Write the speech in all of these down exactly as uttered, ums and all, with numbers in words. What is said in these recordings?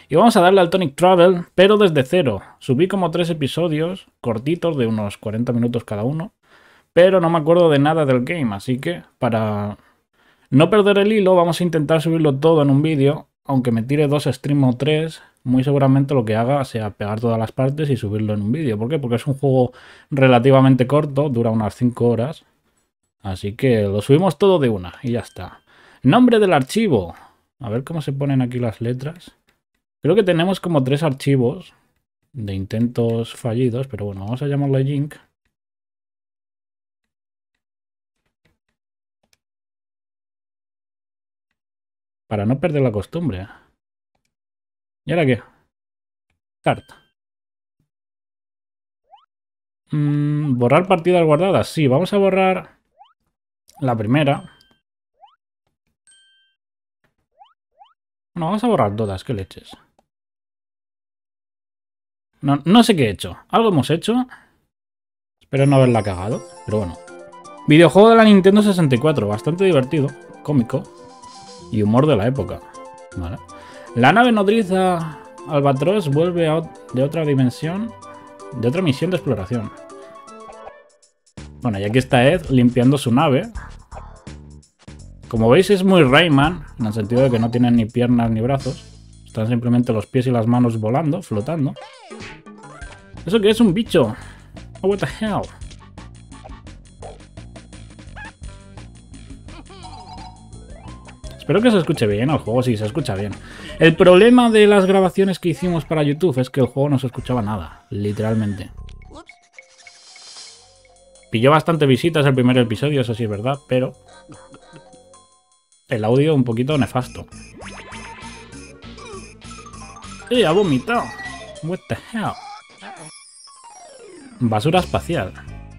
Y vamos a darle al Tonic Travel, pero desde cero. Subí como tres episodios cortitos de unos cuarenta minutos cada uno, pero no me acuerdo de nada del game, así que para no perder el hilo vamos a intentar subirlo todo en un vídeo, aunque me tire dos streams o tres, muy seguramente lo que haga sea pegar todas las partes y subirlo en un vídeo. ¿Por qué? Porque es un juego relativamente corto, dura unas cinco horas, así que lo subimos todo de una y ya está. Nombre del archivo. A ver cómo se ponen aquí las letras. Creo que tenemos como tres archivos de intentos fallidos, pero bueno, vamos a llamarlo Jink. Para no perder la costumbre. ¿Y ahora qué? Carta. Mm, borrar partidas guardadas. Sí, vamos a borrar la primera. Bueno, vamos a borrar todas, qué leches. No, no sé qué he hecho. Algo hemos hecho. Espero no haberla cagado, pero bueno. Videojuego de la Nintendo sesenta y cuatro. Bastante divertido, cómico y humor de la época. Vale. La nave nodriza Albatros vuelve a, de otra dimensión, de otra misión de exploración. Bueno, y aquí está Ed limpiando su nave. Como veis es muy Rayman, en el sentido de que no tienen ni piernas ni brazos. Están simplemente los pies y las manos volando, flotando. ¿Eso qué es? ¿Un bicho? Oh, what the hell? Espero que se escuche bien el juego, sí, se escucha bien. El problema de las grabaciones que hicimos para YouTube es que el juego no se escuchaba nada, literalmente. Pilló bastante visitas el primer episodio, eso sí es verdad, pero el audio un poquito nefasto. ¡Eh, ha vomitado! What the hell? Basura espacial.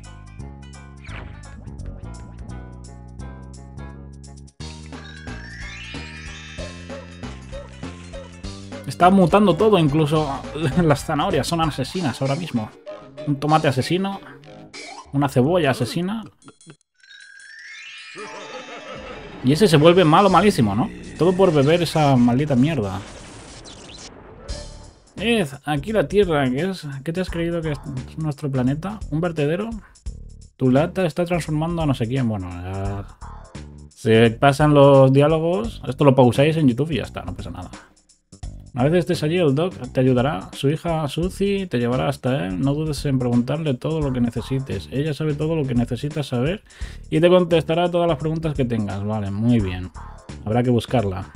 Está mutando todo, incluso las zanahorias son asesinas ahora mismo. Un tomate asesino. Una cebolla asesina. Y ese se vuelve malo, malísimo, ¿no? Todo por beber esa maldita mierda. Ed, aquí la Tierra, ¿qué es? ¿Qué te has creído que es nuestro planeta? ¿Un vertedero? Tu lata está transformando a no sé quién. Bueno, ya se pasan los diálogos. Esto lo pausáis en YouTube y ya está, no pasa nada. A veces estés allí, el Doc te ayudará. Su hija Suzy te llevará hasta él. No dudes en preguntarle todo lo que necesites. Ella sabe todo lo que necesitas saber y te contestará todas las preguntas que tengas. Vale, muy bien. Habrá que buscarla.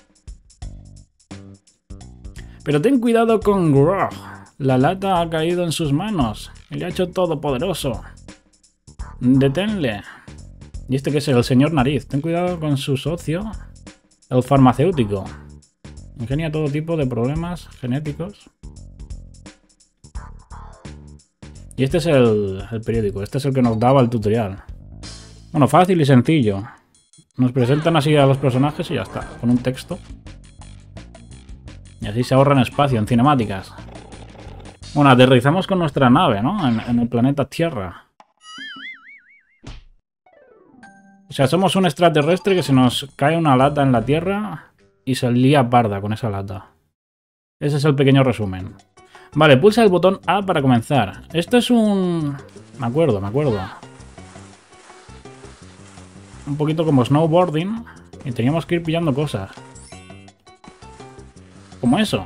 Pero ten cuidado con Grog. La lata ha caído en sus manos. Le ha hecho todopoderoso. Deténle. ¿Y este qué es? El señor Nariz. Ten cuidado con su socio, el farmacéutico. Ingenia todo tipo de problemas genéticos. Y este es el, el periódico. Este es el que nos daba el tutorial. Bueno, fácil y sencillo. Nos presentan así a los personajes y ya está. Con un texto. Y así se ahorran espacio en cinemáticas. Bueno, aterrizamos con nuestra nave, ¿no? En, en el planeta Tierra. O sea, somos un extraterrestre que se nos cae una lata en la Tierra y se lía parda con esa lata. Ese es el pequeño resumen. Vale, pulsa el botón A para comenzar. Esto es un... Me acuerdo, me acuerdo. Un poquito como snowboarding. Y teníamos que ir pillando cosas. Como eso.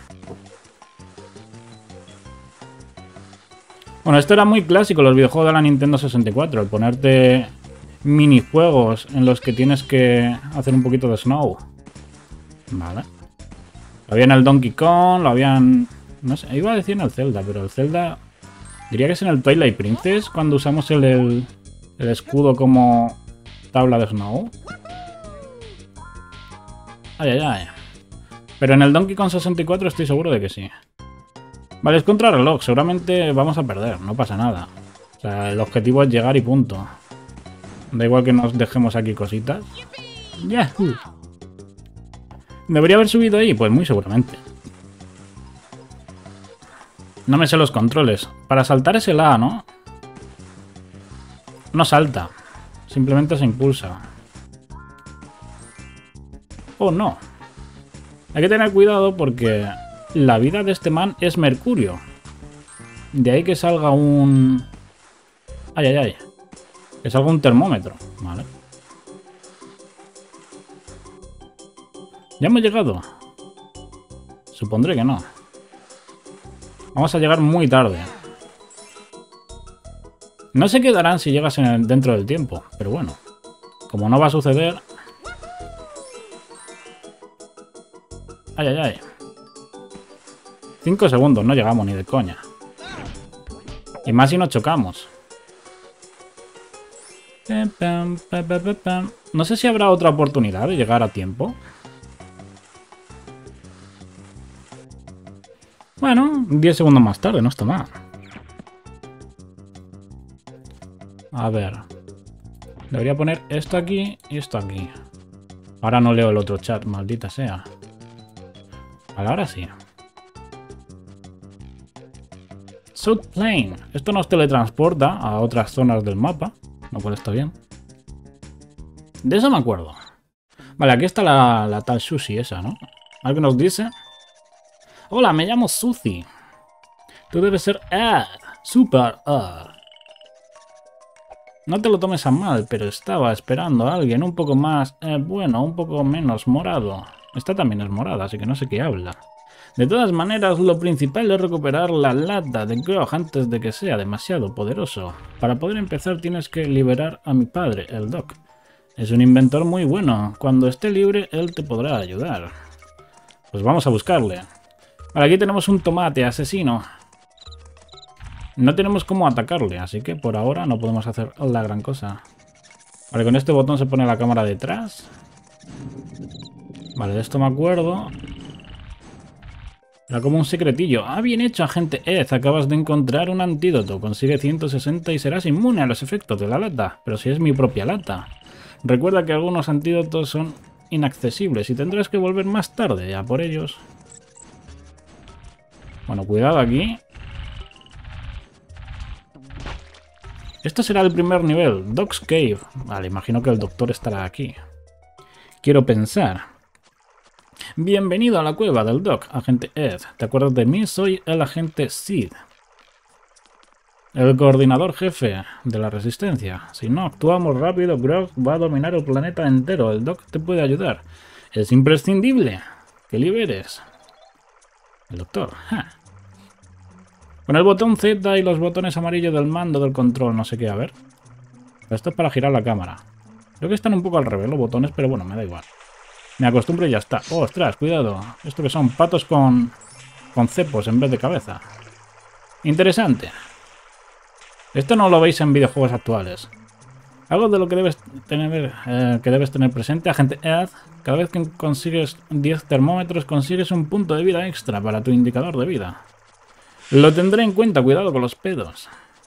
Bueno, esto era muy clásico, los videojuegos de la Nintendo sesenta y cuatro. El ponerte minijuegos en los que tienes que hacer un poquito de snow. Vale. Lo había en el Donkey Kong, lo habían... No sé, iba a decir en el Zelda, pero el Zelda... Diría que es en el Twilight Princess cuando usamos el, el, el escudo como tabla de snow. Ay, ay, ay. Pero en el Donkey Kong sesenta y cuatro estoy seguro de que sí. Vale, es contrarreloj. Seguramente vamos a perder, no pasa nada. O sea, el objetivo es llegar y punto. Da igual que nos dejemos aquí cositas. ¡Yahoo! ¿Debería haber subido ahí? Pues muy seguramente. No me sé los controles. Para saltar es el A, ¿no? No salta. Simplemente se impulsa. Oh, no. Hay que tener cuidado porque la vida de este man es mercurio. De ahí que salga un... Ay, ay, ay. Que salga un termómetro. Vale. ¿Ya hemos llegado? Supondré que no. Vamos a llegar muy tarde. No se quedarán si llegas en el, dentro del tiempo. Pero bueno. Como no va a suceder... Ay, ay, ay. Cinco segundos. No llegamos ni de coña. Y más si nos chocamos. No sé si habrá otra oportunidad de llegar a tiempo. Bueno, diez segundos más tarde, no está mal. A ver. Debería poner esto aquí y esto aquí. Ahora no leo el otro chat, maldita sea. Vale, ahora sí. South Plane. Esto nos teletransporta a otras zonas del mapa, lo cual está bien. De eso me acuerdo. Vale, aquí está la, la tal Sushi esa, ¿no? ¿Algo nos dice? Hola, me llamo Suzy. Tú debes ser Ed. Super Ed. No te lo tomes a mal, pero estaba esperando a alguien un poco más... Eh, bueno, un poco menos morado. Esta también es morada, así que no sé qué habla. De todas maneras, lo principal es recuperar la lata de Grog antes de que sea demasiado poderoso. Para poder empezar tienes que liberar a mi padre, el Doc. Es un inventor muy bueno. Cuando esté libre, él te podrá ayudar. Pues vamos a buscarle. Vale, aquí tenemos un tomate asesino. No tenemos cómo atacarle, así que por ahora no podemos hacer la gran cosa. Vale, con este botón se pone la cámara detrás. Vale, de esto me acuerdo. Era como un secretillo. Ah, bien hecho, agente Ed. Acabas de encontrar un antídoto. Consigue ciento sesenta y serás inmune a los efectos de la lata. Pero si es mi propia lata. Recuerda que algunos antídotos son inaccesibles y tendrás que volver más tarde a por ellos. Bueno, cuidado aquí. Esto será el primer nivel, Doc's Cave. Vale, imagino que el doctor estará aquí. Quiero pensar. Bienvenido a la cueva del Doc, agente Ed. ¿Te acuerdas de mí? Soy el agente Sid. El coordinador jefe de la resistencia. Si no actuamos rápido, Grog va a dominar el planeta entero. El Doc te puede ayudar. Es imprescindible que liberes. El doctor. Ja. Con el botón Z y los botones amarillos del mando del control, no sé qué, a ver. Esto es para girar la cámara. Creo que están un poco al revés los botones, pero bueno, me da igual. Me acostumbro y ya está. Oh, ostras, cuidado. Esto que son patos con, con cepos en vez de cabeza. Interesante. Esto no lo veis en videojuegos actuales. Algo de lo que debes tener, eh, que debes tener presente, agente Ed. Cada vez que consigues diez termómetros, consigues un punto de vida extra para tu indicador de vida. Lo tendré en cuenta, cuidado con los pedos.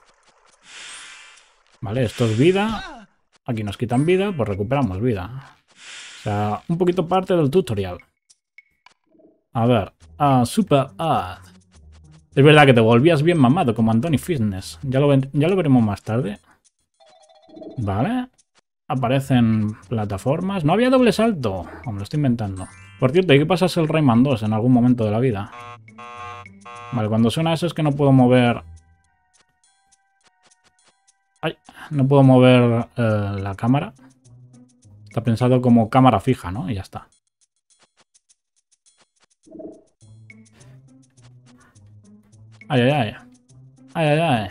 Vale, esto es vida. Aquí nos quitan vida, pues recuperamos vida. O sea, un poquito parte del tutorial. A ver, uh, Super Ed. Es verdad que te volvías bien mamado como Anthony Fitness. Ya lo, ven, ya lo veremos más tarde. Vale. Aparecen plataformas. No había doble salto. O me lo estoy inventando. Por cierto, ¿y qué pasa si el Rayman dos en algún momento de la vida? Vale, cuando suena eso es que no puedo mover... Ay, no puedo mover eh, la cámara. Está pensado como cámara fija, ¿no? Y ya está. Ay, ay, ay. Ay, ay, ay.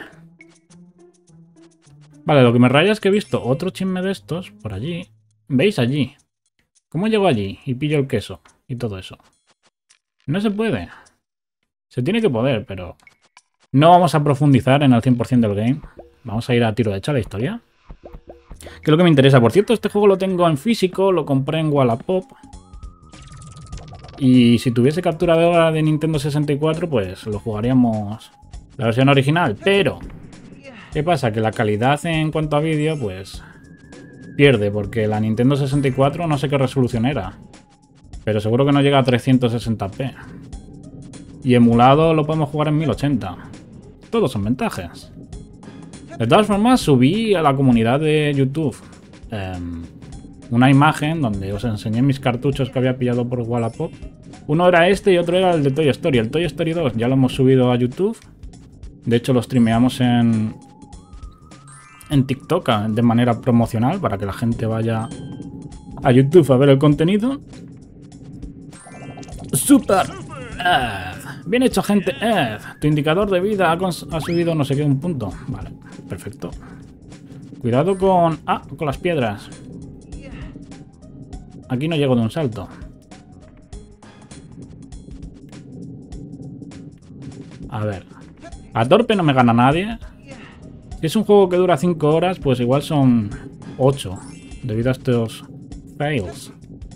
Vale, lo que me raya es que he visto otro chisme de estos por allí. ¿Veis allí? ¿Cómo llego allí y pillo el queso y todo eso? No se puede. Se tiene que poder, pero... No vamos a profundizar en el cien por cien del game. Vamos a ir a tiro de hecha la historia. Que es lo que me interesa. Por cierto, este juego lo tengo en físico, lo compré en Wallapop. Y si tuviese captura de hora de Nintendo sesenta y cuatro, pues lo jugaríamos la versión original. Pero, ¿qué pasa? Que la calidad en cuanto a vídeo, pues pierde, porque la Nintendo sesenta y cuatro no sé qué resolución era. Pero seguro que no llega a trescientos sesenta p. Y emulado lo podemos jugar en mil ochenta. Todos son ventajas. De todas formas, subí a la comunidad de YouTube eh, una imagen donde os enseñé mis cartuchos que había pillado por Wallapop. Uno era este y otro era el de Toy Story. El Toy Story dos ya lo hemos subido a YouTube. De hecho lo streameamos en, en TikTok de manera promocional para que la gente vaya a YouTube a ver el contenido. Super Ed. Bien hecho, gente. Ed. Tu indicador de vida ha, ha subido no sé qué un punto. Vale, perfecto. Cuidado con... Ah, con las piedras. Aquí no llego de un salto. A ver. A torpe no me gana nadie. Si es un juego que dura cinco horas, pues igual son ocho. Debido a estos fails.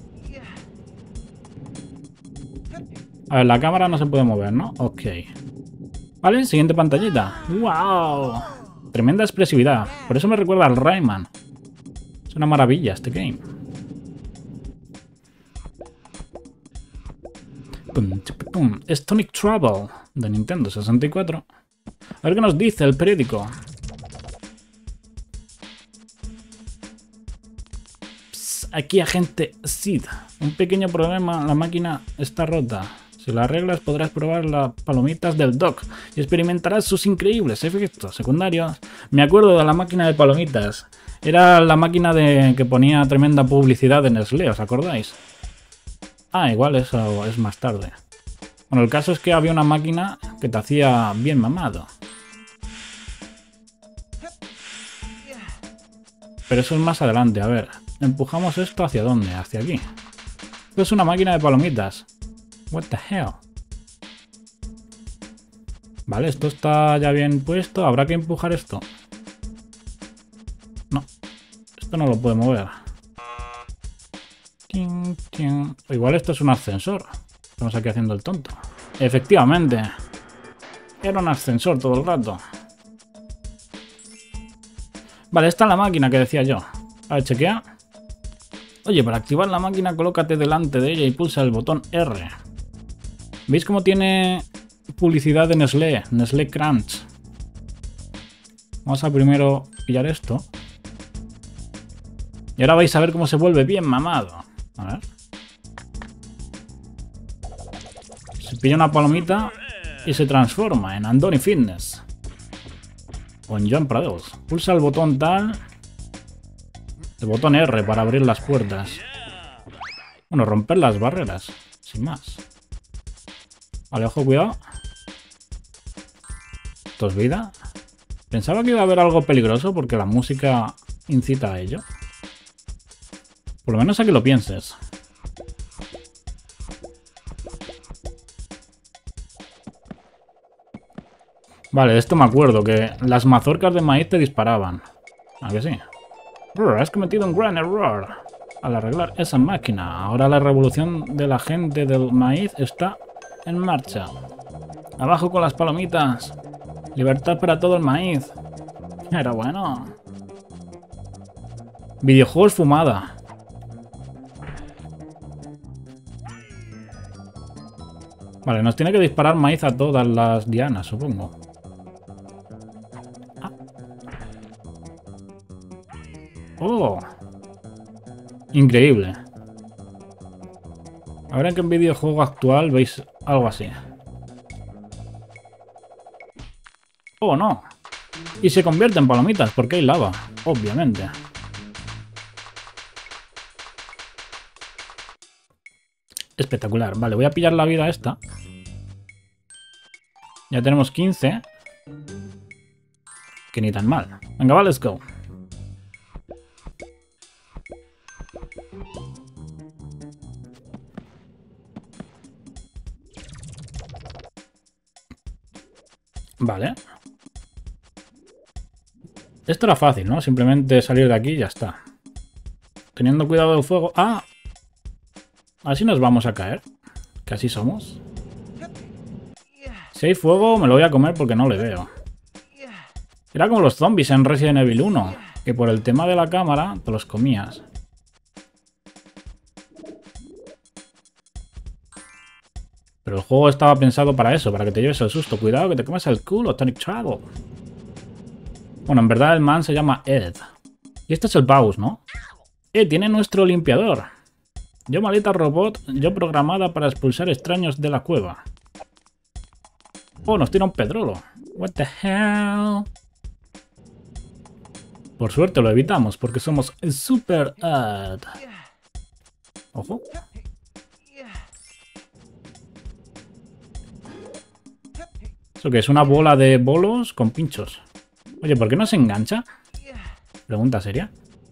A ver, la cámara no se puede mover, ¿no? Ok. Vale, siguiente pantallita. ¡Wow! Tremenda expresividad. Por eso me recuerda al Rayman. Es una maravilla este game. Pum, pum. Es Sonic Trouble de Nintendo sesenta y cuatro. A ver qué nos dice el periódico. Psst, aquí agente Sid. Un pequeño problema, la máquina está rota. Si la arreglas podrás probar las palomitas del Doc y experimentarás sus increíbles efectos secundarios. Me acuerdo de la máquina de palomitas. Era la máquina de que ponía tremenda publicidad en Nestlé, ¿os acordáis? Ah, igual eso es más tarde. Bueno, el caso es que había una máquina que te hacía bien mamado. Pero eso es más adelante, a ver. Empujamos esto ¿hacia dónde? Hacia aquí. Esto es una máquina de palomitas. What the hell? Vale, esto está ya bien puesto. ¿Habrá que empujar esto? No. Esto no lo puede mover. Tin, tin. O igual esto es un ascensor. Estamos aquí haciendo el tonto. Efectivamente. Era un ascensor todo el rato. Vale, esta es la máquina que decía yo. A ver, chequea. Oye, para activar la máquina colócate delante de ella y pulsa el botón R. ¿Veis cómo tiene publicidad de Nestlé? Nestlé Crunch. Vamos a primero pillar esto. Y ahora vais a ver cómo se vuelve bien mamado. A ver. Se pilla una palomita y se transforma en Andoni Fitness. O en John Prados. Pulsa el botón tal. El botón R para abrir las puertas. Bueno, romper las barreras. Sin más. Vale, ojo, cuidado. ¿Esto es vida? Pensaba que iba a haber algo peligroso porque la música incita a ello. Por lo menos a que lo pienses. Vale, de esto me acuerdo, que las mazorcas de maíz te disparaban. ¿A que sí? Brr, has cometido un gran error al arreglar esa máquina. Ahora la revolución de la gente del maíz está en marcha. Abajo con las palomitas. Libertad para todo el maíz. Era bueno. Videojuegos fumada. Vale, nos tiene que disparar maíz a todas las dianas, supongo. Ah. Oh. Increíble. Ahora que en videojuego actual veis algo así. Oh, no. Y se convierte en palomitas porque hay lava, obviamente. Espectacular. Vale, voy a pillar la vida esta. Ya tenemos quince. Que ni tan mal. Venga, va, let's go. Vale. Esto era fácil, ¿no? Simplemente salir de aquí y ya está. Teniendo cuidado del fuego. ¡Ah! Así nos vamos a caer. Que así somos. Si hay fuego me lo voy a comer porque no le veo. Era como los zombies en Resident Evil uno. Que por el tema de la cámara te los comías. Pero el juego estaba pensado para eso, para que te lleves el susto. Cuidado que te comes el culo, Sonic Trouble. Bueno, en verdad el man se llama Ed. Y este es el Bowser, ¿no? Eh, tiene nuestro limpiador. Yo maleta robot, yo programada para expulsar extraños de la cueva. Oh, nos tira un pedrolo. What the hell? Por suerte lo evitamos porque somos super ad. Ojo. ¿Eso qué es? Una bola de bolos con pinchos. Oye, ¿por qué no se engancha? Pregunta seria.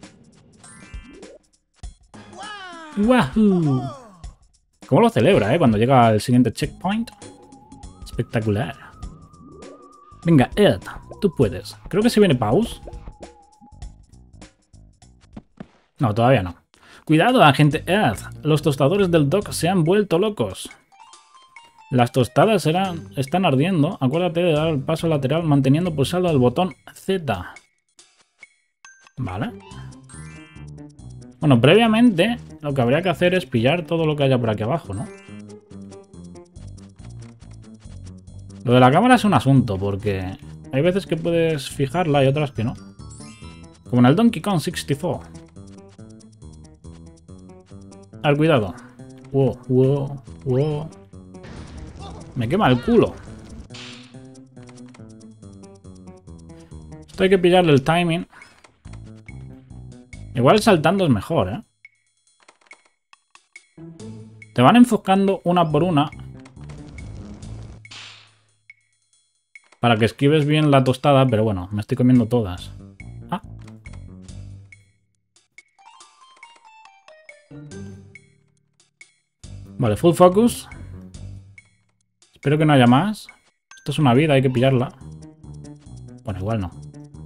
¡Wahoo! ¿Cómo lo celebra, eh? Cuando llega al siguiente checkpoint. Espectacular. Venga, Ed, tú puedes. Creo que se viene pause. No, todavía no. Cuidado, agente Ed. Los tostadores del dock se han vuelto locos. Las tostadas serán, están ardiendo. Acuérdate de dar el paso lateral manteniendo pulsado el botón Z. Vale. Bueno, previamente lo que habría que hacer es pillar todo lo que haya por aquí abajo, ¿no? Lo de la cámara es un asunto, porque hay veces que puedes fijarla y otras que no. Como en el Donkey Kong sesenta y cuatro. Al cuidado. Wow, wow, wow. Me quema el culo. Esto hay que pillarle el timing. Igual saltando es mejor, ¿eh? Te van enfocando una por una. Para que esquives bien la tostada, pero bueno, me estoy comiendo todas. Ah. Vale, full focus. Espero que no haya más. Esto es una vida, hay que pillarla. Bueno, igual no.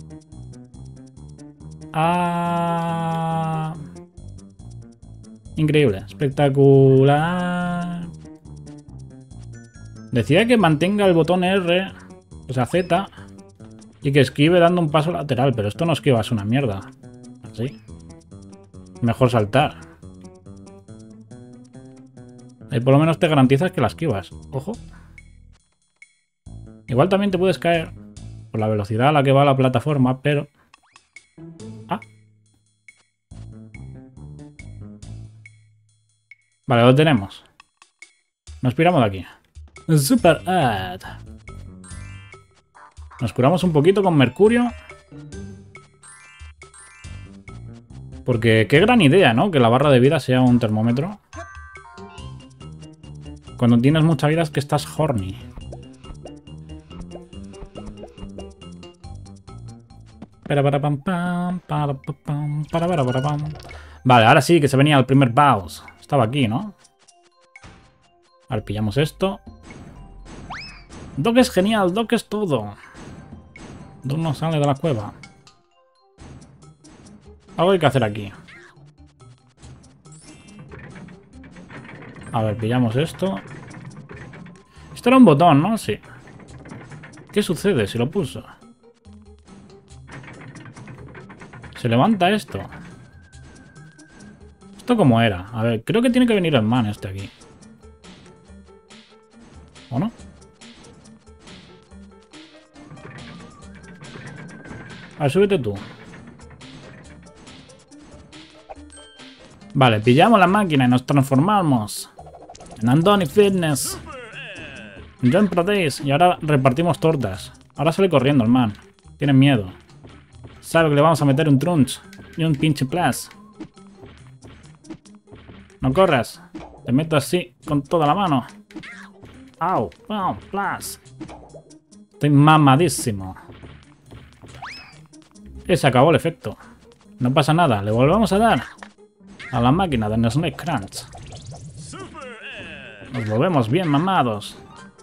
Ah... Increíble, espectacular. Decía que mantenga el botón R, o sea Z, y que esquive dando un paso lateral, pero esto no esquiva, es una mierda. Así. Mejor saltar. Ahí por lo menos te garantizas que la esquivas. Ojo. Igual también te puedes caer por la velocidad a la que va la plataforma, pero... Ah. Vale, lo tenemos. Nos piramos de aquí. Super Ad. Nos curamos un poquito con mercurio. Porque qué gran idea, ¿no? Que la barra de vida sea un termómetro. Cuando tienes mucha vida es que estás horny. Para para pam pam para pam para para para pam. Vale, ahora sí que se venía el primer boss. Estaba aquí, ¿no? A ver, pillamos esto. Doc es genial, Doc es todo. Doc no sale de la cueva. Algo hay que hacer aquí. A ver, pillamos esto. Esto era un botón, ¿no? Sí. ¿Qué sucede si lo pulso? Se levanta esto. ¿Esto cómo era? A ver, creo que tiene que venir el man este aquí. ¿O no? A ver, súbete tú. Vale, pillamos la máquina y nos transformamos en Andoni Fitness. John Proteus. Y ahora repartimos tortas. Ahora sale corriendo el man. Tiene miedo. Sabe que le vamos a meter un trunch y un pinche plus. No corras. Te meto así con toda la mano. Au, au, plus. Estoy mamadísimo. Y se acabó el efecto. No pasa nada, le volvemos a dar a la máquina de Snake Crunch. Nos volvemos bien mamados.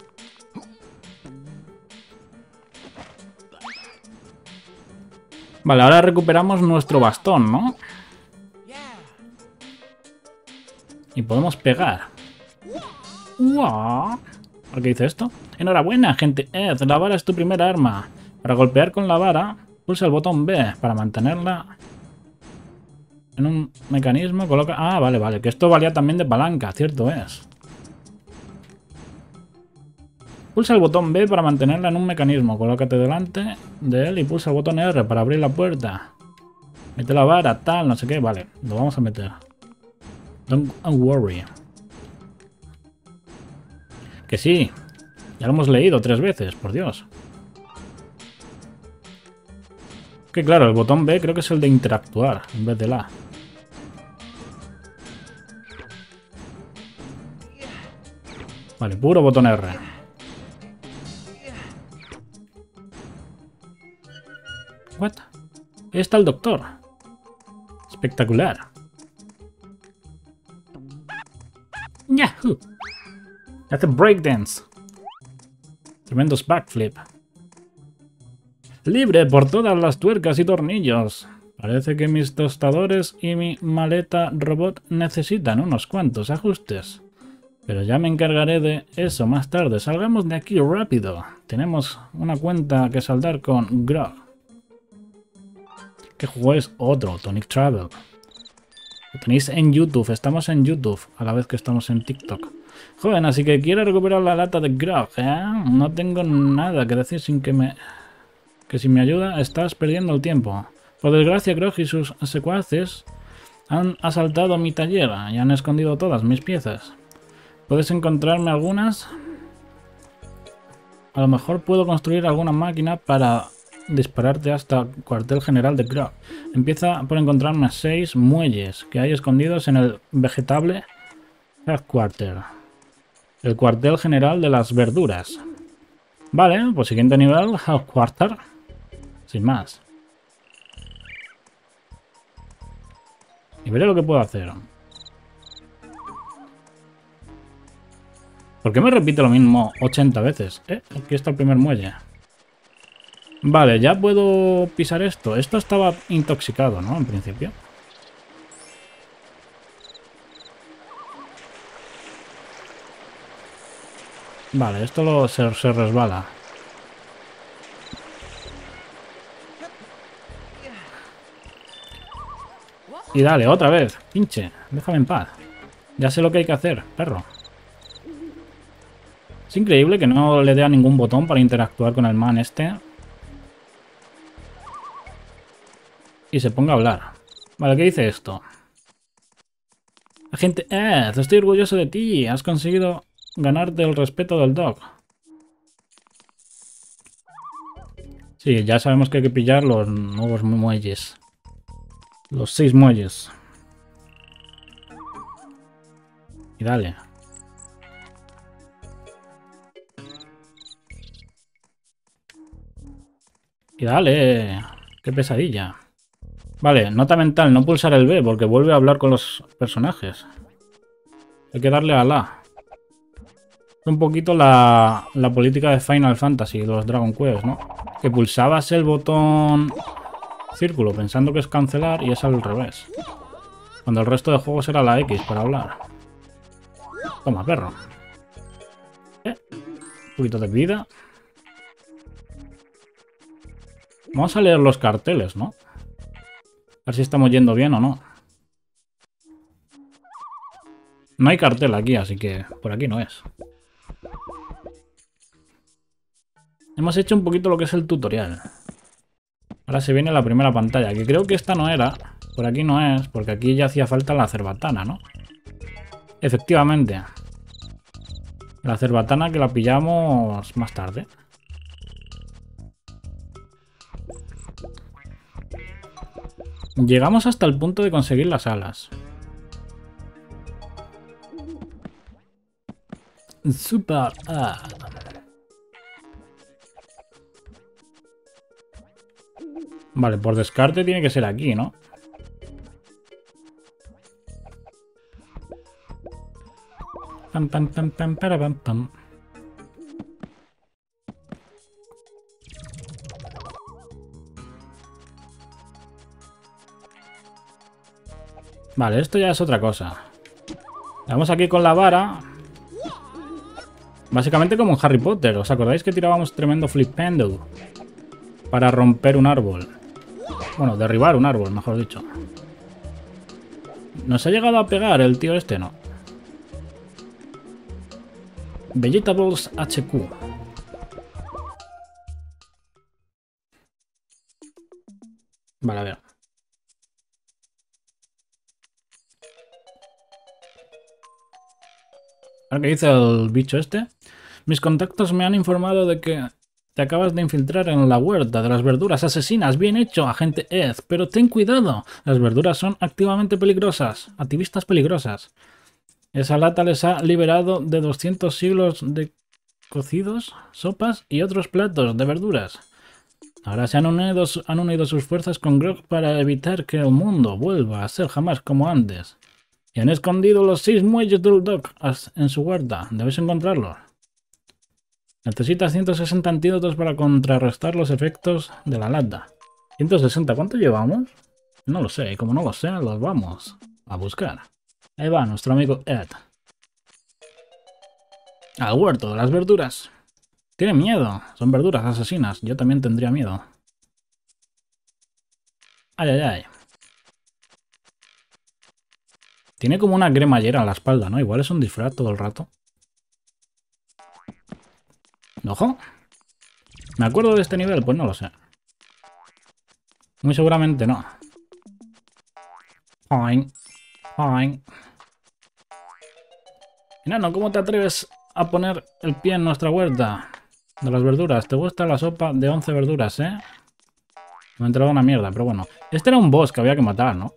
Vale, ahora recuperamos nuestro bastón, ¿no? Y podemos pegar. ¡Wow! ¿Por qué dice esto? Enhorabuena, agente Ed. La vara es tu primera arma. Para golpear con la vara, pulsa el botón B. Para mantenerla en un mecanismo, coloca... Ah, vale, vale. Que esto valía también de palanca, cierto es. Pulsa el botón B para mantenerla en un mecanismo. Colócate delante de él y pulsa el botón R para abrir la puerta. Mete la vara, tal, no sé qué. Vale, lo vamos a meter. Don't worry. Que sí. Ya lo hemos leído tres veces, por Dios. Que claro, el botón B creo que es el de interactuar en vez del A. Vale, puro botón R. What? Ahí está el doctor. Espectacular. Yahoo. Hace breakdance. Tremendos backflip. Libre por todas las tuercas y tornillos. Parece que mis tostadores y mi maleta robot necesitan unos cuantos ajustes. Pero ya me encargaré de eso más tarde. Salgamos de aquí rápido. Tenemos una cuenta que saldar con Grog. ¿Qué juego es? Otro, Tonic Travel. Lo tenéis en YouTube. Estamos en YouTube a la vez que estamos en TikTok. Joven, así que quiero recuperar la lata de Grog, ¿eh? No tengo nada que decir sin que me... Que si me ayuda estás perdiendo el tiempo. Por desgracia, Grog y sus secuaces han asaltado mi taller y han escondido todas mis piezas. ¿Puedes encontrarme algunas? A lo mejor puedo construir alguna máquina para dispararte hasta el cuartel general de Grog. Empieza por encontrarme seis muelles que hay escondidos en el vegetable Headquarter. El cuartel general de las verduras. Vale, pues siguiente nivel, Headquarter. Sin más. Y veré lo que puedo hacer. ¿Por qué me repite lo mismo ochenta veces? Eh, aquí está el primer muelle. Vale, ya puedo pisar esto. Esto estaba intoxicado, ¿no? En principio. Vale, esto lo, se, se resbala. Y dale, otra vez. Pinche, déjame en paz. Ya sé lo que hay que hacer, perro. Es increíble que no le dé a ningún botón para interactuar con el man este. Y se ponga a hablar. Vale, ¿qué dice esto? Agente Ed, estoy orgulloso de ti. Has conseguido ganarte el respeto del Doc. Sí, ya sabemos que hay que pillar los nuevos muelles. Los seis muelles. Y dale. Y dale. Qué pesadilla. Vale, nota mental, no pulsar el B porque vuelve a hablar con los personajes. Hay que darle a la. Es un poquito la, la política de Final Fantasy, de los Dragon Quest, ¿no? Que pulsabas el botón círculo pensando que es cancelar y es al revés. Cuando el resto de juegos era la X para hablar. Toma, perro. Eh, un poquito de vida. Vamos a leer los carteles, ¿no? A ver si estamos yendo bien o no. No hay cartel aquí, así que por aquí no es. Hemos hecho un poquito lo que es el tutorial. Ahora se viene la primera pantalla, que creo que esta no era. Por aquí no es, porque aquí ya hacía falta la cerbatana, ¿no? Efectivamente. La cerbatana que la pillamos más tarde. Llegamos hasta el punto de conseguir las alas. Super. Ah. Vale, por descarte tiene que ser aquí, ¿no? Pam, pam, pam, pam, para, pam, pam. Vale, esto ya es otra cosa. Vamos aquí con la vara. Básicamente como en Harry Potter. ¿Os acordáis que tirábamos tremendo flip pendle? Para romper un árbol. Bueno, derribar un árbol, mejor dicho. ¿Nos ha llegado a pegar el tío este? No. Vegetables H Q. Vale, a ver. A ver qué dice el bicho este. Mis contactos me han informado de que te acabas de infiltrar en la huerta de las verduras asesinas. Bien hecho, agente Ed. Pero ten cuidado. Las verduras son activamente peligrosas. Activistas peligrosas. Esa lata les ha liberado de doscientos siglos de cocidos, sopas y otros platos de verduras. Ahora se han unido, han unido sus fuerzas con Grog para evitar que el mundo vuelva a ser jamás como antes. Y han escondido los seis muelles del Doc en su huerta. Debes encontrarlos. Necesitas ciento sesenta antídotos para contrarrestar los efectos de la lata. ciento sesenta, ¿cuánto llevamos? No lo sé, y como no lo sé, los vamos a buscar. Ahí va nuestro amigo Ed. Al huerto de las verduras. Tiene miedo. Son verduras asesinas. Yo también tendría miedo. Ay, ay, ay. Tiene como una cremallera en la espalda, ¿no? Igual es un disfraz todo el rato. ¿Ojo? ¿Me acuerdo de este nivel? Pues no lo sé. Muy seguramente no. Fine. Fine. Enano, ¿cómo te atreves a poner el pie en nuestra huerta de las verduras? ¿Te gusta la sopa de once verduras, eh? Me he enterado una mierda, pero bueno. Este era un boss que había que matar, ¿no?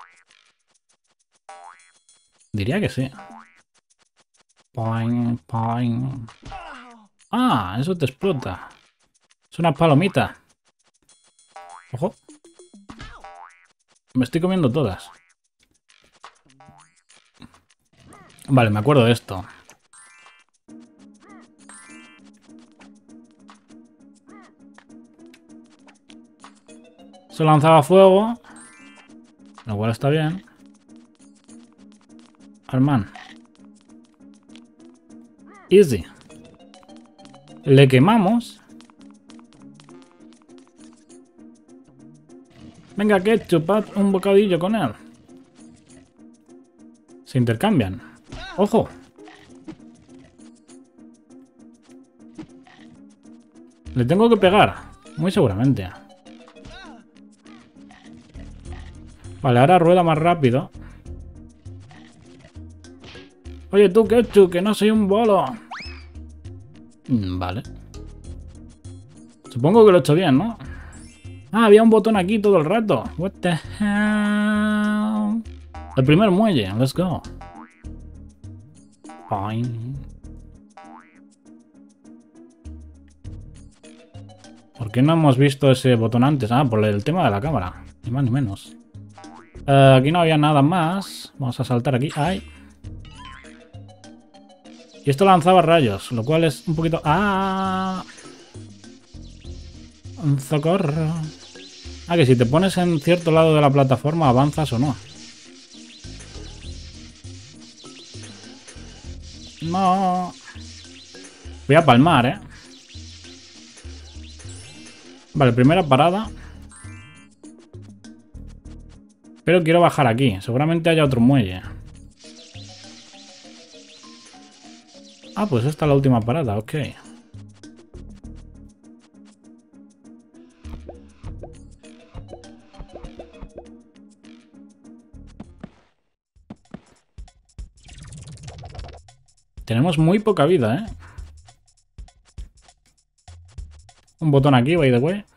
Diría que sí. Poing, poing. Ah, eso te explota. Es una palomita. Ojo. Me estoy comiendo todas. Vale, me acuerdo de esto. Se lanzaba fuego. Lo cual está bien. Arman. Easy. Le quemamos. Venga, Ketchup, haz un bocadillo con él. Se intercambian. ¡Ojo! Le tengo que pegar. Muy seguramente. Vale, ahora rueda más rápido. Oye tú, Ketchup, que no soy un bolo. Vale. Supongo que lo he hecho bien, ¿no? Ah, había un botón aquí todo el rato. What the hell? El primer muelle. Let's go. Fine. ¿Por qué no hemos visto ese botón antes? Ah, por el tema de la cámara. Ni más ni menos. Uh, aquí no había nada más. Vamos a saltar aquí. ¡Ay! Y esto lanzaba rayos, lo cual es un poquito... ¡Ah! Un socorro. Ah, que si te pones en cierto lado de la plataforma avanzas o no. No. Voy a palmar, ¿eh? Vale, primera parada. Pero quiero bajar aquí. Seguramente haya otro muelle. Ah, pues esta es la última parada, ok. Tenemos muy poca vida, ¿eh? Un botón aquí, by the way.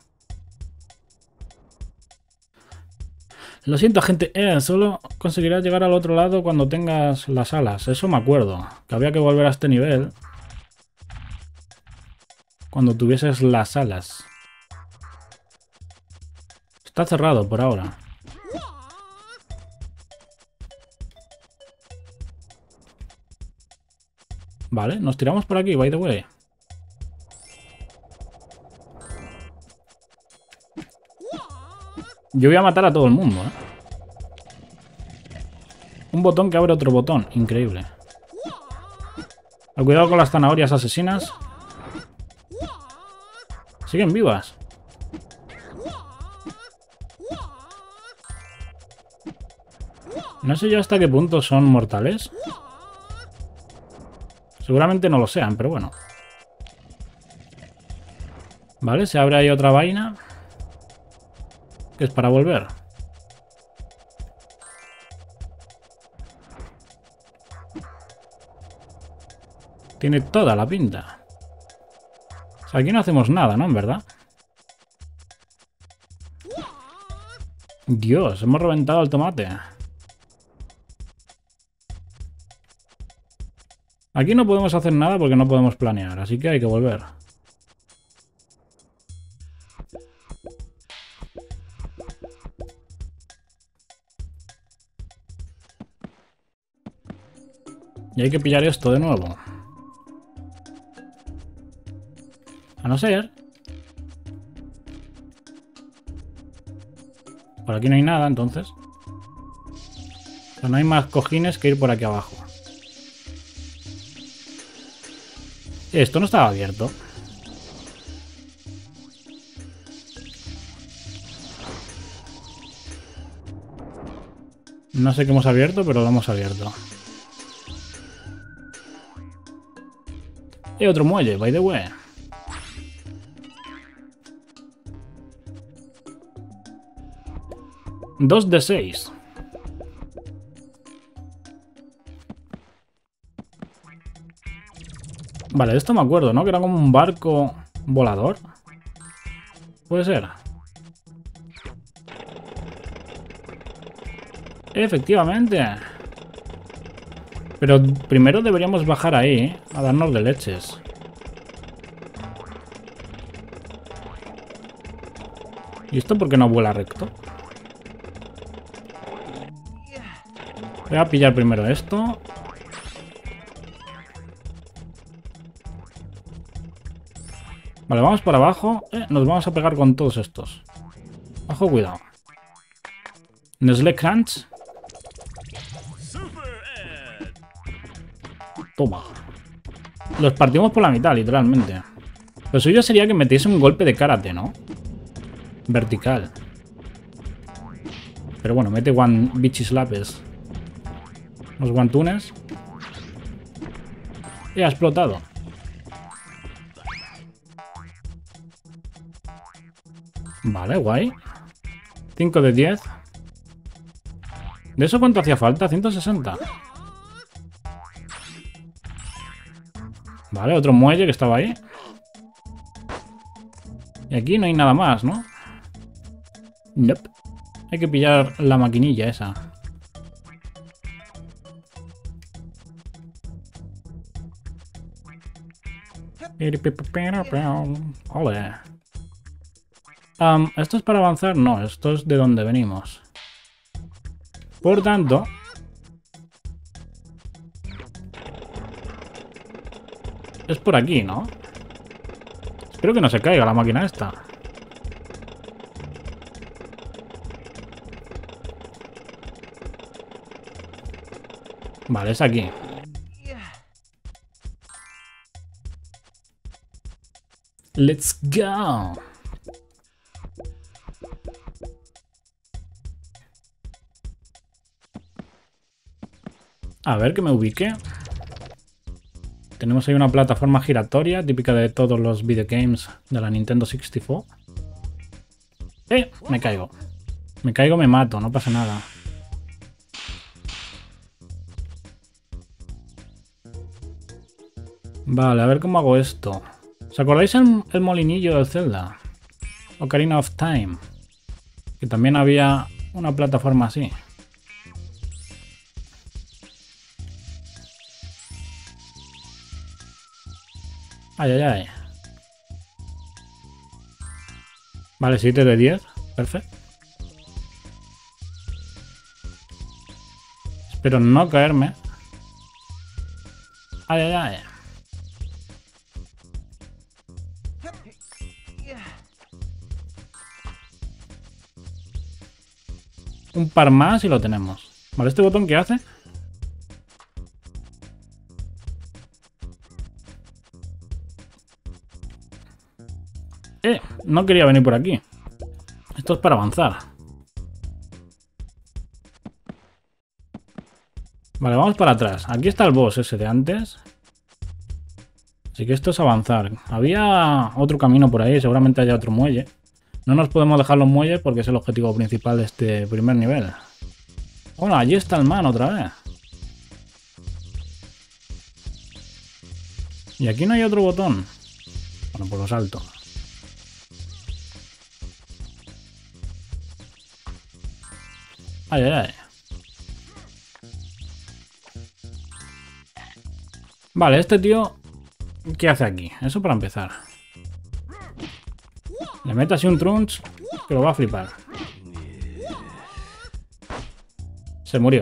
Lo siento, gente. Eh, solo conseguirás llegar al otro lado cuando tengas las alas. Eso me acuerdo. Que había que volver a este nivel cuando tuvieses las alas. Está cerrado por ahora. Vale, nos tiramos por aquí, by the way. Yo voy a matar a todo el mundo, ¿eh? Un botón que abre otro botón. Increíble. Cuidado con las zanahorias asesinas. Siguen vivas. No sé yo hasta qué punto son mortales. Seguramente no lo sean, pero bueno. Vale, se abre ahí otra vaina. Que es para volver. Tiene toda la pinta. O sea, aquí no hacemos nada, ¿no? En verdad. Dios, hemos reventado el tomate. Aquí no podemos hacer nada porque no podemos planear, así que hay que volver. Y hay que pillar esto de nuevo. A no ser... Por aquí no hay nada, entonces. O sea, no hay más cojines que ir por aquí abajo. Esto no estaba abierto. No sé qué hemos abierto, pero lo hemos abierto. Y otro muelle, by the way. Dos de seis. Vale, de esto me acuerdo, ¿no? Que era como un barco volador. Puede ser. Efectivamente. Pero primero deberíamos bajar ahí, ¿eh? A darnos de leches. ¿Y esto por qué no vuela recto? Voy a pillar primero esto. Vale, vamos para abajo. Eh, nos vamos a pegar con todos estos. Ojo, cuidado. Nestlé Crunch. Toma. Los partimos por la mitad, literalmente. Lo suyo sería que metiese un golpe de karate, ¿no? Vertical. Pero bueno, mete one bitchy slaps. Los guantunes. Y ha explotado. Vale, guay. cinco de diez. ¿De eso cuánto hacía falta? ciento sesenta. Vale, otro muelle que estaba ahí. Y aquí no hay nada más, ¿no? Nope. Hay que pillar la maquinilla esa. Ole. Um, ¿Esto es para avanzar? No, esto es de donde venimos. Por tanto... es por aquí, ¿no? Espero que no se caiga la máquina esta. Vale, es aquí. Let's go. A ver, que me ubique. Tenemos ahí una plataforma giratoria, típica de todos los videogames de la Nintendo sesenta y cuatro. ¡Eh! Me caigo. Me caigo, me mato, no pasa nada. Vale, a ver cómo hago esto. ¿Os acordáis el, el molinillo del Zelda? Ocarina of Time. Que también había una plataforma así. Ay, ay, ay. Vale, siete de diez. Perfecto. Espero no caerme. Ay, ay, ay. Un par más y lo tenemos. Vale, ¿este botón qué hace? Eh, no quería venir por aquí. Esto es para avanzar. Vale, vamos para atrás. Aquí está el boss ese de antes. Así que esto es avanzar. Había otro camino por ahí, seguramente haya otro muelle. No nos podemos dejar los muelles porque es el objetivo principal de este primer nivel. Bueno, allí está el man otra vez. Y aquí no hay otro botón. Bueno, pues lo salto. Ay, ay, ay. Vale, este tío... ¿Qué hace aquí? Eso para empezar. Le mete así un trunch que lo va a flipar. Se murió.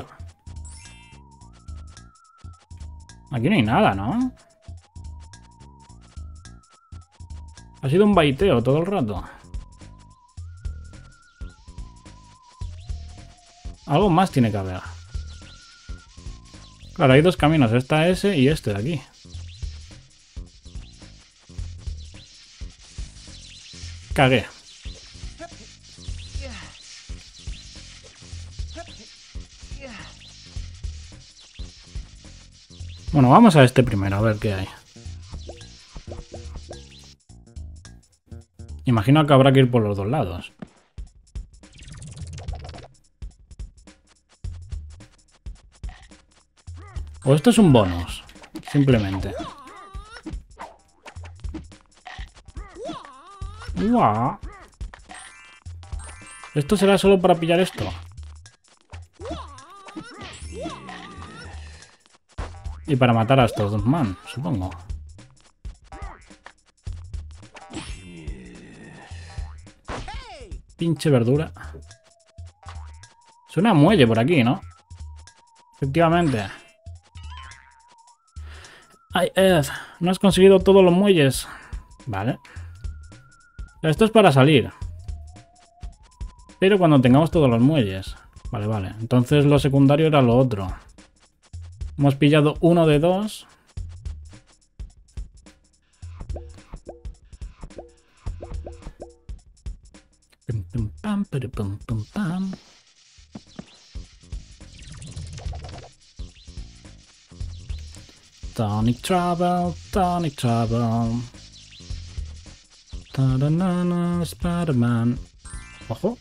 Aquí no hay nada, ¿no? Ha sido un baiteo todo el rato. Algo más tiene que haber. Claro, hay dos caminos. Está ese y este de aquí. Cagué. Bueno, vamos a este primero, a ver qué hay. Imagino que habrá que ir por los dos lados. O esto es un bonus, simplemente. ¡Uah! ¿Esto será solo para pillar esto? Y para matar a estos dos man, supongo. Pinche verdura. Suena a muelle por aquí, ¿no? Efectivamente. Ay, Ed, no has conseguido todos los muelles. Vale. Esto es para salir. Pero cuando tengamos todos los muelles. Vale, vale. Entonces lo secundario era lo otro. Hemos pillado uno de dos. Pum, pum, pam, pero pum, pum, pam. Tonic Trouble, Tonic Trouble. Ta-da-na-na, Spider-Man. Ojo.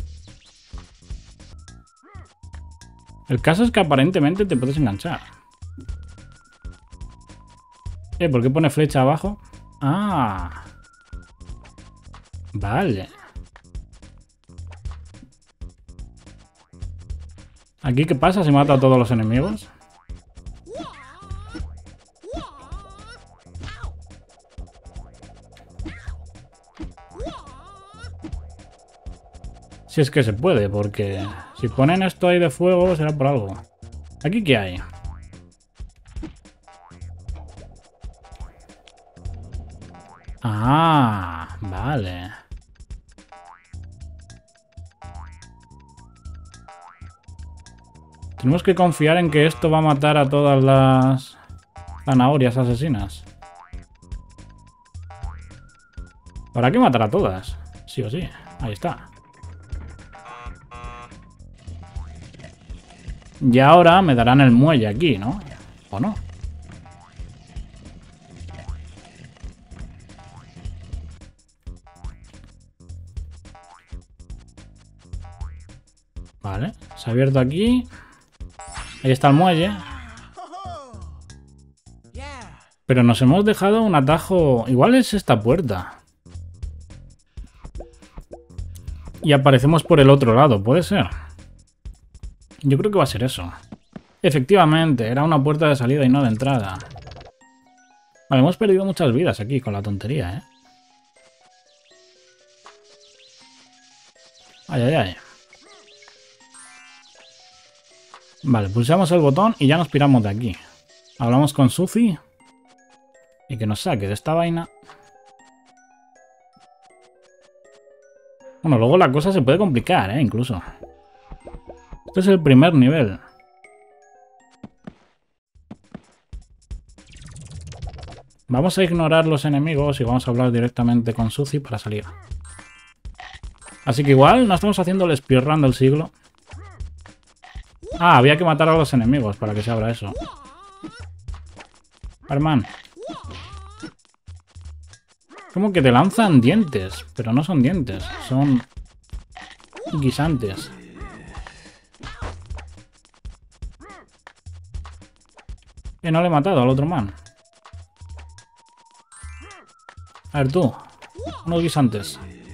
El caso es que aparentemente te puedes enganchar. Eh, ¿por qué pone flecha abajo? Ah. Vale. ¿Aquí qué pasa si mata a todos los enemigos? Si es que se puede, porque si ponen esto ahí de fuego será por algo. ¿Aquí qué hay? Ah, vale. Tenemos que confiar en que esto va a matar a todas las zanahorias asesinas. ¿Para qué matar a todas? Sí o sí. Ahí está. Y ahora me darán el muelle aquí, ¿no? ¿O no? Vale, se ha abierto aquí. Ahí está el muelle. Pero nos hemos dejado un atajo... Igual es esta puerta. Y aparecemos por el otro lado, puede ser. Yo creo que va a ser eso. Efectivamente, era una puerta de salida y no de entrada. Vale, hemos perdido muchas vidas aquí con la tontería, ¿eh? Ay, ay, ay. Vale, pulsamos el botón y ya nos piramos de aquí. Hablamos con Suzy. Y que nos saque de esta vaina. Bueno, luego la cosa se puede complicar, ¿eh? Incluso. Este es el primer nivel. Vamos a ignorar los enemigos y vamos a hablar directamente con Suzy para salir. Así que igual no estamos haciendo el speedrun del siglo. Ah, había que matar a los enemigos para que se abra eso. Herman. Como que te lanzan dientes, pero no son dientes, son guisantes. Que no le he matado al otro man. A ver tú. Unos guisantes.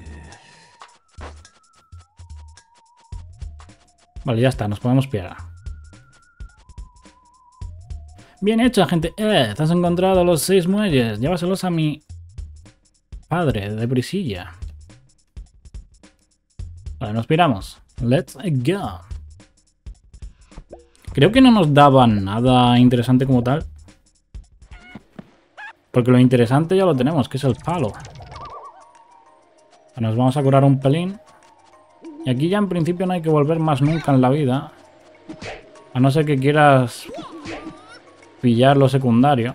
Vale, ya está, nos podemos pillar. Bien hecho, agente Ed. Has encontrado los seis muelles. Llévaselos a mi padre, de prisilla. Vale, nos piramos. Let's go. Creo que no nos daban nada interesante como tal. Porque lo interesante ya lo tenemos, que es el palo. Nos vamos a curar un pelín. Y aquí ya en principio no hay que volver más nunca en la vida. A no ser que quieras pillar lo secundario.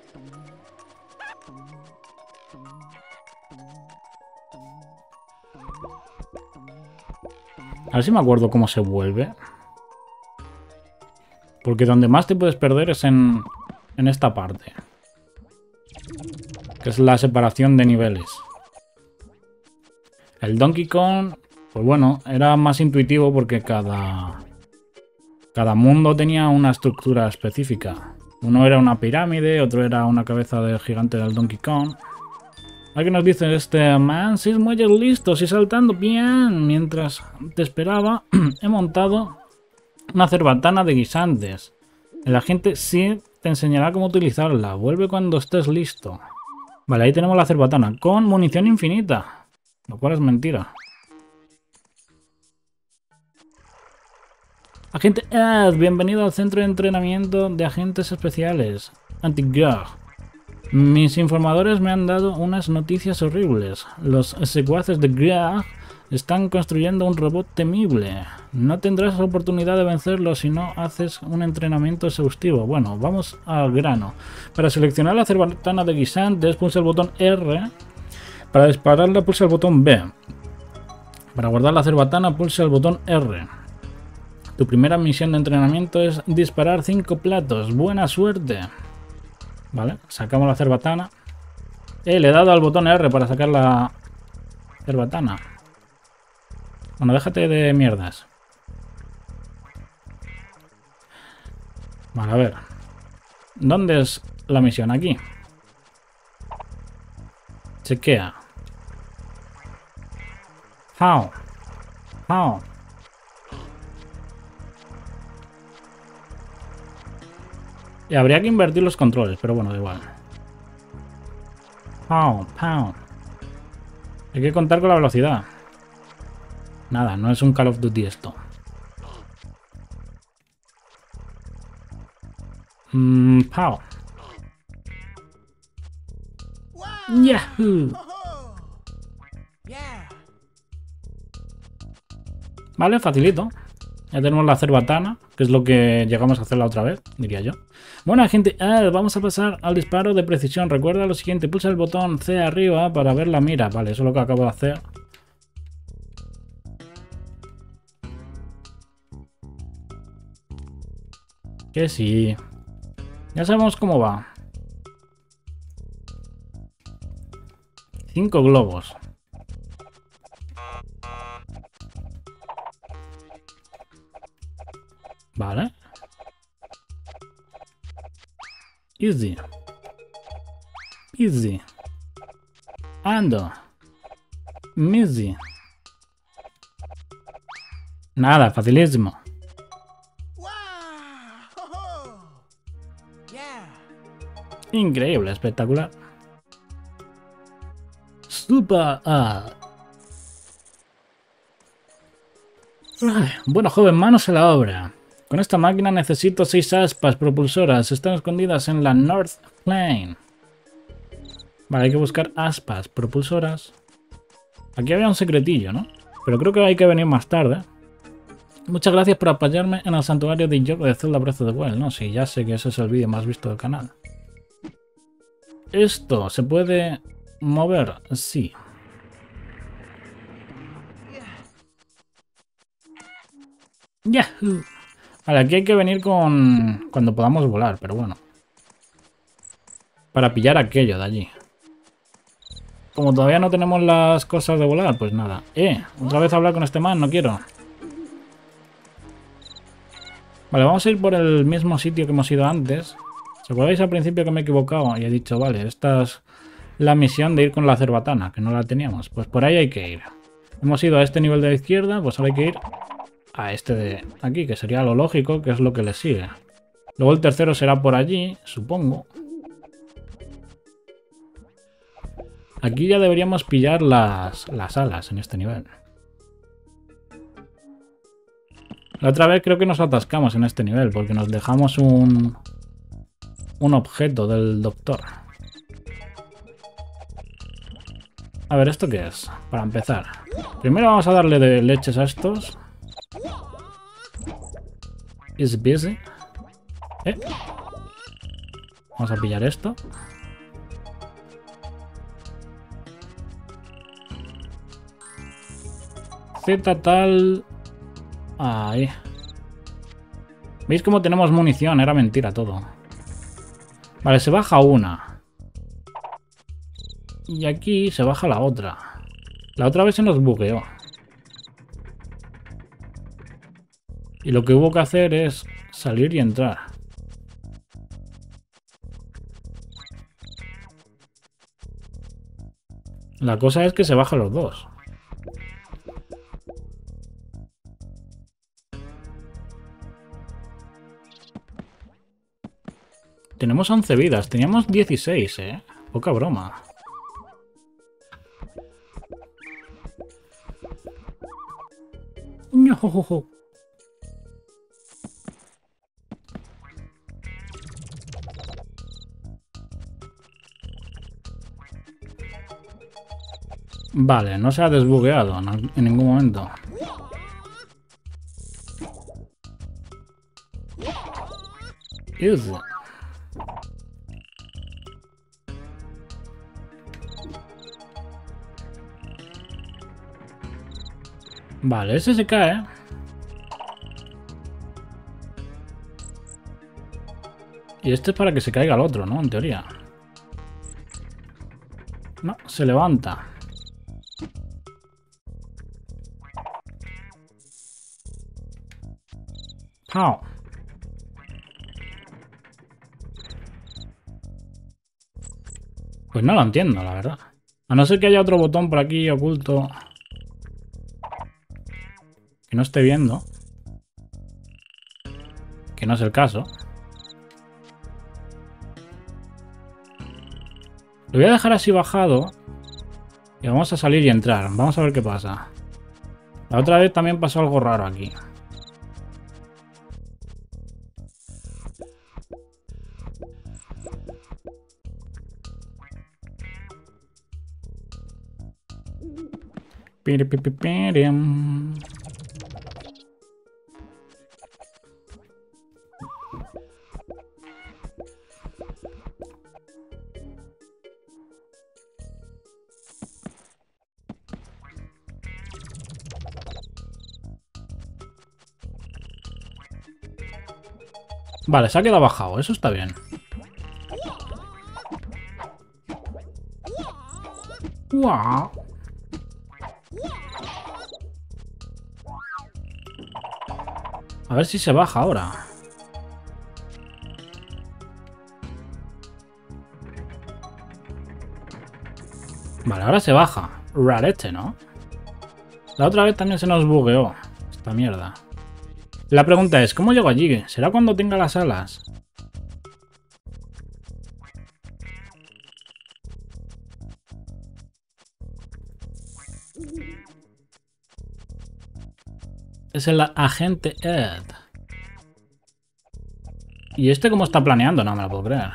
A ver si me acuerdo cómo se vuelve. Porque donde más te puedes perder es en, en esta parte. Que es la separación de niveles. El Donkey Kong, pues bueno, era más intuitivo porque cada, cada mundo tenía una estructura específica. Uno era una pirámide, otro era una cabeza de gigante del Donkey Kong. Aquí nos dice este man, seis muelles listos y saltando bien. Mientras te esperaba, he montado una cerbatana de guisantes. El agente sí te enseñará cómo utilizarla. Vuelve cuando estés listo. Vale, ahí tenemos la cerbatana con munición infinita. Lo cual es mentira. Agente Ed, bienvenido al centro de entrenamiento de agentes especiales. Anti-Grog. Mis informadores me han dado unas noticias horribles. Los secuaces de Grog están construyendo un robot temible. No tendrás oportunidad de vencerlo si no haces un entrenamiento exhaustivo. Bueno, vamos al grano. Para seleccionar la cerbatana de guisantes, pulsa el botón R. Para dispararla, pulsa el botón B. Para guardar la cerbatana, pulsa el botón R. Tu primera misión de entrenamiento es disparar cinco platos. ¡Buena suerte! Vale, sacamos la cerbatana. Eh, le he dado al botón R para sacar la cerbatana. Bueno, déjate de mierdas. Vale, a ver. ¿Dónde es la misión? Aquí. Chequea. How. How. Y habría que invertir los controles, pero bueno, da igual. How. How. Hay que contar con la velocidad. Nada, no es un Call of Duty esto. Mmm, pow. Yahoo. Vale, facilito. Ya tenemos la cerbatana, que es lo que llegamos a hacer la otra vez, diría yo. Bueno, gente, ah, vamos a pasar al disparo de precisión. Recuerda lo siguiente, pulsa el botón C arriba para ver la mira. Vale, eso es lo que acabo de hacer. Que sí. Ya sabemos cómo va. Cinco globos. Vale. Easy. Easy. Ando. Easy. Nada, facilísimo. Increíble, espectacular. Super. Uh. Bueno, joven, manos a la obra. Con esta máquina necesito seis aspas propulsoras. Están escondidas en la North Plain. Vale, hay que buscar aspas propulsoras. Aquí había un secretillo, ¿no? Pero creo que hay que venir más tarde. Muchas gracias por apoyarme en el santuario de York de Zelda Breath of the Wild. No, sí, ya sé que ese es el vídeo más visto del canal. ¿Esto se puede mover? Sí. ¡Yahoo! Vale, aquí hay que venir con cuando podamos volar, pero bueno. Para pillar aquello de allí. Como todavía no tenemos las cosas de volar, pues nada. Eh, otra vez hablar con este man, no quiero. Vale, vamos a ir por el mismo sitio que hemos ido antes. ¿Os acordáis al principio que me he equivocado? Y he dicho, vale, estas la misión de ir con la cerbatana, que no la teníamos. Pues por ahí hay que ir. Hemos ido a este nivel de la izquierda, pues ahora hay que ir a este de aquí, que sería lo lógico, que es lo que le sigue. Luego el tercero será por allí, supongo. Aquí ya deberíamos pillar las, las alas en este nivel. La otra vez creo que nos atascamos en este nivel, porque nos dejamos un, un objeto del doctor. A ver, ¿esto qué es? Para empezar. Primero vamos a darle de leches a estos. Is busy. ¿Eh? Vamos a pillar esto. Z tal... Ahí. ¿Veis cómo tenemos munición? Era mentira todo. Vale, se baja una. Y aquí se baja la otra. La otra vez se nos bugueó. Y lo que hubo que hacer es salir y entrar. La cosa es que se bajan los dos. Tenemos once vidas. Teníamos dieciséis, ¿eh? Poca broma. No. Vale, no se ha desbugueado en ningún momento. Easy. Vale, ese se cae. Y este es para que se caiga el otro, ¿no? En teoría. No, se levanta. ¡Pau! Pues no lo entiendo, la verdad. A no ser que haya otro botón por aquí oculto que no esté viendo. Que no es el caso. Lo voy a dejar así bajado. Y vamos a salir y entrar. Vamos a ver qué pasa. La otra vez también pasó algo raro aquí. Vale, se ha quedado bajado. Eso está bien. ¡Guau! A ver si se baja ahora. Vale, ahora se baja. Rarete, ¿no? La otra vez también se nos bugueó esta mierda. La pregunta es, ¿cómo llego allí? ¿Será cuando tenga las alas? Es el agente Ed. ¿Y este cómo está planeando? No me lo puedo creer.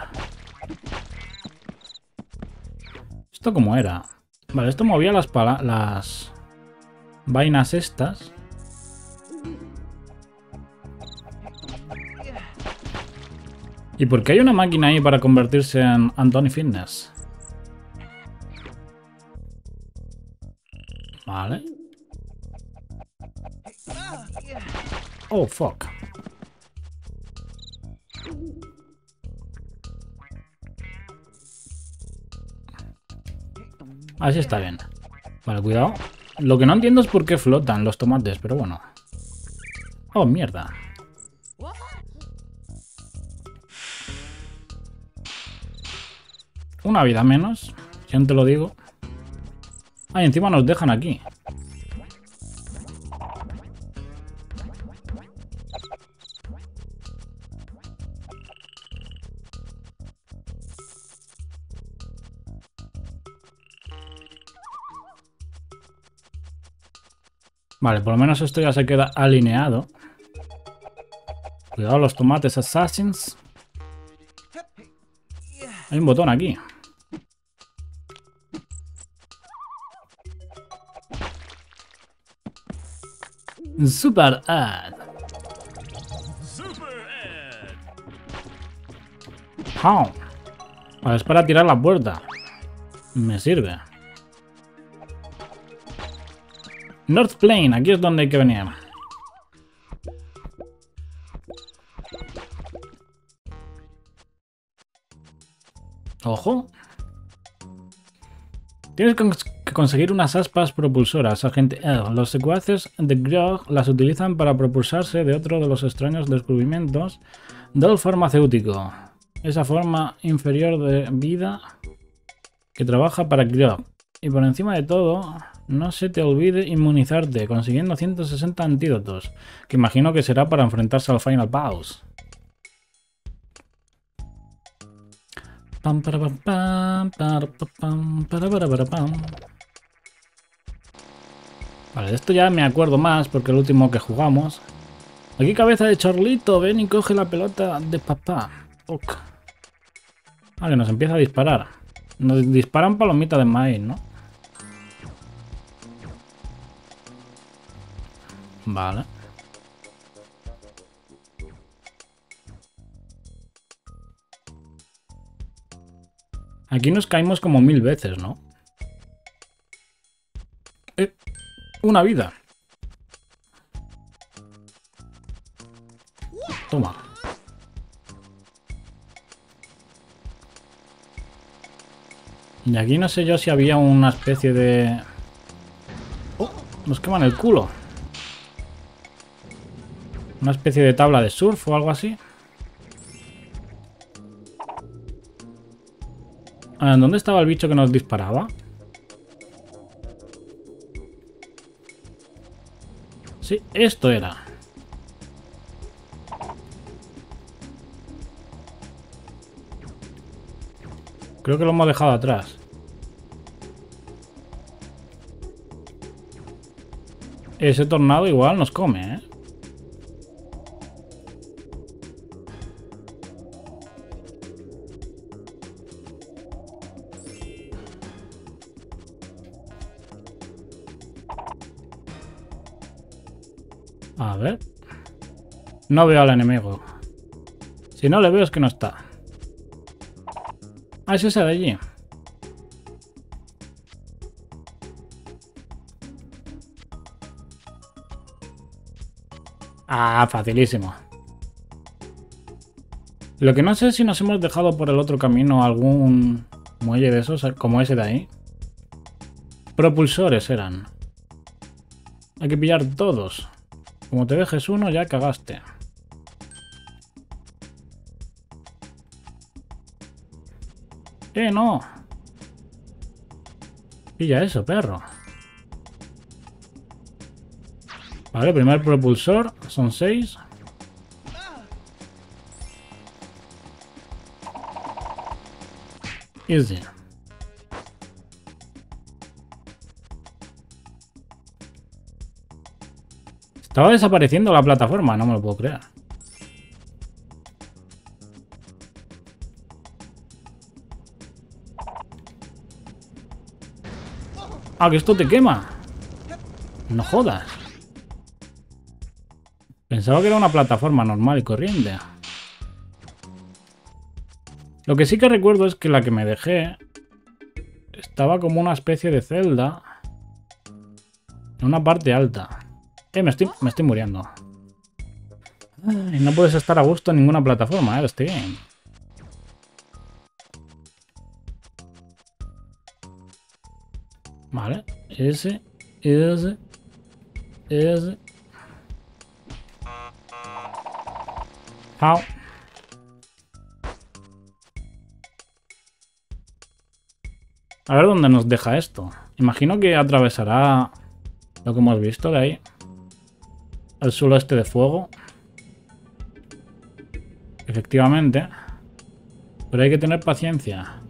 ¿Esto cómo era? Vale, esto movía las, las vainas estas. ¿Y por qué hay una máquina ahí para convertirse en Anthony Fitness? Vale. Oh, fuck. Así está bien. Vale, cuidado. Lo que no entiendo es por qué flotan los tomates, pero bueno. Oh, mierda. Una vida menos. Ya te lo digo. Ah, y encima nos dejan aquí. Vale, por lo menos esto ya se queda alineado. Cuidado los tomates assassins. Hay un botón aquí. Super Ad. How? Vale, es para tirar la puerta. Me sirve. North Plain, aquí es donde hay que venir. Ojo. Tienes que conseguir unas aspas propulsoras, agente L. Los secuaces de Grog las utilizan para propulsarse de otro de los extraños descubrimientos del farmacéutico. Esa forma inferior de vida que trabaja para Grog. Y por encima de todo, no se te olvide inmunizarte, consiguiendo ciento sesenta antídotos, que imagino que será para enfrentarse al Final Boss. Pam, para, pam, pam, para, pam, para, para, para, pam. Vale, de esto ya me acuerdo más porque el último que jugamos. Aquí cabeza de Chorlito, ven y coge la pelota de papá. Ok. Vale, nos empieza a disparar. Nos disparan palomitas de maíz, ¿no? Vale. Aquí nos caímos como mil veces, ¿no? Eh, una vida. Toma. Y aquí no sé yo si había una especie de... Oh, nos queman el culo. Una especie de tabla de surf o algo así. ¿Dónde estaba el bicho que nos disparaba? Sí, esto era. Creo que lo hemos dejado atrás. Ese tornado igual nos come, ¿eh? A ver. No veo al enemigo. Si no le veo es que no está. Ah, es ese de allí. Ah, facilísimo. Lo que no sé es si nos hemos dejado por el otro camino algún muelle de esos, como ese de ahí. Propulsores eran. Hay que pillar todos. Como te dejes uno, ya cagaste. ¡Eh, no! Pilla eso, perro. Vale, primer propulsor. Son seis. Easy. Estaba desapareciendo la plataforma, no me lo puedo creer. Ah, que esto te quema. No jodas. Pensaba que era una plataforma normal y corriente. Lo que sí que recuerdo es que la que me dejé estaba como una especie de celda en una parte alta. Eh, me estoy, me estoy muriendo. Ay, no puedes estar a gusto en ninguna plataforma, eh, este game. Vale, ese, ese, ese. How? A ver dónde nos deja esto. Imagino que atravesará lo que hemos visto de ahí. El suelo este de fuego. Efectivamente. Pero hay que tener paciencia.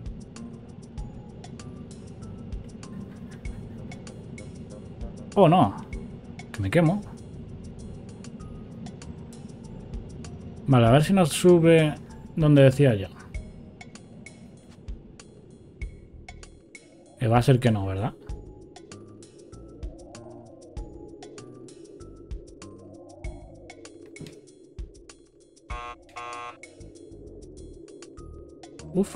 Oh, no. Que me quemo. Vale, a ver si nos sube donde decía yo. Que va a ser que no, ¿verdad? Uf.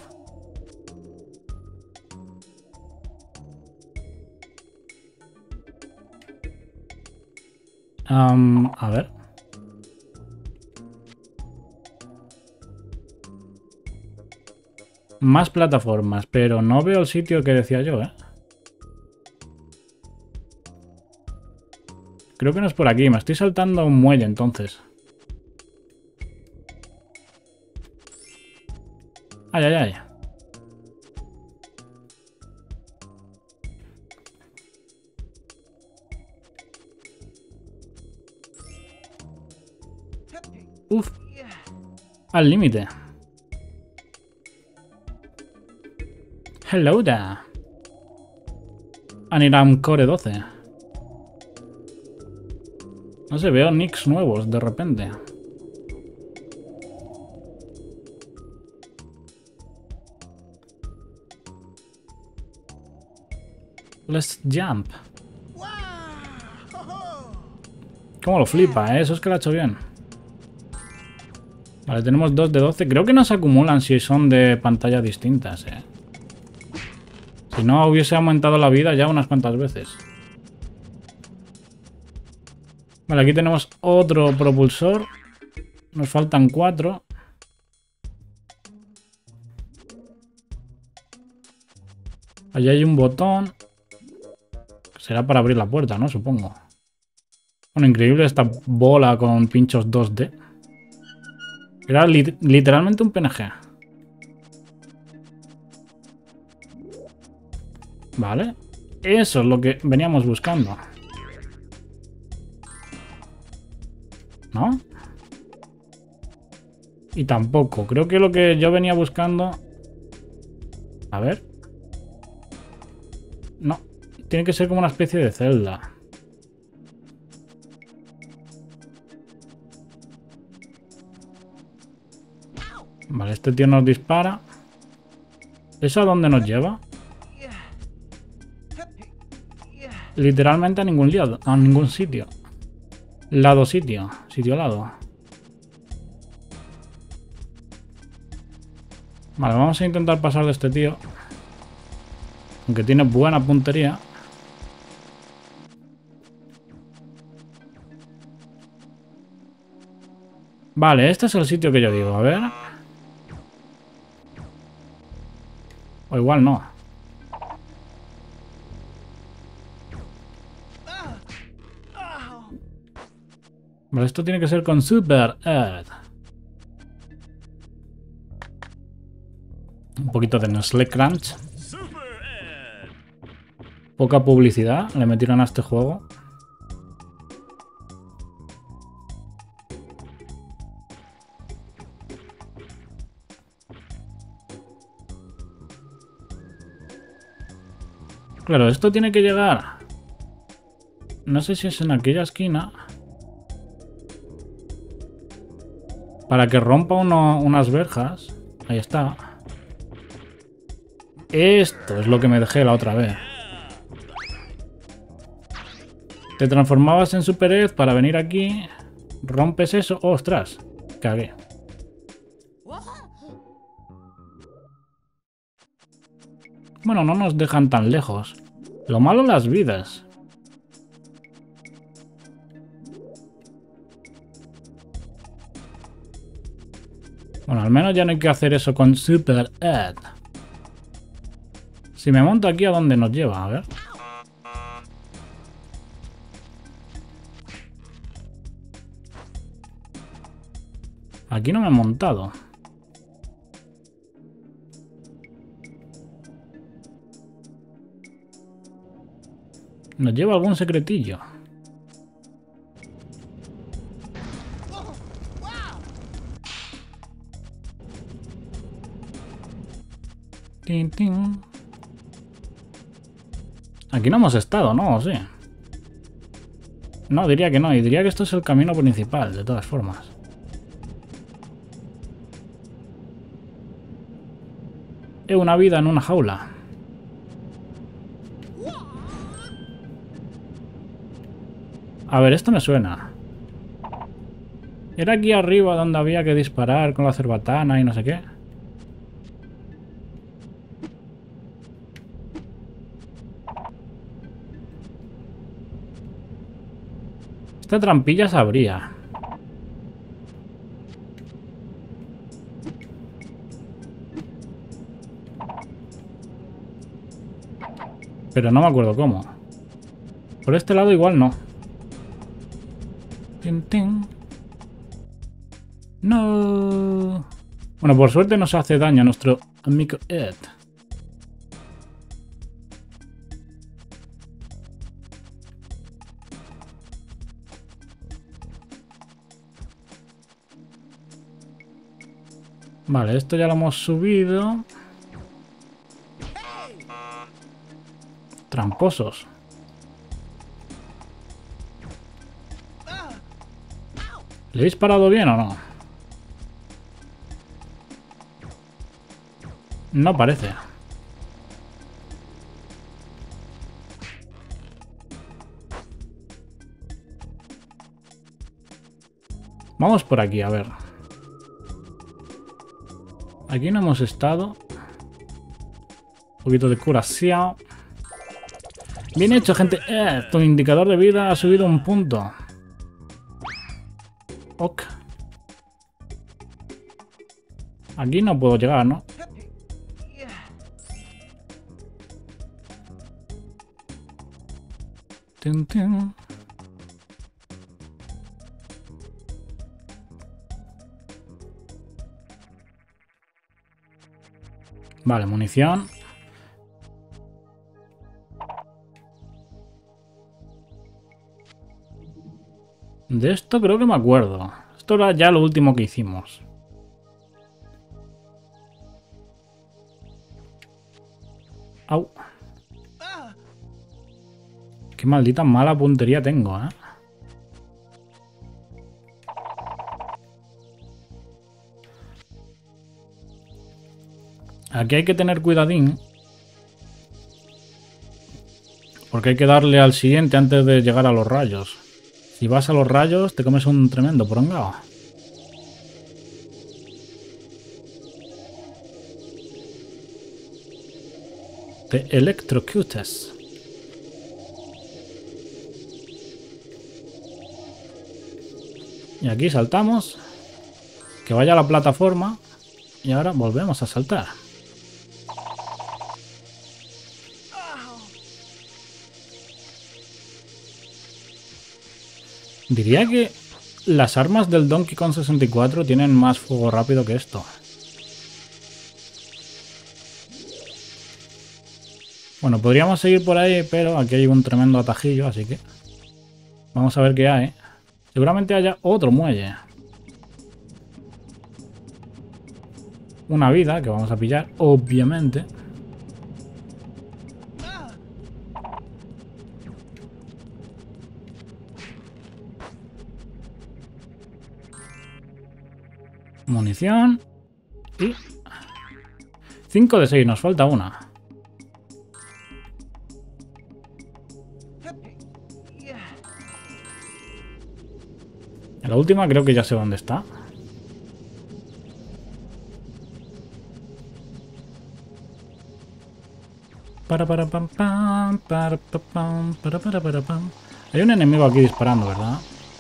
Um, a ver. Más plataformas, pero no veo el sitio que decía yo, ¿eh? Creo que no es por aquí. Me estoy saltando un muelle, entonces. Ay, ay, ay. Uf. Al límite. Hello there. Aniram Core doce. No sé, veo nicks nuevos de repente. Let's jump. Cómo lo flipa, ¿eh? Eso es que lo ha hecho bien. Vale, tenemos dos de doce. Creo que no se acumulan si son de pantallas distintas, ¿eh? Si no, hubiese aumentado la vida ya unas cuantas veces. Vale, aquí tenemos otro propulsor. Nos faltan cuatro. Allí hay un botón. Será para abrir la puerta, ¿no? Supongo. Bueno, increíble esta bola con pinchos dos D. Era li literalmente un P N G. Vale. Eso es lo que veníamos buscando. ¿No? Y tampoco. Creo que lo que yo venía buscando... A ver. No. Tiene que ser como una especie de celda. Vale, este tío nos dispara. ¿Eso a dónde nos lleva? Literalmente a ningún lado, a ningún sitio. Lado sitio, sitio lado. Vale, vamos a intentar pasar de este tío. Aunque tiene buena puntería. Vale, este es el sitio que yo digo, a ver. O igual no. Vale, esto tiene que ser con Super Earth. Un poquito de Nestlé Crunch. Poca publicidad le metieron a este juego. Claro, esto tiene que llegar. No sé si es en aquella esquina. Para que rompa uno, unas verjas. Ahí está. Esto es lo que me dejé la otra vez. Te transformabas en Super Earth para venir aquí. Rompes eso. ¡Oh, ostras! Cagué. Bueno, no nos dejan tan lejos. Lo malo, las vidas. Bueno, al menos ya no hay que hacer eso con Super Earth. Si me monto aquí, ¿a dónde nos lleva? A ver. Aquí no me he montado. Nos lleva algún secretillo. Tin, tin. Aquí no hemos estado, ¿no? ¿O sí? No, diría que no. Y diría que esto es el camino principal, de todas formas. Es una vida en una jaula. A ver, esto me suena. Era aquí arriba donde había que disparar con la cerbatana y no sé qué. Esta trampilla se abría. Pero no me acuerdo cómo. Por este lado igual no. Tin, tin. No. Bueno, por suerte no se hace daño a nuestro amigo Ed. Vale, esto ya lo hemos subido. Tramposos. ¿Le he disparado bien o no? No parece. Vamos por aquí, a ver. Aquí no hemos estado. Un poquito de curación. Bien hecho, gente. Eh, tu indicador de vida ha subido un punto. Ok. Aquí no puedo llegar, ¿no? Tin, tin. Vale, munición. De esto creo que me acuerdo. Esto era ya lo último que hicimos. Au. Qué maldita mala puntería tengo, ¿eh? Aquí hay que tener cuidadín. Porque hay que darle al siguiente antes de llegar a los rayos. Si vas a los rayos, te comes un tremendo porongao. Te electrocutes. Y aquí saltamos. Que vaya a la plataforma. Y ahora volvemos a saltar. Diría que las armas del Donkey Kong sesenta y cuatro tienen más fuego rápido que esto. Bueno, podríamos seguir por ahí, pero aquí hay un tremendo atajillo, así que vamos a ver qué hay. Seguramente haya otro muelle. Una vida que vamos a pillar, obviamente. Munición. Y cinco de seis, nos falta una. En la última creo que ya sé dónde está. Para para pam pam para pam para para para pam. Hay un enemigo aquí disparando, ¿verdad?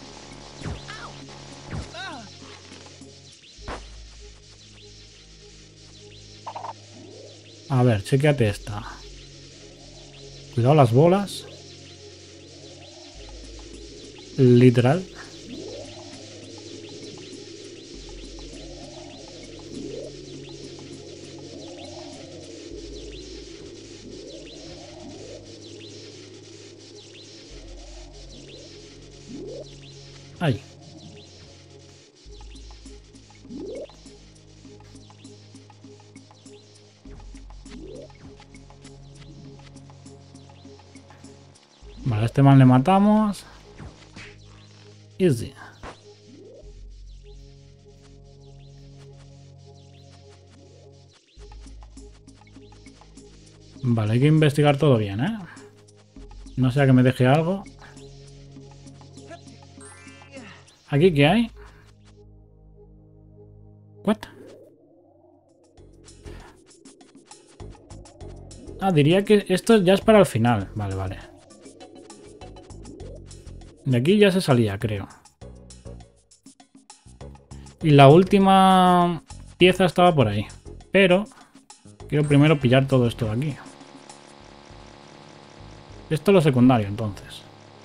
A ver, chequéate esta. Cuidado las bolas. Literal. Ahí. Vale, a este man le matamos. Easy. Vale, hay que investigar todo bien, ¿eh? No sea que me deje algo. ¿Aquí qué hay? ¿What? Ah, diría que esto ya es para el final. Vale, vale. De aquí ya se salía, creo. Y la última pieza estaba por ahí. Pero quiero primero pillar todo esto de aquí. Esto es lo secundario, entonces.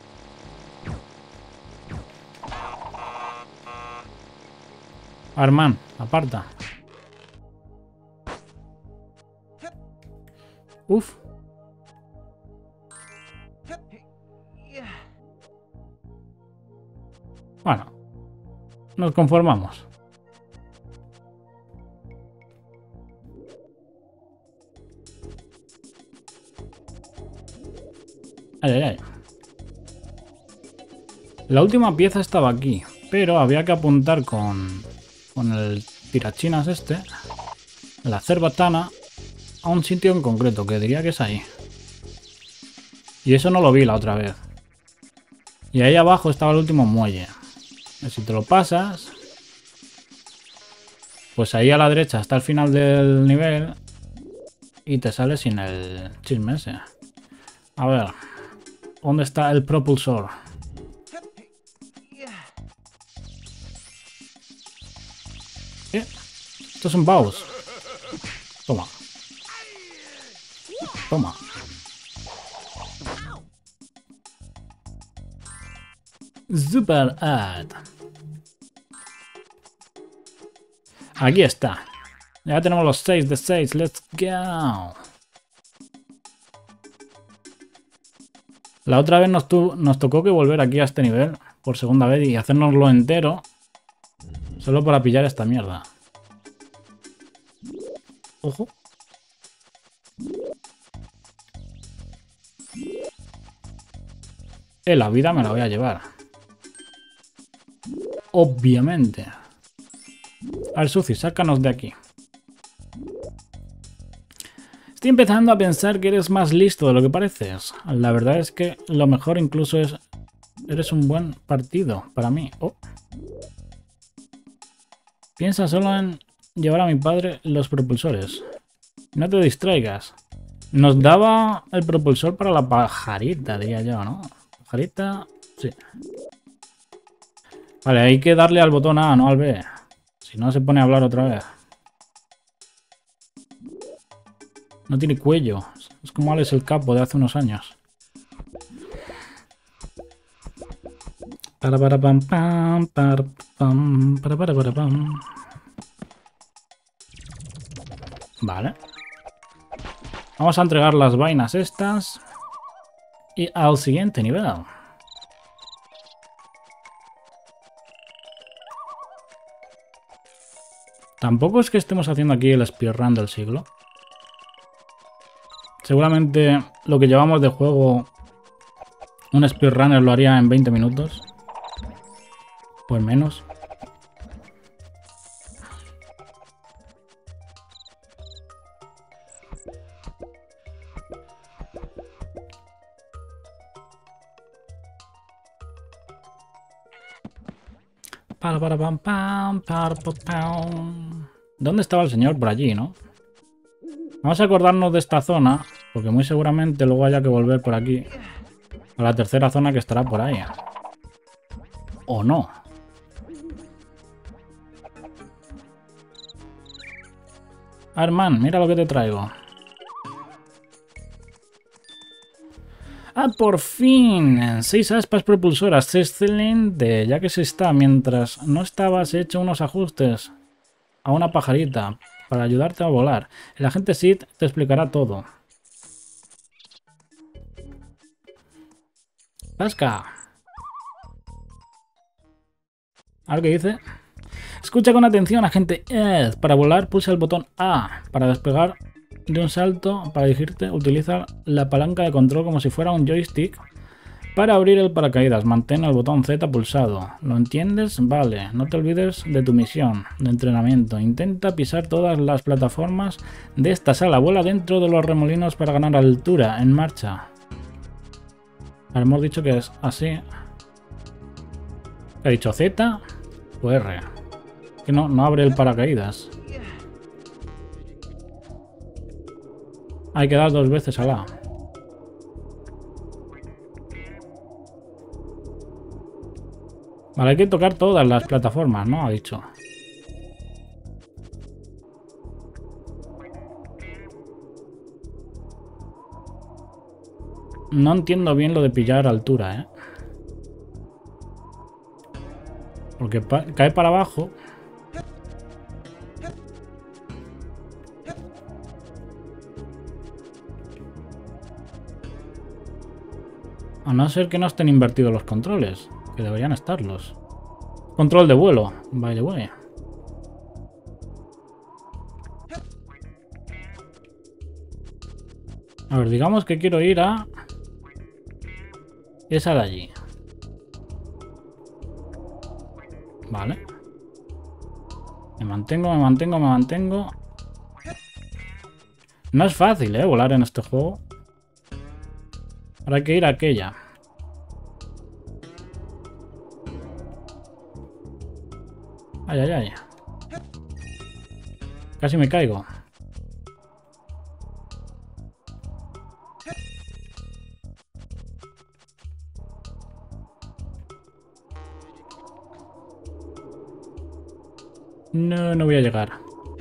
Arman, aparta. Uf. Bueno, nos conformamos. Ay, ay, ay. La última pieza estaba aquí, pero había que apuntar con, con el tirachinas este, la cerbatana, a un sitio en concreto, que diría que es ahí. Y eso no lo vi la otra vez. Y ahí abajo estaba el último muelle. Si te lo pasas, pues ahí a la derecha está el final del nivel y te sale sin el chisme ese. A ver, ¿dónde está el propulsor? ¿Eh? Esto es un Baus. Toma. Toma. Super Ad. Aquí está. Ya tenemos los seis de seis. Let's go. La otra vez nos, nos tocó que volver aquí a este nivel por segunda vez y hacérnoslo entero solo para pillar esta mierda. Ojo. Eh, la vida me la voy a llevar. Obviamente. A ver, Suzy, sácanos de aquí. Estoy empezando a pensar que eres más listo de lo que pareces. La verdad es que lo mejor incluso es... Eres un buen partido para mí. Oh. Piensa solo en llevar a mi padre los propulsores. No te distraigas. Nos daba el propulsor para la pajarita, diría yo, ¿no? Pajarita, sí. Vale, hay que darle al botón A, no al B. Si no se pone a hablar otra vez. No tiene cuello. Es como Alex el Capo de hace unos años. Para para pam pam para pam para para para pam. Vale. Vamos a entregar las vainas estas. Y al siguiente nivel. Tampoco es que estemos haciendo aquí el speedrun del siglo. Seguramente lo que llevamos de juego, un speedrunner lo haría en veinte minutos. Pues menos. Para, para, pam, pam, para, pam, pam. ¿Dónde estaba el señor? Por allí, ¿no? Vamos a acordarnos de esta zona, porque muy seguramente luego haya que volver por aquí a la tercera zona que estará por ahí. ¿O no? Arman, mira lo que te traigo. ¡Ah, por fin! Seis aspas propulsoras. Excelente. Ya que se está, mientras no estabas, he hecho unos ajustes a una pajarita para ayudarte a volar. El agente Sid te explicará todo. ¡Pasca! A ver qué dice. Escucha con atención, agente Ed. Para volar, pulsa el botón A. Para despegar de un salto, para dirigirte, utiliza la palanca de control como si fuera un joystick. Para abrir el paracaídas, mantén el botón Z pulsado. ¿Lo entiendes? Vale. No te olvides de tu misión de entrenamiento. Intenta pisar todas las plataformas de esta sala. Vuela dentro de los remolinos para ganar altura. En marcha. Ahora hemos dicho que es así. ¿He dicho Z o R? Que no, no abre el paracaídas. Hay que dar dos veces a la. Vale, hay que tocar todas las plataformas, ¿no? Ha dicho. No entiendo bien lo de pillar altura, ¿eh? Porque pa cae para abajo. A no ser que no estén invertidos los controles. Que deberían estarlos. Control de vuelo, by the way. A ver, digamos que quiero ir a esa de allí. Vale. Me mantengo, me mantengo, me mantengo. No es fácil, ¿eh? Volar en este juego. Ahora hay que ir a aquella. Ay, ay, ay. Casi me caigo. No, no voy a llegar.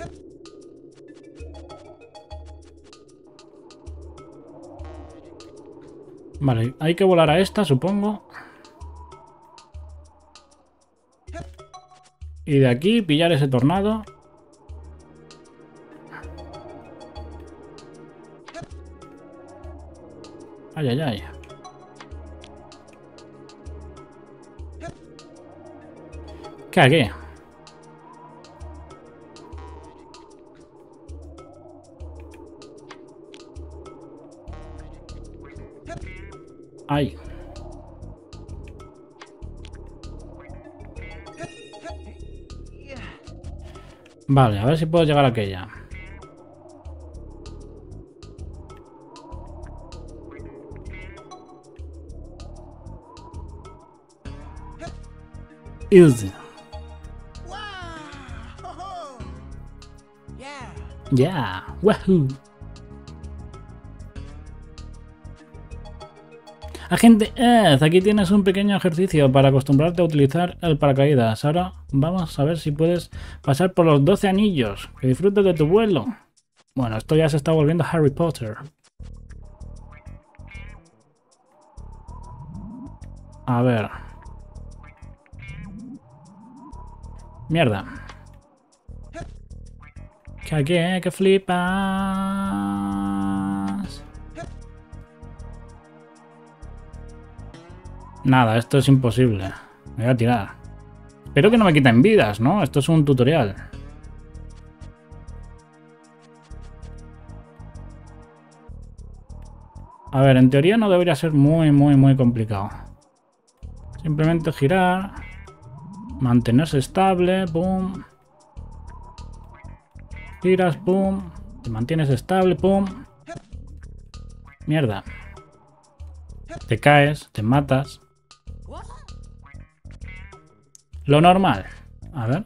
Vale, hay que volar a esta, supongo. Y de aquí pillar ese tornado. Ay, ay, ay. ¿Qué aquí? Ay. Vale, a ver si puedo llegar a aquella. Easy. Yeah, wahoo. Agente Ed, aquí tienes un pequeño ejercicio para acostumbrarte a utilizar el paracaídas. Ahora vamos a ver si puedes pasar por los doce anillos. Que disfrutes de tu vuelo. Bueno, esto ya se está volviendo Harry Potter. A ver. Mierda. Que aquí, eh, que flipas. Nada, esto es imposible. Me voy a tirar. Espero que no me quiten vidas, ¿no? Esto es un tutorial. A ver, en teoría no debería ser muy, muy, muy complicado. Simplemente girar. Mantenerse estable. Pum. Giras, pum. Te mantienes estable, pum. Mierda. Te caes, te matas. Lo normal. A ver.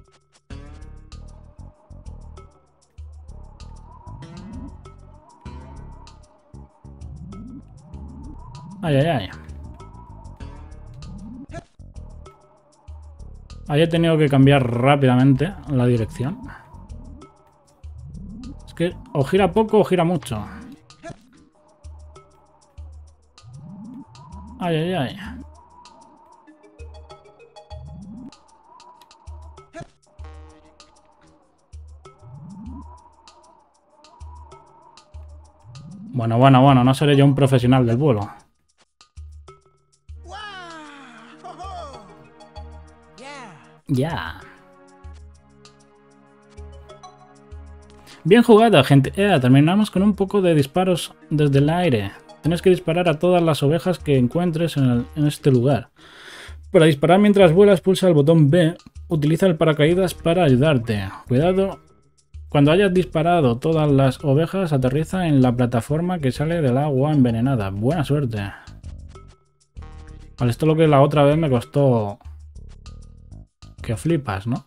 Ay, ay, ay. Ahí he tenido que cambiar rápidamente la dirección. Es que o gira poco o gira mucho. Ay, ay, ay. Bueno, bueno, bueno, no seré yo un profesional del vuelo. Ya. Bien jugado, gente. Eh, terminamos con un poco de disparos desde el aire. Tienes que disparar a todas las ovejas que encuentres en, el, en este lugar. Para disparar mientras vuelas, pulsa el botón B. Utiliza el paracaídas para ayudarte. Cuidado. Cuando hayas disparado todas las ovejas, aterriza en la plataforma que sale del agua envenenada. Buena suerte. Vale, esto es lo que la otra vez me costó... Que flipas, ¿no?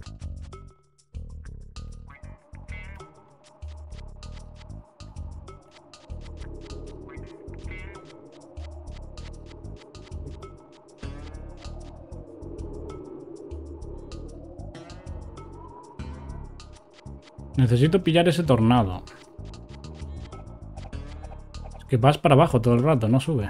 Necesito pillar ese tornado. Es que vas para abajo todo el rato, no sube.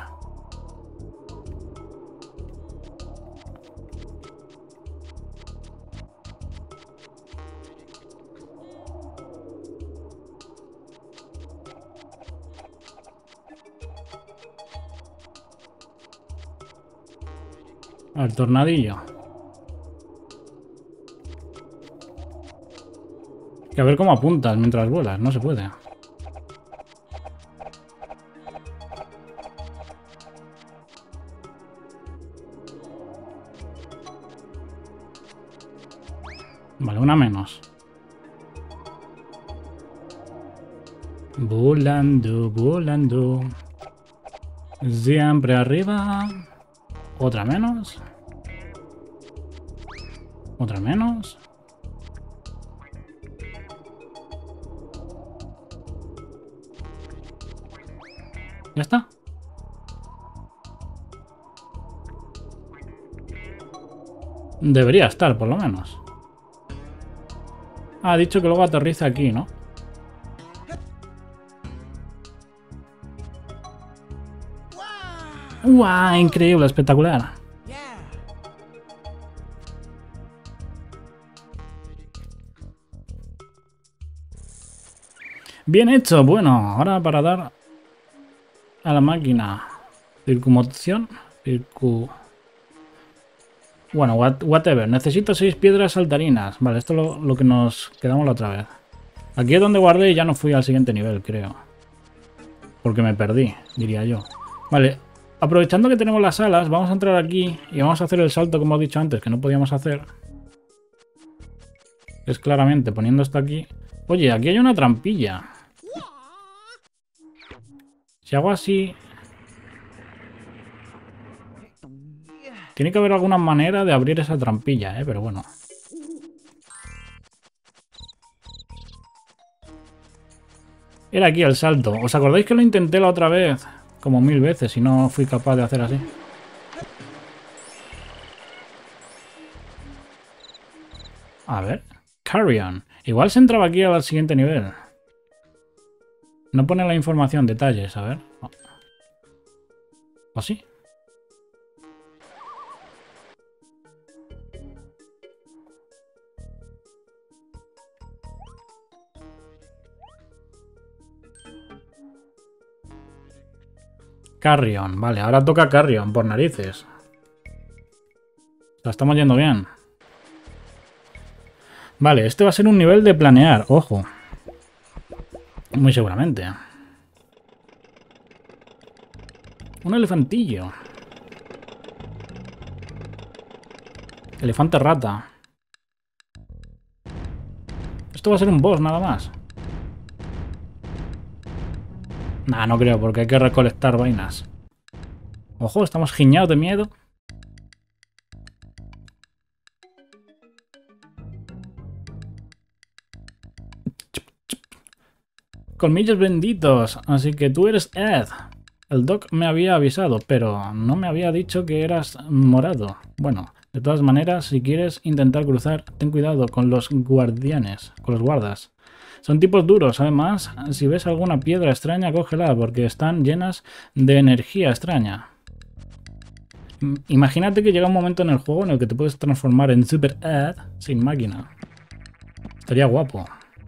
El tornadillo. Y a ver cómo apuntas mientras vuelas. No se puede. Vale, una menos. Volando, volando. Siempre arriba. Otra menos. Otra menos. ¿Ya está? Debería estar, por lo menos. Ha dicho que luego aterriza aquí, ¿no? ¡Guau! Increíble, espectacular. Bien hecho. Bueno, ahora para dar a la máquina circunmoción. Circu... Bueno, what, whatever. Necesito seis piedras saltarinas. Vale, esto es lo, lo que nos quedamos la otra vez. Aquí es donde guardé y ya no fui al siguiente nivel, creo. Porque me perdí, diría yo. Vale, aprovechando que tenemos las alas, vamos a entrar aquí y vamos a hacer el salto, como he dicho antes, que no podíamos hacer. Es claramente poniendo esto aquí. Oye, aquí hay una trampilla. Si hago así... Tiene que haber alguna manera de abrir esa trampilla, ¿eh? Pero bueno. Era aquí el salto. ¿Os acordáis que lo intenté la otra vez? Como mil veces y no fui capaz de hacer así. A ver. Carry on. Igual se entraba aquí al siguiente nivel. No pone la información, detalles, a ver. ¿O sí? Carrion, vale, ahora toca Carrion, por narices. La estamos yendo bien. Vale, este va a ser un nivel de planear, ojo. Muy seguramente. Un elefantillo. Elefante rata. Esto va a ser un boss nada más. Nah, no creo, porque hay que recolectar vainas. Ojo, estamos giñados de miedo. Colmillos benditos. Así que tú eres Ed. El Doc me había avisado, pero no me había dicho que eras morado. Bueno, de todas maneras, si quieres intentar cruzar, ten cuidado con los guardianes, con los guardas. Son tipos duros, además, si ves alguna piedra extraña, cógela, porque están llenas de energía extraña. Imagínate que llega un momento en el juego en el que te puedes transformar en Super Ed sin máquina. Estaría guapo.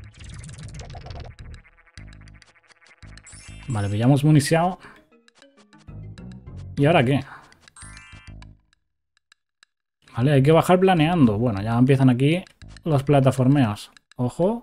Vale, pillamos munición. ¿Y ahora qué? Vale, hay que bajar planeando. Bueno, ya empiezan aquí los plataformeos. Ojo.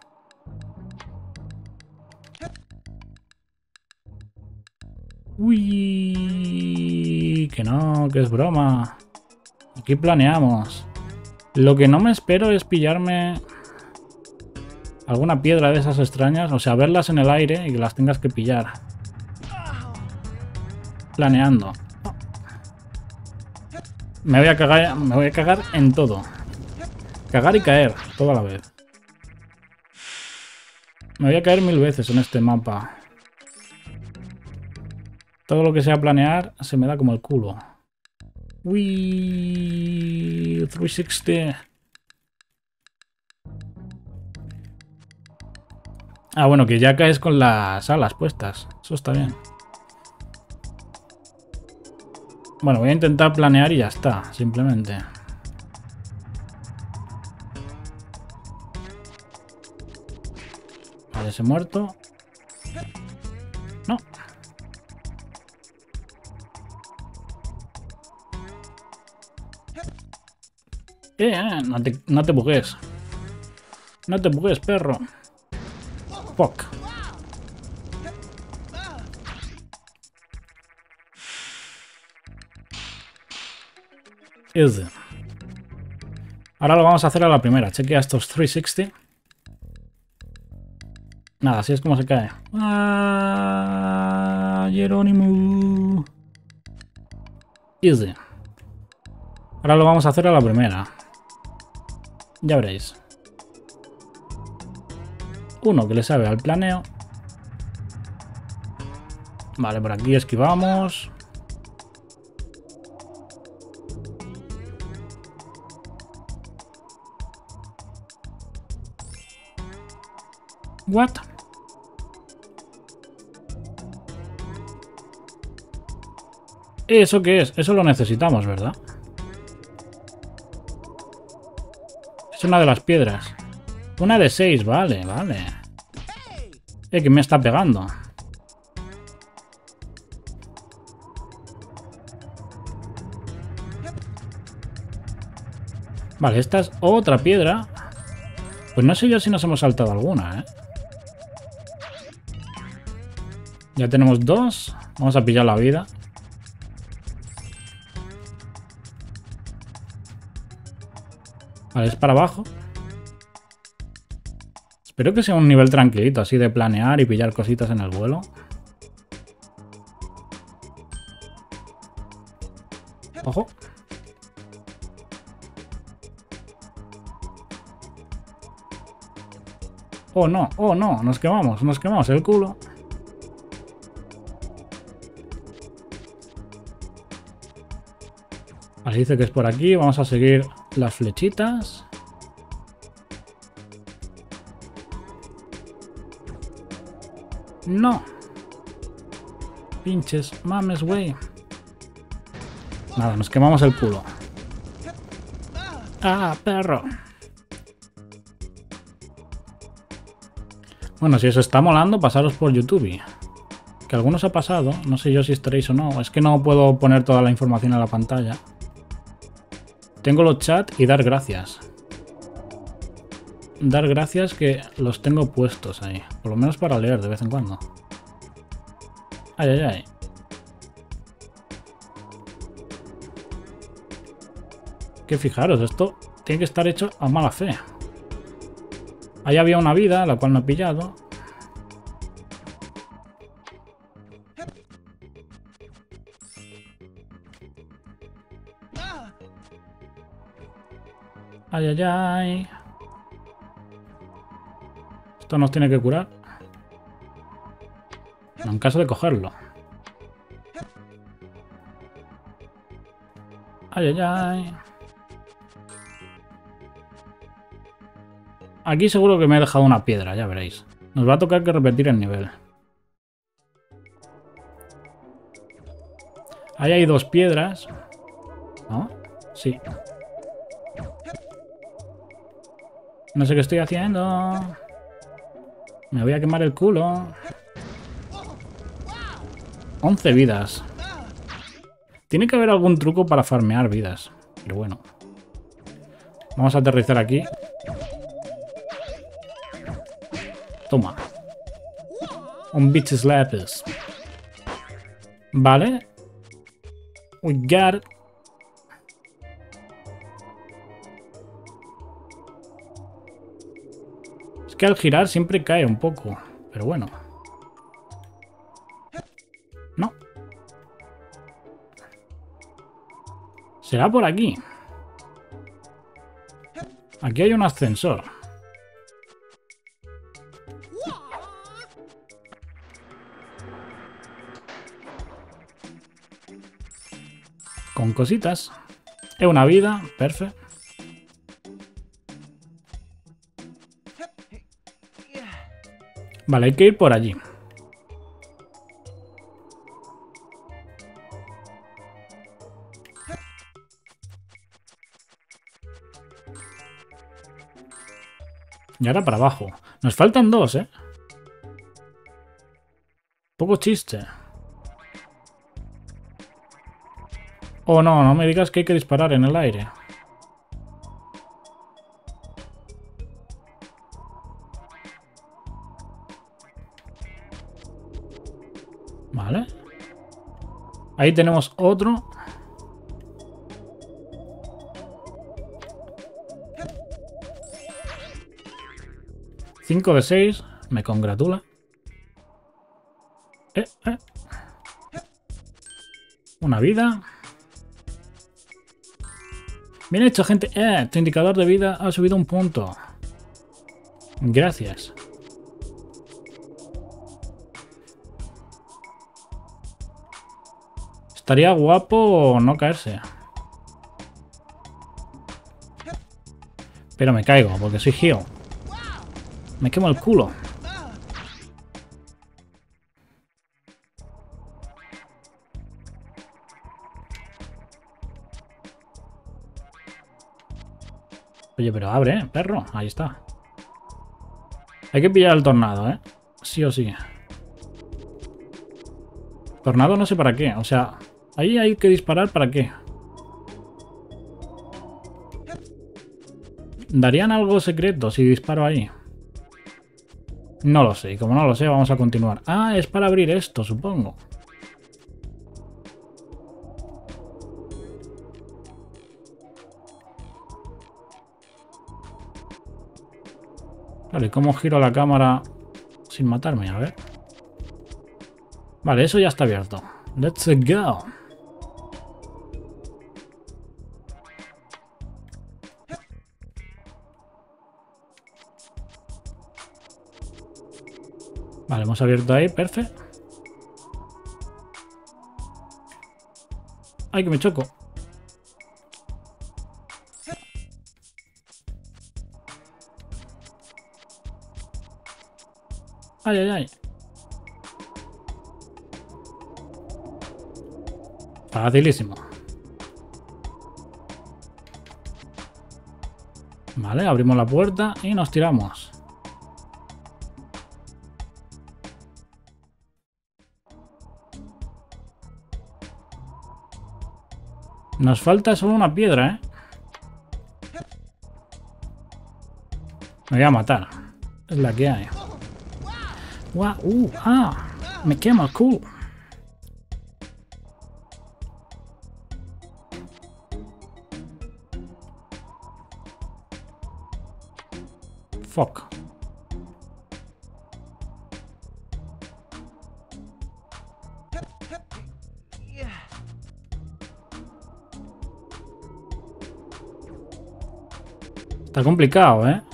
Uy, que no, que es broma. Aquí planeamos. Lo que no me espero es pillarme alguna piedra de esas extrañas. O sea, verlas en el aire y que las tengas que pillar. Planeando. Me voy a cagar, me voy a cagar en todo. Cagar y caer, toda la vez. Me voy a caer mil veces en este mapa. Todo lo que sea planear se me da como el culo. Uy, trescientos sesenta. Ah, bueno, que ya caes con las alas puestas. Eso está bien. Bueno, voy a intentar planear y ya está, simplemente. Vale, ese muerto. No. Eh, eh, no te, no te bugues. No te bugues, perro. Fuck. Easy. Ahora lo vamos a hacer a la primera. Chequea estos trescientos sesenta. Nada, así es como se cae. Ah, Jerónimo. Easy. Ahora lo vamos a hacer a la primera. Ya veréis. Uno que le sabe al planeo. Vale, por aquí esquivamos. What? ¿Eso qué es? Eso lo necesitamos, ¿verdad? Es una de las piedras. Una de seis, vale, vale. Eh, que me está pegando. Vale, esta es otra piedra. Pues no sé yo si nos hemos saltado alguna, ¿eh? Ya tenemos dos. Vamos a pillar la vida. Vale, es para abajo. Espero que sea un nivel tranquilito, así de planear y pillar cositas en el vuelo. Ojo. Oh no, oh no, nos quemamos, nos quemamos el culo. Vale, dice que es por aquí, vamos a seguir las flechitas. No. Pinches mames, güey. Nada, nos quemamos el culo. Ah, perro. Bueno, si os está molando, pasaros por YouTube. Que algunos ha pasado, no sé yo si estaréis o no. Es que no puedo poner toda la información en la pantalla. Tengo los chats y dar gracias. Dar gracias que los tengo puestos ahí. Por lo menos para leer de vez en cuando. Ay, ay, ay. Que fijaros, esto tiene que estar hecho a mala fe. Ahí había una vida, la cual no he pillado. Ay, ay, ay. Esto nos tiene que curar. No, en caso de cogerlo. Ay, ay, ay. Aquí seguro que me he dejado una piedra, ya veréis. Nos va a tocar que repetir el nivel. Ahí hay dos piedras. ¿No? Sí. No sé qué estoy haciendo. Me voy a quemar el culo. once vidas. Tiene que haber algún truco para farmear vidas. Pero bueno. Vamos a aterrizar aquí. Toma. Un bitch slappers. Vale. We got it. Es que al girar siempre cae un poco. Pero bueno. No. Será por aquí. Aquí hay un ascensor. Con cositas. Es una vida. Perfecto. Vale, hay que ir por allí. Y ahora para abajo. Nos faltan dos, ¿eh? Poco chiste. Oh, no, no me digas que hay que disparar en el aire. Vale. Ahí tenemos otro. cinco de seis. Me congratula. Eh, eh. Una vida. Bien hecho, gente. Eh, tu indicador de vida ha subido un punto. Gracias. Estaría guapo no caerse. Pero me caigo porque soy Gio. Me quemo el culo. Oye, pero abre, ¿eh? Perro. Ahí está. Hay que pillar el tornado, ¿eh? Sí o sí. Tornado no sé para qué. O sea, ahí hay que disparar para qué. ¿Darían algo secreto si disparo ahí? No lo sé. Y como no lo sé, vamos a continuar. Ah, es para abrir esto, supongo. Vale, ¿cómo giro la cámara sin matarme? A ver. Vale, eso ya está abierto. Let's go. Vale, hemos abierto ahí. Perfecto. Ay, que me choco. Ay, ay, ay. Facilísimo. Vale, abrimos la puerta y nos tiramos. Nos falta solo una piedra, ¿eh? Me voy a matar. Es la que hay. Guau, uh, ah, me quema el culo. Fuck. Está complicado, ¿eh?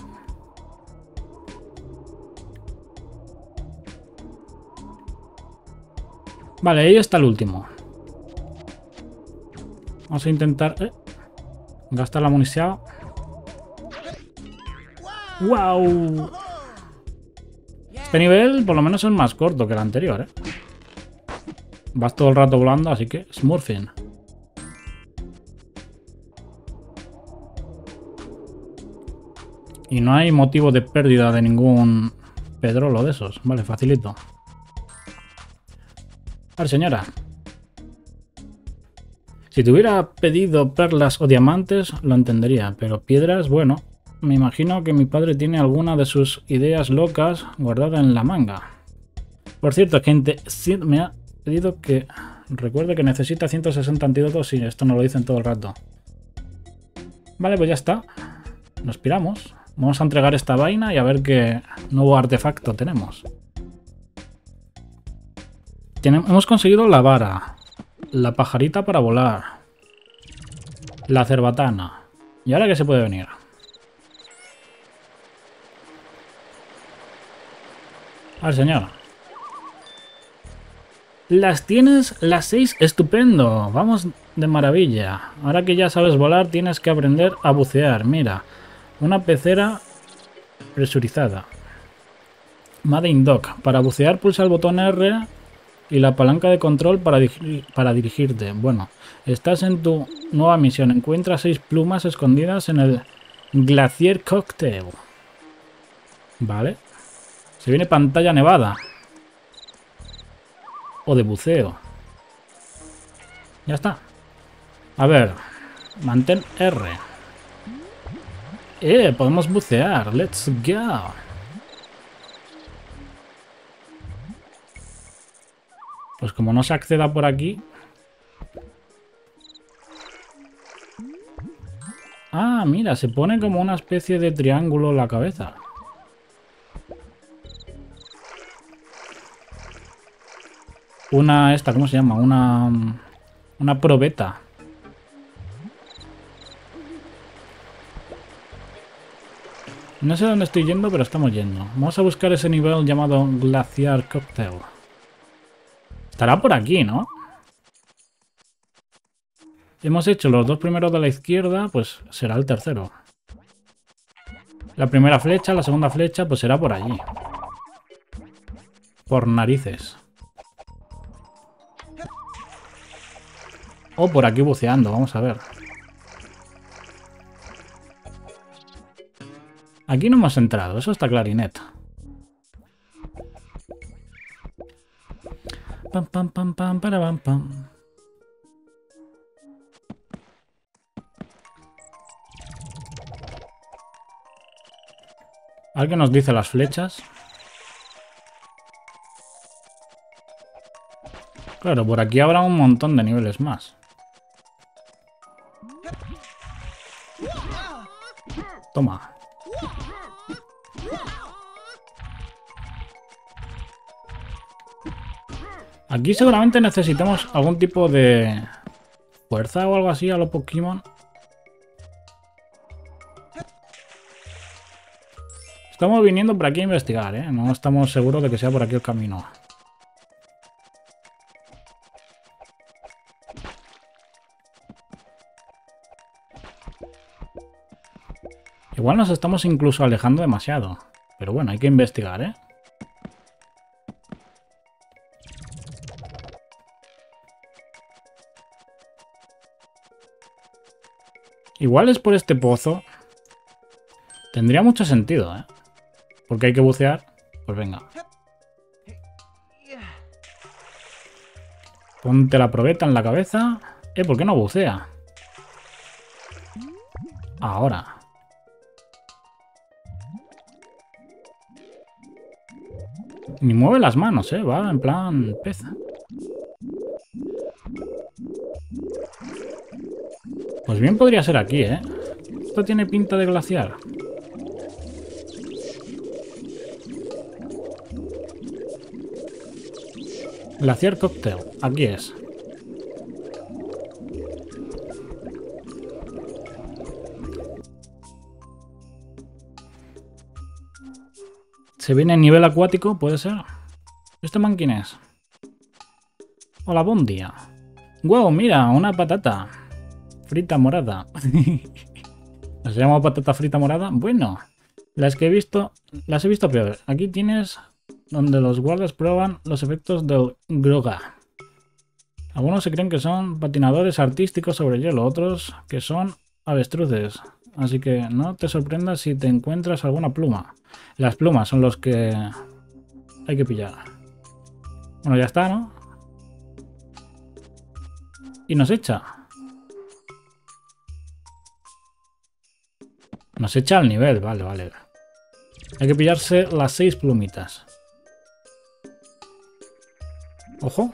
Vale, ahí está el último. Vamos a intentar... Eh, gastar la munición. ¡Wow! Este nivel por lo menos es más corto que el anterior, ¿eh? Vas todo el rato volando, así que smurfing. Y no hay motivo de pérdida de ningún pedrolo de esos. Vale, facilito. A ver, señora. Si te hubiera pedido perlas o diamantes, lo entendería, pero piedras, bueno, me imagino que mi padre tiene alguna de sus ideas locas guardada en la manga. Por cierto, gente, Sid me ha pedido que recuerde que necesita ciento sesenta antídotos y esto no lo dicen todo el rato. Vale, pues ya está. Nos piramos. Vamos a entregar esta vaina y a ver qué nuevo artefacto tenemos. Tenemos hemos conseguido la vara, la pajarita para volar, la cerbatana. ¿Y ahora qué se puede venir? Al señor. Las tienes las seis, estupendo. Vamos de maravilla. Ahora que ya sabes volar, tienes que aprender a bucear. Mira, una pecera presurizada. Made in Dock. Para bucear pulsa el botón R y la palanca de control para, para dirigirte. Bueno, estás en tu nueva misión. Encuentras seis plumas escondidas en el Glacier Cocktail. Vale. Se viene pantalla nevada. O de buceo. Ya está. A ver. Mantén R. Eh, podemos bucear. Let's go. Pues como no se acceda por aquí. Ah, mira, se pone como una especie de triángulo en la cabeza. Una, esta, ¿cómo se llama? Una, una probeta. No sé dónde estoy yendo, pero estamos yendo. Vamos a buscar ese nivel llamado Glacier Cocktail. Estará por aquí, ¿no? Hemos hecho los dos primeros de la izquierda, pues será el tercero. La primera flecha, la segunda flecha, pues será por allí. Por narices. O por aquí buceando, vamos a ver. Aquí no hemos entrado, eso está clarinet. Pam, pam, pam, pam, para, pam, pam. ¿Alguien nos dice las flechas? Claro, por aquí habrá un montón de niveles más. Toma. Aquí seguramente necesitamos algún tipo de fuerza o algo así a los Pokémon. Estamos viniendo por aquí a investigar, ¿eh? No estamos seguros de que sea por aquí el camino. Igual nos estamos incluso alejando demasiado. Pero bueno, hay que investigar, ¿eh? Igual es por este pozo. Tendría mucho sentido, ¿eh? Porque hay que bucear. Pues venga. Ponte la probeta en la cabeza. Eh, ¿por qué no bucea? Ahora. Ni mueve las manos, ¿eh? Va en plan pez. Pues bien podría ser aquí, ¿eh? Esto tiene pinta de glaciar. Glacier Cocktail. Aquí es. ¿Se viene en nivel acuático? ¿Puede ser? ¿Este man quién es? Hola, buen día. ¡Wow! Mira, una patata. Frita morada. ¿Se llama patata frita morada? Bueno, las que he visto, las he visto peor. Aquí tienes donde los guardas prueban los efectos del Groga. Algunos se creen que son patinadores artísticos sobre hielo, otros que son avestruces. Así que no te sorprendas si te encuentras alguna pluma. Las plumas son los que hay que pillar. Bueno, ya está, ¿no? Y nos echa. Nos echa al nivel, vale, vale. Hay que pillarse las seis plumitas. Ojo.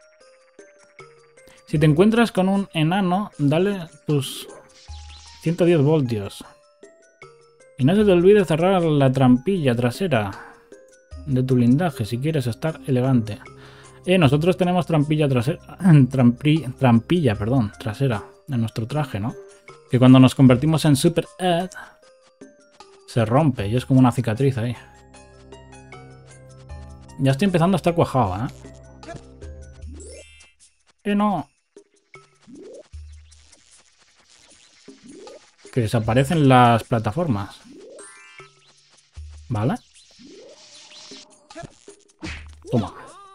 Si te encuentras con un enano, dale tus ciento diez voltios. Y no se te olvide cerrar la trampilla trasera de tu blindaje si quieres estar elegante. Eh, nosotros tenemos trampilla trasera, trampi, trampilla, perdón, trasera en nuestro traje, ¿no? Que cuando nos convertimos en Super Ed se rompe y es como una cicatriz ahí. Ya estoy empezando a estar cuajado, ¿eh? Eh, no. Que desaparecen las plataformas. ¿Vale? Toma.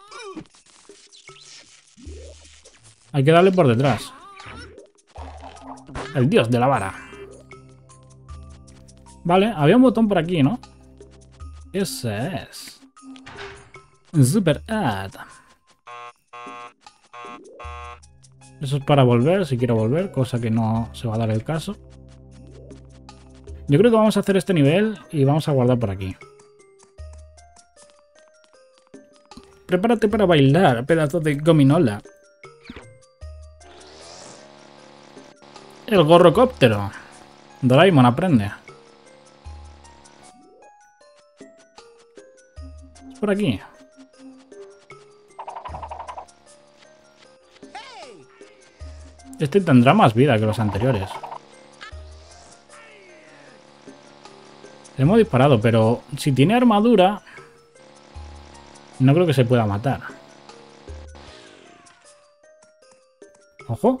Hay que darle por detrás. El dios de la vara. Vale, había un botón por aquí, ¿no? Ese es. Super Ad. Eso es para volver, si quiero volver, cosa que no se va a dar el caso. Yo creo que vamos a hacer este nivel y vamos a guardar por aquí. Prepárate para bailar, pedazo de gominola. El gorrocóptero. Doraemon aprende. Es por aquí. Este tendrá más vida que los anteriores. Le hemos disparado, pero si tiene armadura, no creo que se pueda matar. Ojo.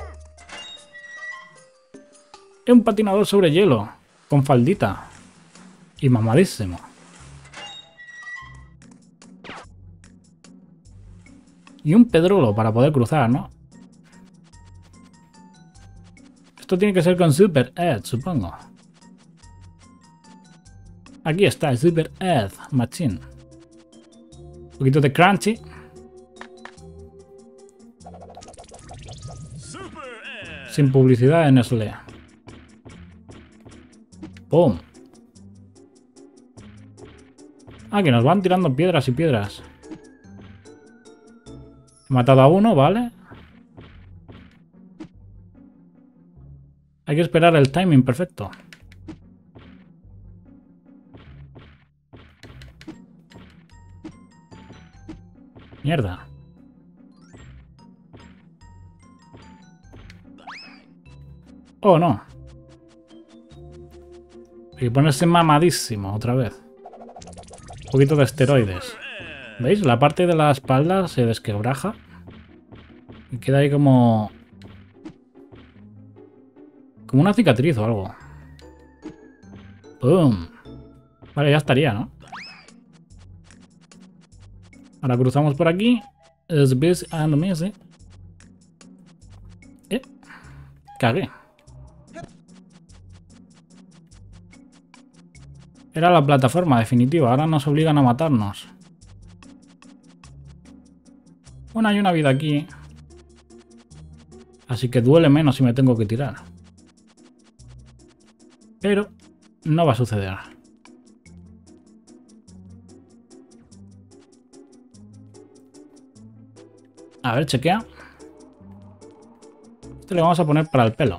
Es un patinador sobre hielo, con faldita. Y mamadísimo. Y un pedrolo para poder cruzar, ¿no? Esto tiene que ser con Super Ed, supongo. Aquí está el Super Ed Machine. Un poquito de crunchy. Sin publicidad en Nestlé. ¡Pum! Ah, que nos van tirando piedras y piedras. He matado a uno, ¿vale? Hay que esperar el timing perfecto. Mierda. Oh, no. Hay que ponerse mamadísimo otra vez. Un poquito de esteroides. ¿Veis? La parte de la espalda se desquebraja. Y queda ahí como... Como una cicatriz o algo. ¡Pum! Vale, ya estaría, ¿no? Ahora cruzamos por aquí. Es busy and messy. Eh. Cagué. Era la plataforma definitiva. Ahora nos obligan a matarnos. Bueno, hay una vida aquí. Así que duele menos si me tengo que tirar. Pero no va a suceder. A ver, chequea. Este le vamos a poner para el pelo.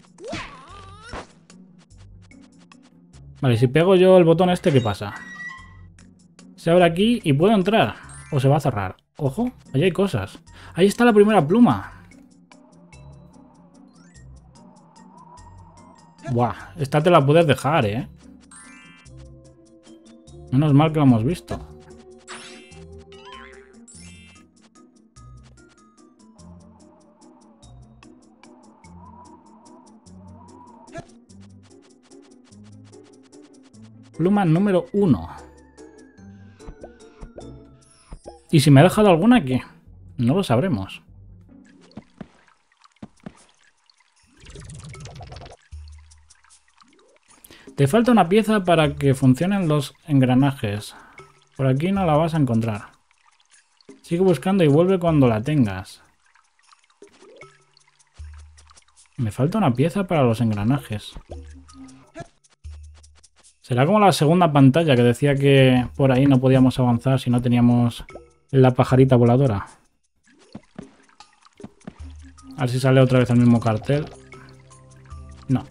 Vale, si pego yo el botón este, ¿qué pasa? Se abre aquí y puedo entrar. O se va a cerrar. Ojo, ahí hay cosas. Ahí está la primera pluma. Buah, esta te la puedes dejar, ¿eh? Menos mal que lo hemos visto. Pluma número uno. ¿Y si me ha dejado alguna qué? No lo sabremos. Te falta una pieza para que funcionen los engranajes. Por aquí no la vas a encontrar. Sigue buscando y vuelve cuando la tengas. Me falta una pieza para los engranajes. Será como la segunda pantalla que decía que por ahí no podíamos avanzar si no teníamos la pajarita voladora. A ver si sale otra vez el mismo cartel. No.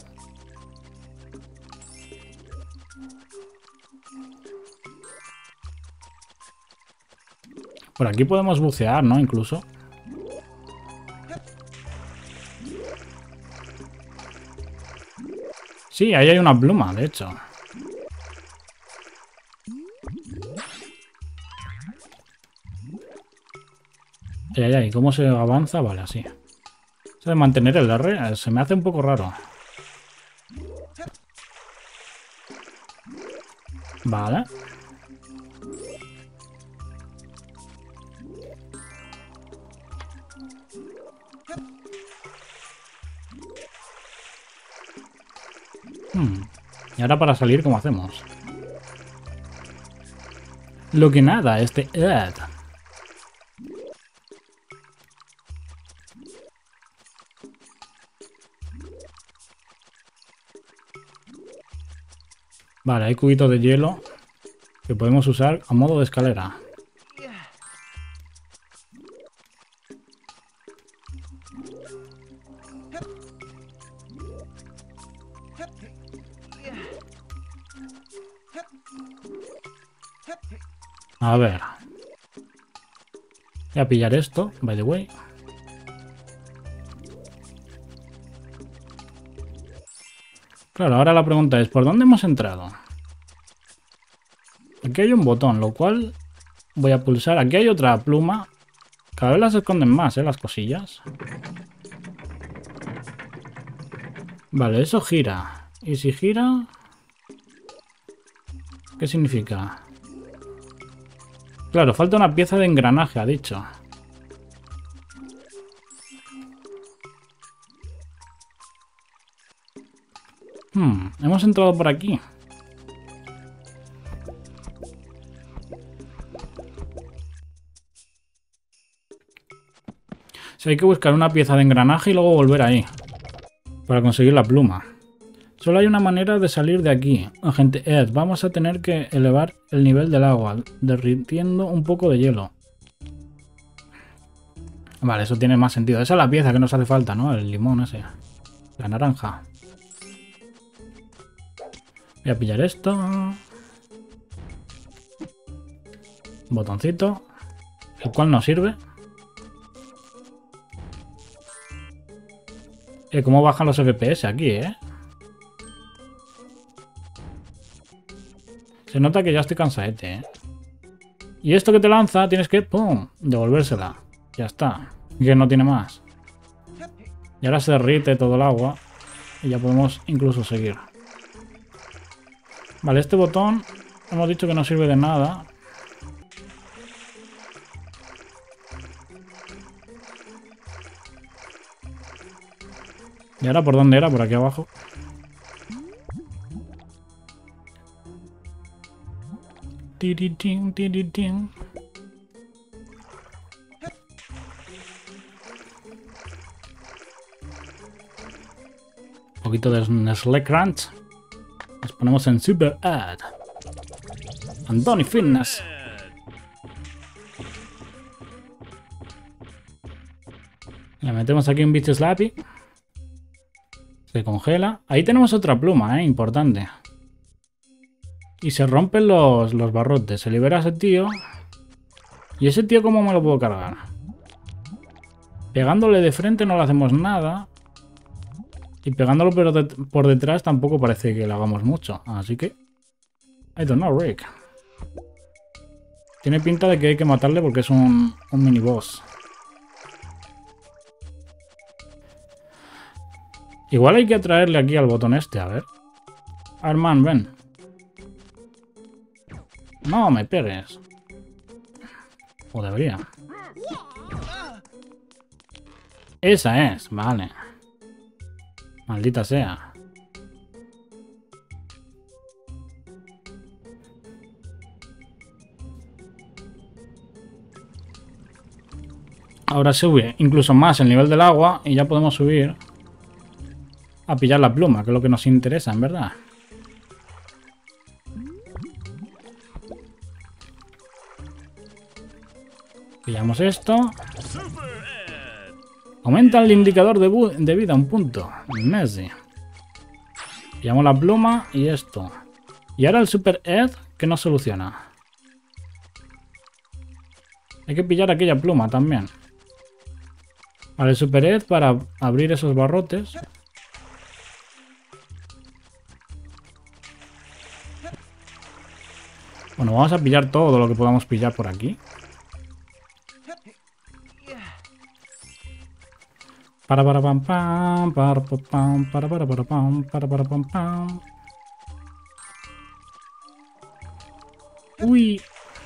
Por aquí podemos bucear, ¿no? Incluso. Sí, ahí hay una pluma, de hecho. Ay, ay, ay, ¿cómo se avanza? Vale, así. Eso de mantener el R se me hace un poco raro. Vale. Hmm. Y ahora para salir, ¿cómo hacemos? Lo que nada, este... Ed. Vale, hay cubitos de hielo que podemos usar a modo de escalera. A ver. Voy a pillar esto, by the way. Claro, ahora la pregunta es, ¿por dónde hemos entrado? Aquí hay un botón, lo cual voy a pulsar. Aquí hay otra pluma. Cada vez las esconden más, ¿eh? Las cosillas. Vale, eso gira. ¿Y si gira? ¿Qué significa? Claro, falta una pieza de engranaje, ha dicho. Hmm, hemos entrado por aquí. O sea, hay que buscar una pieza de engranaje y luego volver ahí. Para conseguir la pluma. Solo hay una manera de salir de aquí. Agente Ed, vamos a tener que elevar el nivel del agua, derritiendo un poco de hielo. Vale, eso tiene más sentido. Esa es la pieza que nos hace falta, ¿no? El limón ese. La naranja. Voy a pillar esto. Botoncito. El cual nos sirve. Eh, cómo bajan los F P S aquí, ¿eh? Se nota que ya estoy cansadete, ¿eh? Y esto que te lanza, tienes que, ¡pum!, devolvérsela. Ya está. Que no tiene más. Y ahora se derrite todo el agua. Y ya podemos incluso seguir. Vale, este botón hemos dicho que no sirve de nada. ¿Y ahora por dónde era? Por aquí abajo. Tiritín, tiritín. Un poquito de Nestlé Crunch. Nos ponemos en Super Ad. Andoni Fitness. Le metemos aquí un bicho slappy. Se congela. Ahí tenemos otra pluma, eh, importante. Y se rompen los, los barrotes. Se libera ese tío. ¿Y ese tío cómo me lo puedo cargar? Pegándole de frente no le hacemos nada. Y pegándolo pero de, por detrás tampoco parece que le hagamos mucho. Así que... I don't know, Rick. Tiene pinta de que hay que matarle porque es un, un mini boss. Igual hay que atraerle aquí al botón este, a ver. Arman, ven. No me pegues. O debería. Esa es, vale. Maldita sea. Ahora sube incluso más el nivel del agua y ya podemos subir a pillar la pluma, que es lo que nos interesa, en verdad. Pillamos esto. Aumenta el indicador de, de vida un punto. Messi. Pillamos la pluma y esto. Y ahora el Super Ed, que nos soluciona. Hay que pillar aquella pluma también. Vale, el Super Ed para abrir esos barrotes. Bueno, vamos a pillar todo lo que podamos pillar por aquí. Para para pam pam, para pam, para para para pam, para para pam pam. Uy.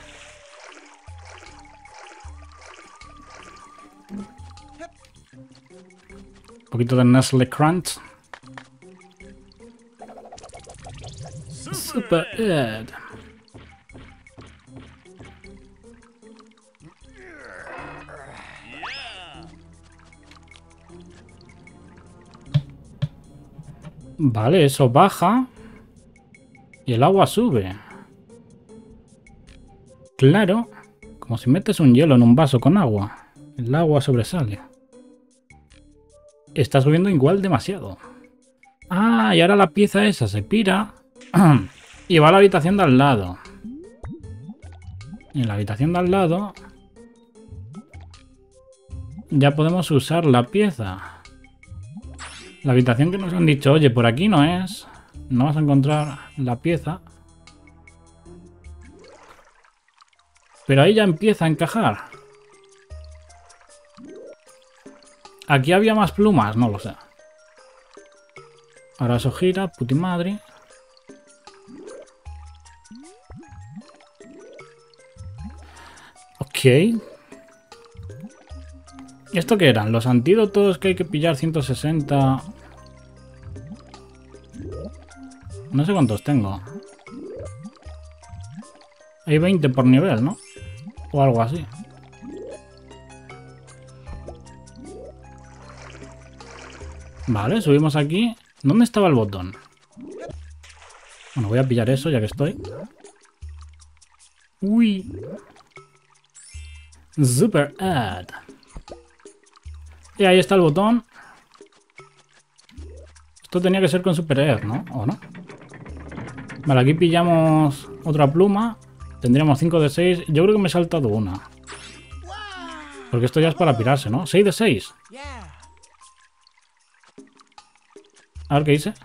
Un poquito de Nestle Crunch. Super Ed. Vale, eso baja. Y el agua sube. Claro. Como si metes un hielo en un vaso con agua. El agua sobresale. Está subiendo igual demasiado. Ah, y ahora la pieza esa se pira. Y va a la habitación de al lado. Y en la habitación de al lado ya podemos usar la pieza. La habitación que nos han dicho, oye, por aquí no es. No vas a encontrar la pieza. Pero ahí ya empieza a encajar. ¿Aquí había más plumas? No lo sé. Ahora eso gira, puti madre. Ok. ¿Y esto qué eran? ¿Los antídotos que hay que pillar ciento sesenta? No sé cuántos tengo. Hay veinte por nivel, ¿no? O algo así. Vale, subimos aquí. ¿Dónde estaba el botón? Bueno, voy a pillar eso ya que estoy. Uy. Super Ed. Y ahí está el botón. Esto tenía que ser con Super Ed, ¿no? ¿O no? Vale, aquí pillamos otra pluma. Tendríamos cinco de seis. Yo creo que me he saltado una. Porque esto ya es para pirarse, ¿no? seis de seis. A ver qué dice.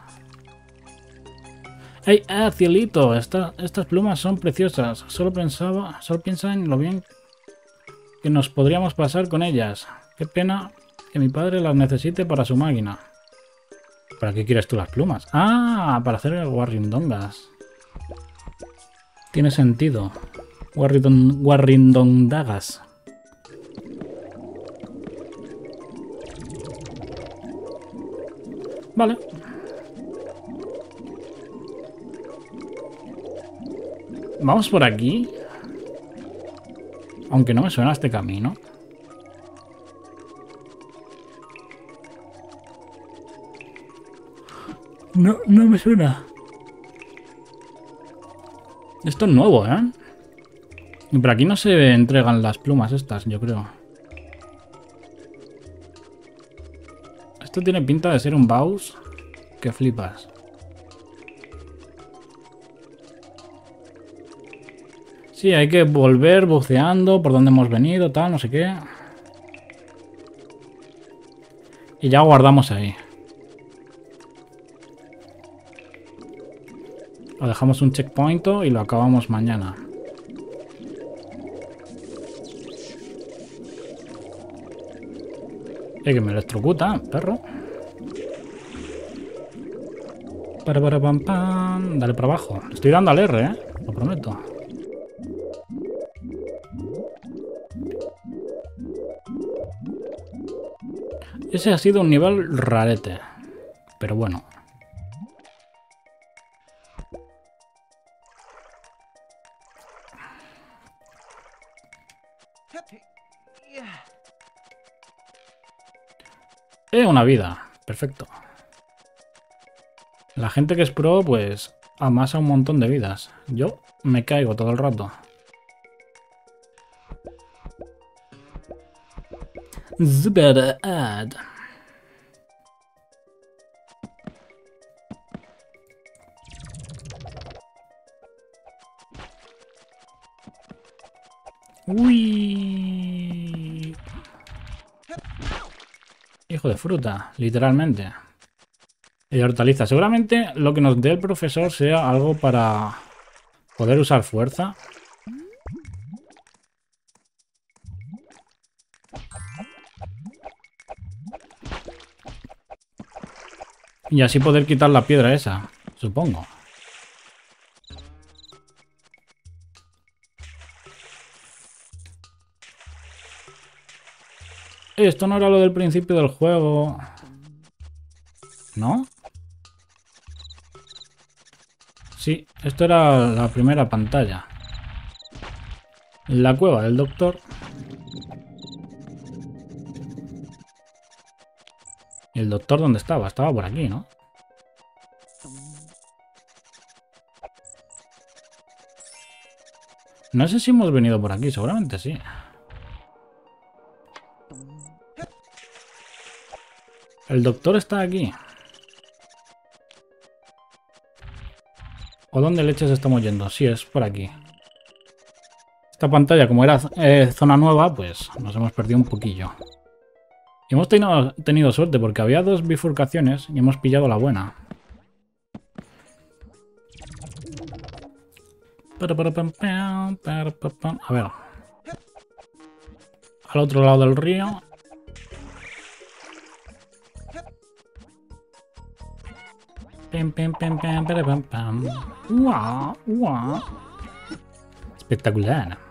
¡Ey, ah, cielito! Esta, estas plumas son preciosas. Solo pensaba, solo piensa en lo bien que nos podríamos pasar con ellas. Qué pena que mi padre las necesite para su máquina. ¿Para qué quieres tú las plumas? ¡Ah! Para hacer guarrindongas. Tiene sentido. Guarrindon, guarrindondagas. Vale. Vamos por aquí. Aunque no me suena este camino. No, no me suena. Esto es nuevo, ¿eh? Y por aquí no se entregan las plumas estas, yo creo. Esto tiene pinta de ser un boss que flipas. Sí, hay que volver buceando por donde hemos venido, tal, no sé qué. Y ya guardamos ahí. Lo dejamos un checkpoint y lo acabamos mañana. Eh, que me electrocuta, perro. Para, para, pam, pam. Dale para abajo. Le estoy dando al R, eh. Lo prometo. Ese ha sido un nivel rarete. Pero bueno. Eh, una vida. Perfecto. La gente que es pro, pues, amasa un montón de vidas. Yo me caigo todo el rato. Super ad. Uy. Hijo de fruta, literalmente. Y hortaliza. Seguramente lo que nos dé el profesor sea algo para poder usar fuerza. Y así poder quitar la piedra esa, supongo. Esto no era lo del principio del juego, ¿no? Sí, esto era la primera pantalla. La cueva del doctor. ¿Y el doctor dónde estaba? Estaba por aquí, ¿no? No sé si hemos venido por aquí, seguramente sí. El doctor está aquí. ¿O dónde leches estamos yendo? Sí, es por aquí. Esta pantalla, como era eh, zona nueva, pues nos hemos perdido un poquillo. Y hemos tenido, tenido suerte porque había dos bifurcaciones y hemos pillado la buena. A ver. Al otro lado del río. Pim, pim, pim, pim, pim, pim, pim. Uah, uah. Espectacular.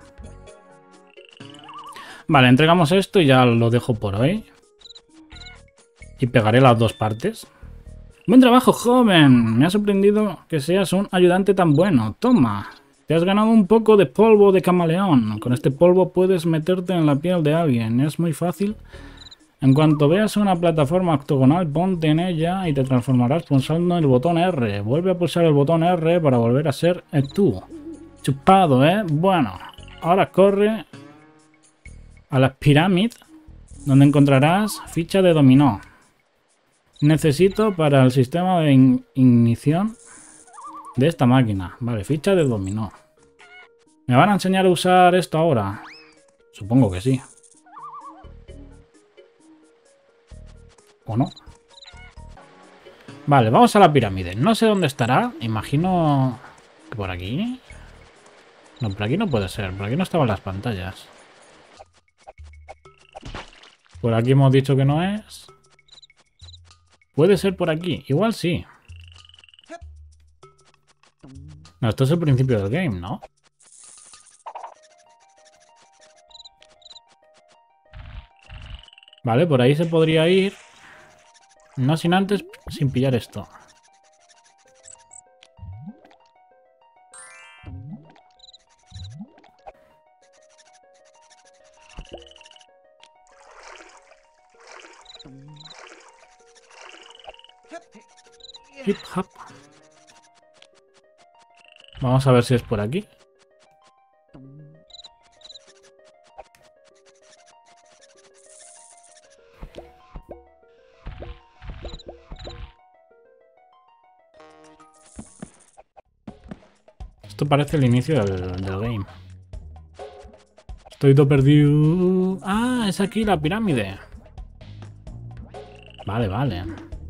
Vale, entregamos esto y ya lo dejo por hoy. Y pegaré las dos partes. Buen trabajo, joven. Me ha sorprendido que seas un ayudante tan bueno. Toma. Te has ganado un poco de polvo de camaleón. Con este polvo puedes meterte en la piel de alguien. Es muy fácil. En cuanto veas una plataforma octogonal, ponte en ella y te transformarás pulsando el botón R. Vuelve a pulsar el botón R para volver a ser tú. Chupado, ¿eh? Bueno, ahora corre a las pirámides, donde encontrarás ficha de dominó. Necesito para el sistema de in ignición de esta máquina. Vale, ficha de dominó. ¿Me van a enseñar a usar esto ahora? Supongo que sí. ¿O no? Vale, vamos a la pirámide. No sé dónde estará. Imagino que por aquí. No, por aquí no puede ser. Por aquí no estaban las pantallas. Por aquí hemos dicho que no es. Puede ser por aquí. Igual sí. No, esto es el principio del game, ¿no? Vale, por ahí se podría ir. No sin antes, sin pillar esto. Hip hop. Vamos a ver si es por aquí. Esto parece el inicio del, del game. Estoy todo perdido. Ah, es aquí la pirámide. Vale, vale.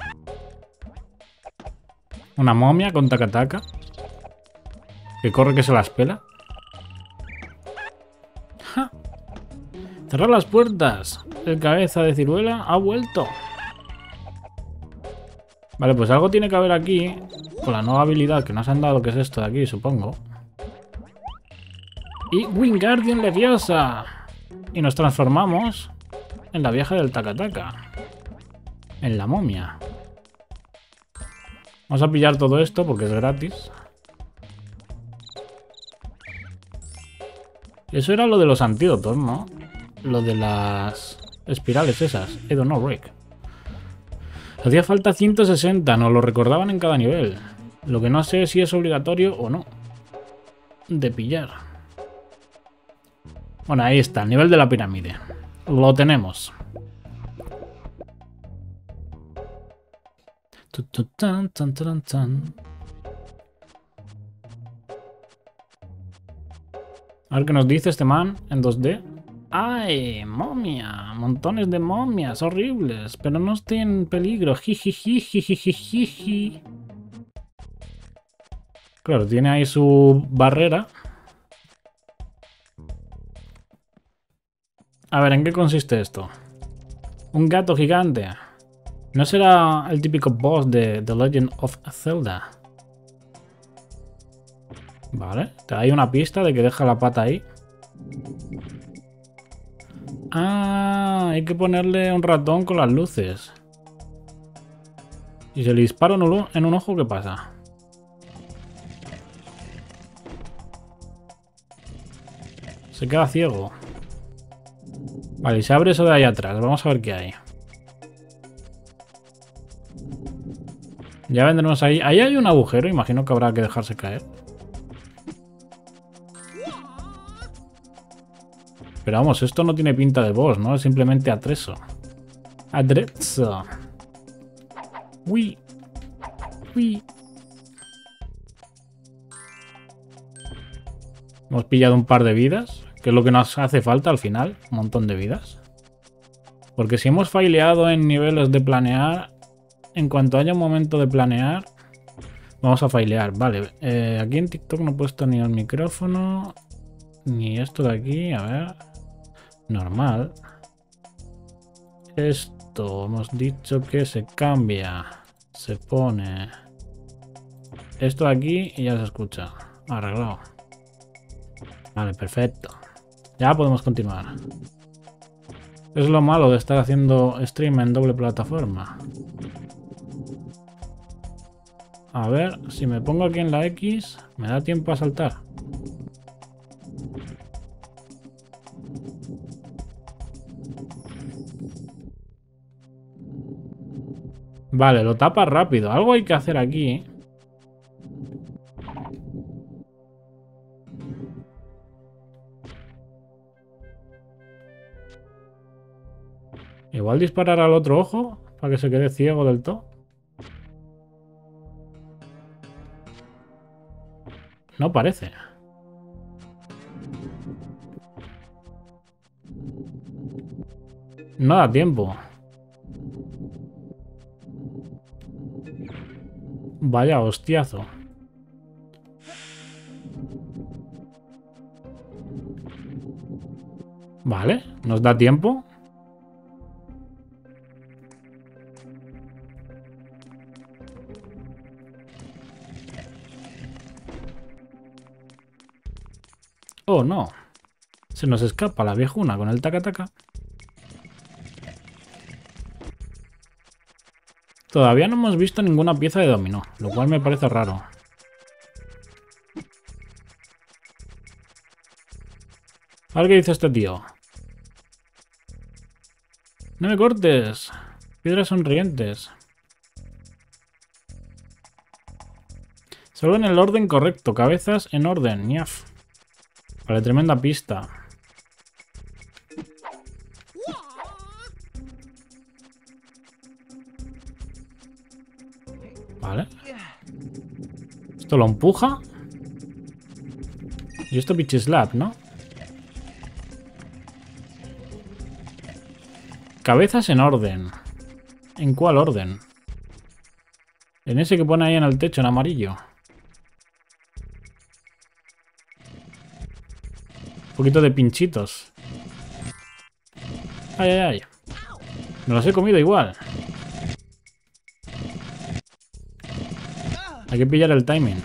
Una momia con taca-taca. Que corre que se las pela. ¡Ja! Cerrar las puertas. El cabeza de ciruela ha vuelto. Vale, pues algo tiene que haber aquí. Con la nueva habilidad que nos han dado, que es esto de aquí, supongo. Y Wingardium Leviosa. Y nos transformamos en la vieja del taca-taca. En la momia. Vamos a pillar todo esto porque es gratis. Eso era lo de los antídotos, ¿no? Lo de las espirales esas. Edo no, Rick. Hacía falta ciento sesenta, nos lo recordaban en cada nivel. Lo que no sé es si es obligatorio o no. De pillar. Bueno, ahí está, el nivel de la pirámide. Lo tenemos. Tu, tu, tan, tan, tan, tan. A ver qué nos dice este man en dos D. ¡Ay! ¡Momia! Montones de momias horribles. Pero no estoy en peligro. Jijijijijijiji. Claro, tiene ahí su barrera. A ver, ¿en qué consiste esto? Un gato gigante. ¿No será el típico boss de The Legend of Zelda? Vale, te da ahí una pista de que deja la pata ahí. Ah, hay que ponerle un ratón con las luces. Y si le disparo en un, en un ojo, ¿qué pasa? Se queda ciego. Vale, y se abre eso de ahí atrás. Vamos a ver qué hay. Ya vendremos ahí. Ahí hay un agujero. Imagino que habrá que dejarse caer. Pero vamos, esto no tiene pinta de boss, ¿no? Es simplemente atrezo. Atrezo. Uy. Uy. Hemos pillado un par de vidas, que es lo que nos hace falta al final. Un montón de vidas. Porque si hemos faileado en niveles de planear, en cuanto haya un momento de planear, vamos a failear. Vale, eh, aquí en TikTok no he puesto ni el micrófono, ni esto de aquí. A ver. Normal. Esto hemos dicho que se cambia. Se pone esto de aquí y ya se escucha. Arreglado. Vale, perfecto. Ya podemos continuar. Es lo malo de estar haciendo stream en doble plataforma. A ver, si me pongo aquí en la X, ¿me da tiempo a saltar? Vale, lo tapa rápido. Algo hay que hacer aquí, ¿eh? Igual disparar al otro ojo para que se quede ciego del todo. No parece. No da tiempo. Vaya hostiazo. Vale, ¿nos da tiempo? Oh, no. Se nos escapa la viejuna con el taca-taca. Todavía no hemos visto ninguna pieza de dominó, lo cual me parece raro. A ver qué dice este tío. No me cortes. Piedras sonrientes. Solo en el orden correcto. Cabezas en orden. Ñaf. Vale, tremenda pista. Vale. Esto lo empuja. Y esto pitch slap, ¿no? Cabezas en orden. ¿En cuál orden? En ese que pone ahí en el techo en amarillo. Un poquito de pinchitos. Ay, ay, ay. Me los he comido igual. Hay que pillar el timing.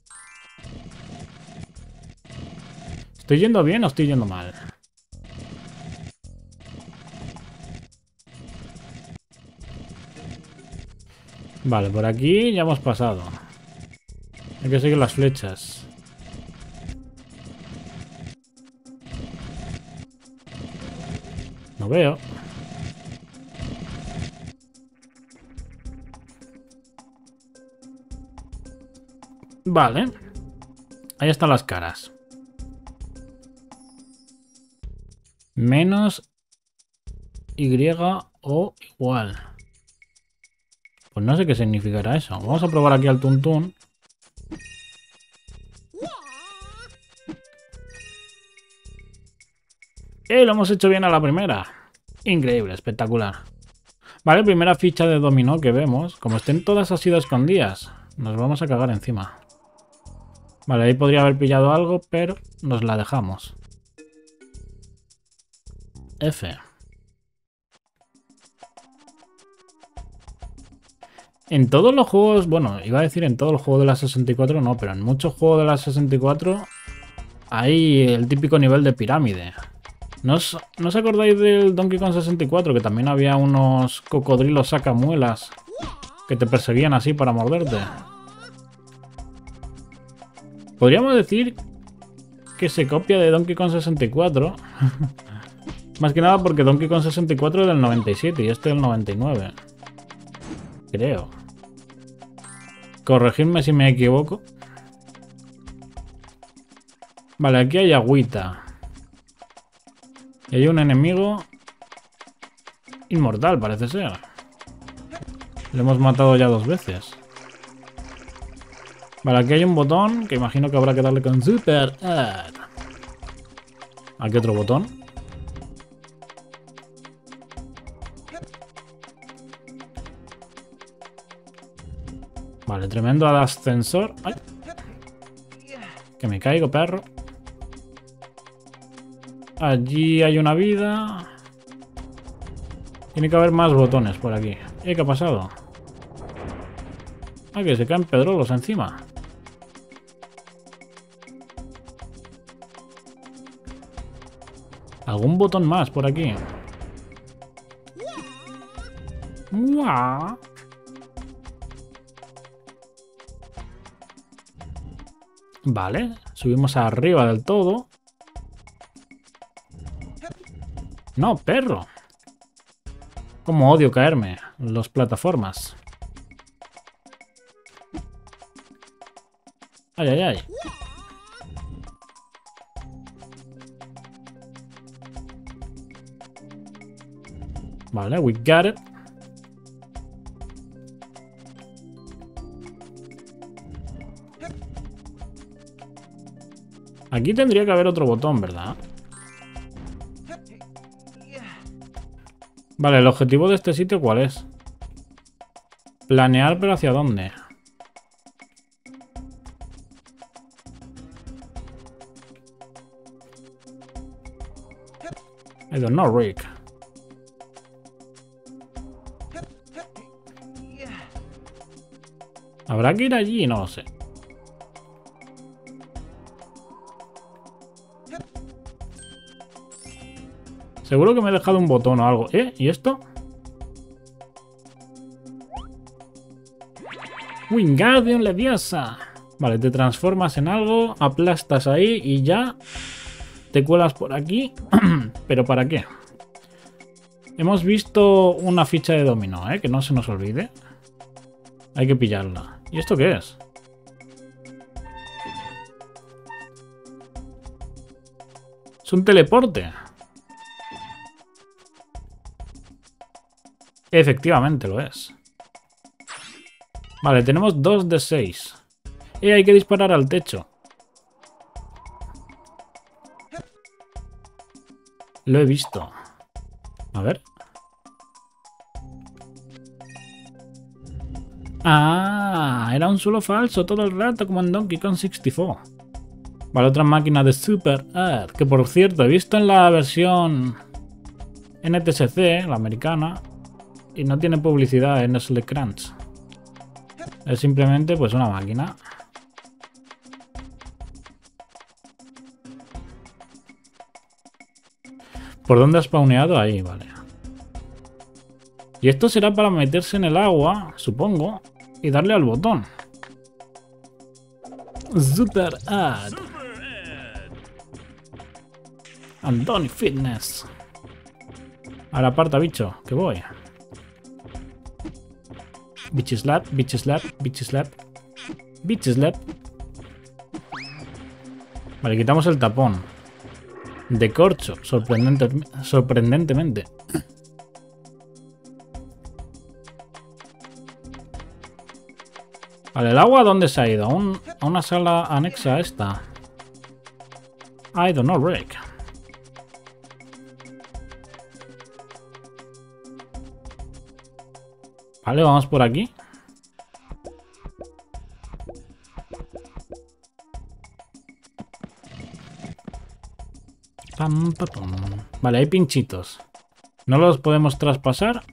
¿Estoy yendo bien o estoy yendo mal? Vale, por aquí ya hemos pasado. Hay que seguir las flechas. No veo. Vale. Ahí están las caras. Menos Y o igual. Pues no sé qué significará eso. Vamos a probar aquí al Tuntún. ¡Eh! Lo hemos hecho bien a la primera. Increíble, espectacular. Vale, primera ficha de dominó que vemos. Como estén todas así de escondidas, nos vamos a cagar encima. Vale, ahí podría haber pillado algo, pero nos la dejamos. F. En todos los juegos, bueno, iba a decir en todo el juego de la sesenta y cuatro no, pero en muchos juegos de la sesenta y cuatro hay el típico nivel de pirámide. ¿No os, ¿no os acordáis del Donkey Kong sesenta y cuatro? Que también había unos cocodrilos sacamuelas que te perseguían así para morderte. Podríamos decir que se copia de Donkey Kong sesenta y cuatro. Más que nada porque Donkey Kong sesenta y cuatro es del noventa y siete y este del noventa y nueve. Creo. Corregidme si me equivoco. Vale, aquí hay agüita. Y hay un enemigo inmortal, parece ser. Lo hemos matado ya dos veces. Vale, aquí hay un botón que imagino que habrá que darle con Super Add. Aquí otro botón. Vale, tremendo ascensor. ¡Ay! Que me caigo, perro. Allí hay una vida. Tiene que haber más botones por aquí. ¿Eh? ¿Qué ha pasado? Ah, que se caen pedrolos encima. ¿Algún botón más por aquí? ¡Guau! Vale, subimos arriba del todo. No, perro. Como odio caerme en las plataformas. Ay, ay, ay. Vale, we got it. Aquí tendría que haber otro botón, ¿verdad? Vale, el objetivo de este sitio, ¿cuál es? Planear, pero ¿hacia dónde? I don't know, Rick. ¿Habrá que ir allí? No lo sé. Seguro que me he dejado un botón o algo. ¿Eh? ¿Y esto? Wingardium Leviosa. Vale, te transformas en algo, aplastas ahí y ya te cuelas por aquí. ¿Pero para qué? Hemos visto una ficha de dominó, ¿eh? Que no se nos olvide. Hay que pillarla. ¿Y esto qué es? Es un teleporte. Efectivamente lo es. Vale, tenemos dos de seis. Y hay que disparar al techo. Lo he visto. A ver. Ah, era un suelo falso todo el rato como en Donkey Kong sesenta y cuatro. Vale, otra máquina de Super Add. Que por cierto, he visto en la versión N T S C, la americana, y no tiene publicidad en Nestle Crunch. Es simplemente pues una máquina. ¿Por dónde has spawneado? Ahí, vale. Y esto será para meterse en el agua, supongo, y darle al botón. Super Add. Andoni Fitness. Ahora aparta, bicho, que voy. Bitch slap, bitch slap, bitch slap, bitch slap. Vale, quitamos el tapón. De corcho, sorprendente, sorprendentemente. Vale, ¿el agua dónde se ha ido? ¿A, un, a una sala anexa a esta? I don't know, Rick. Vale, vamos por aquí. Pam, pam, pam. Vale, hay pinchitos. No los podemos traspasar.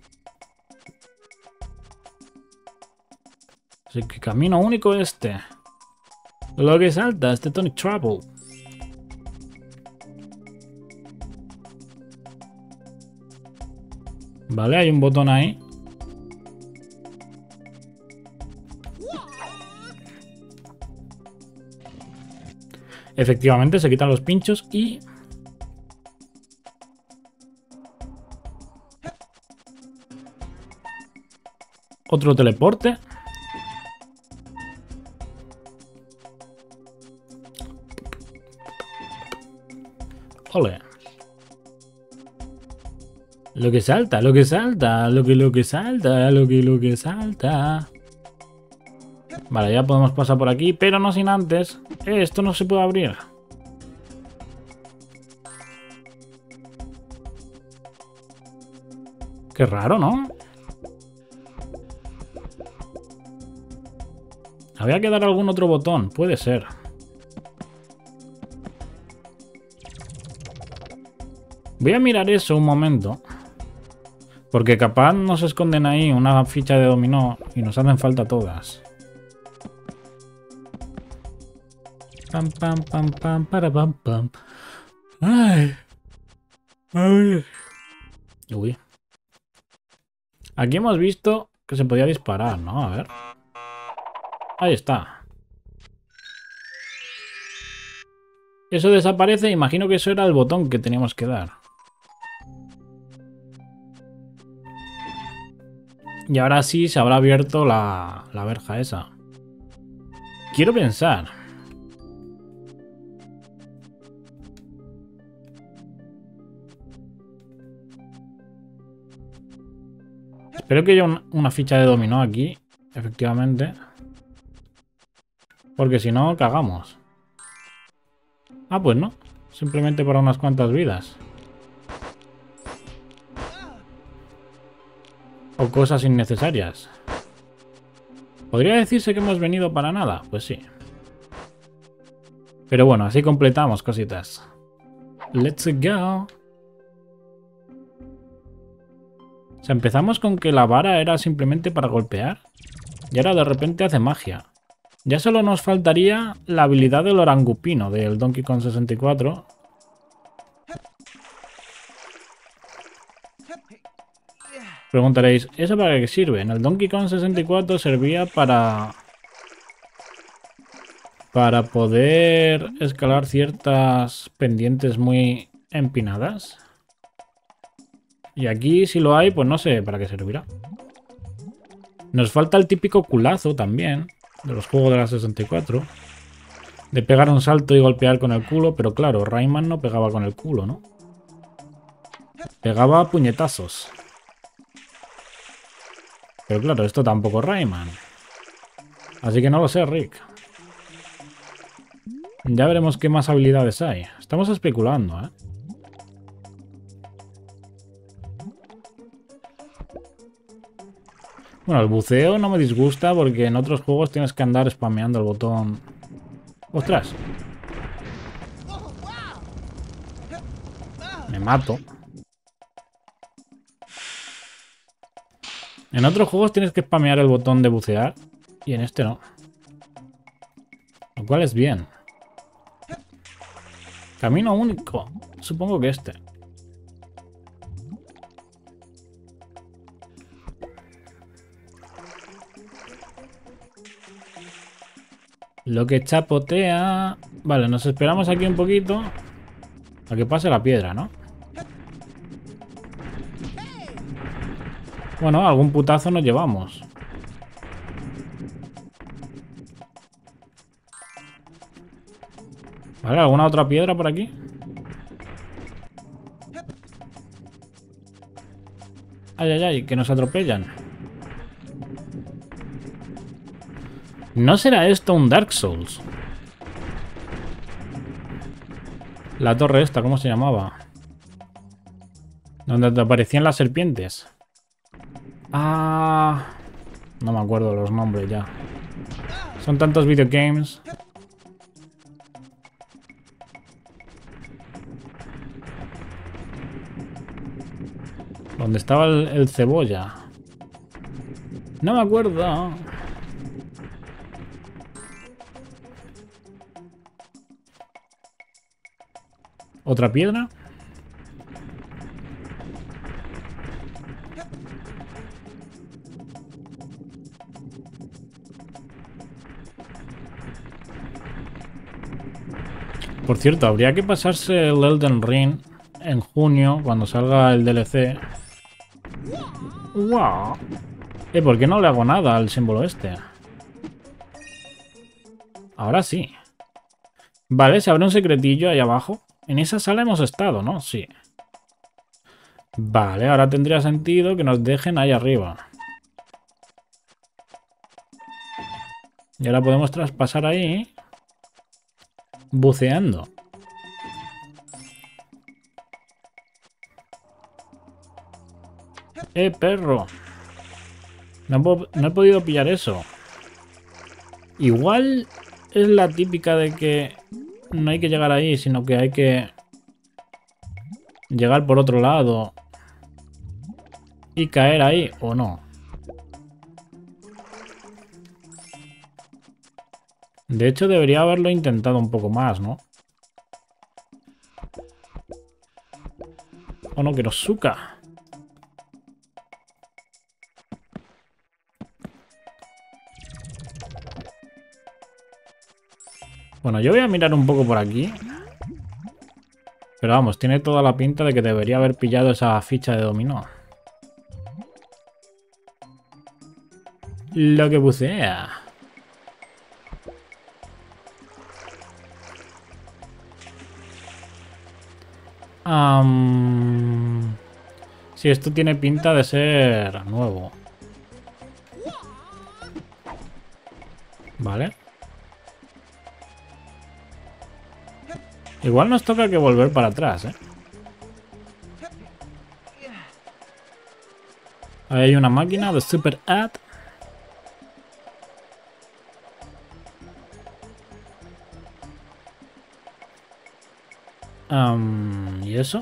Así que camino único este. Lo que salta, este Tonic Trouble. Vale, hay un botón ahí. Efectivamente, se quitan los pinchos y... otro teleporte. Ole. Lo que salta, lo que salta, lo que lo que salta, lo que lo que salta. Vale, ya podemos pasar por aquí, pero no sin antes. Eh, esto no se puede abrir. Qué raro, ¿no? Había que dar algún otro botón, puede ser. Voy a mirar eso un momento. Porque capaz nos esconden ahí una ficha de dominó y nos hacen falta todas. Pam, pam, pam, pam, para, pam, pam. Ay. Ay. Uy. Aquí hemos visto que se podía disparar, ¿no? A ver. Ahí está. Eso desaparece. Imagino que eso era el botón que teníamos que dar. Y ahora sí se habrá abierto la, la verja esa. Quiero pensar. Espero que haya un, una ficha de dominó aquí. Efectivamente. Porque si no, cagamos. Ah, pues no. Simplemente para unas cuantas vidas. O cosas innecesarias. ¿Podría decirse que hemos venido para nada? Pues sí. Pero bueno, así completamos cositas. Let's go. O sea, empezamos con que la vara era simplemente para golpear. Y ahora de repente hace magia. Ya solo nos faltaría la habilidad del orangupino del Donkey Kong sesenta y cuatro. Preguntaréis, ¿eso para qué sirve? En el Donkey Kong sesenta y cuatro servía para... para poder escalar ciertas pendientes muy empinadas. Y aquí, si lo hay, pues no sé para qué servirá. Nos falta el típico culazo también, de los juegos de la sesenta y cuatro. De pegar un salto y golpear con el culo, pero claro, Rayman no pegaba con el culo, ¿no? Pegaba puñetazos. Pero claro, esto tampoco es Rayman. Así que no lo sé, Rick. Ya veremos qué más habilidades hay. Estamos especulando, ¿eh? Bueno, el buceo no me disgusta porque en otros juegos tienes que andar spameando el botón. ¡Ostras! Me mato. En otros juegos tienes que spamear el botón de bucear y en este no. Lo cual es bien. Camino único. Supongo que este. Lo que chapotea... Vale, nos esperamos aquí un poquito a que pase la piedra, ¿no? Bueno, algún putazo nos llevamos. Vale, ¿alguna otra piedra por aquí? Ay, ay, ay, que nos atropellan. ¿No será esto un Dark Souls? La torre esta, ¿cómo se llamaba? Donde te aparecían las serpientes. Ah... No me acuerdo los nombres ya. Son tantos videogames. ¿Dónde estaba el, el cebolla? No me acuerdo. ¿Otra piedra? Por cierto, habría que pasarse el Elden Ring en junio, cuando salga el D L C. ¡Wow! Eh, ¿por qué no le hago nada al símbolo este? Ahora sí. Vale, se abre un secretillo ahí abajo. En esa sala hemos estado, ¿no? Sí. Vale, ahora tendría sentido que nos dejen ahí arriba. Y ahora podemos traspasar ahí... buceando. ¡Eh, perro! No, puedo, no he podido pillar eso. Igual es la típica de que no hay que llegar ahí, sino que hay que llegar por otro lado y caer ahí, ¿o no? De hecho, debería haberlo intentado un poco más, ¿no? ¿O no? Kirosuka. Bueno, yo voy a mirar un poco por aquí. Pero vamos, tiene toda la pinta de que debería haber pillado esa ficha de dominó. Lo que bucea. Um... Sí, esto tiene pinta de ser nuevo. Vale. Igual nos toca que volver para atrás, ¿eh? Ahí hay una máquina de Super Ad. Um, ¿Y eso?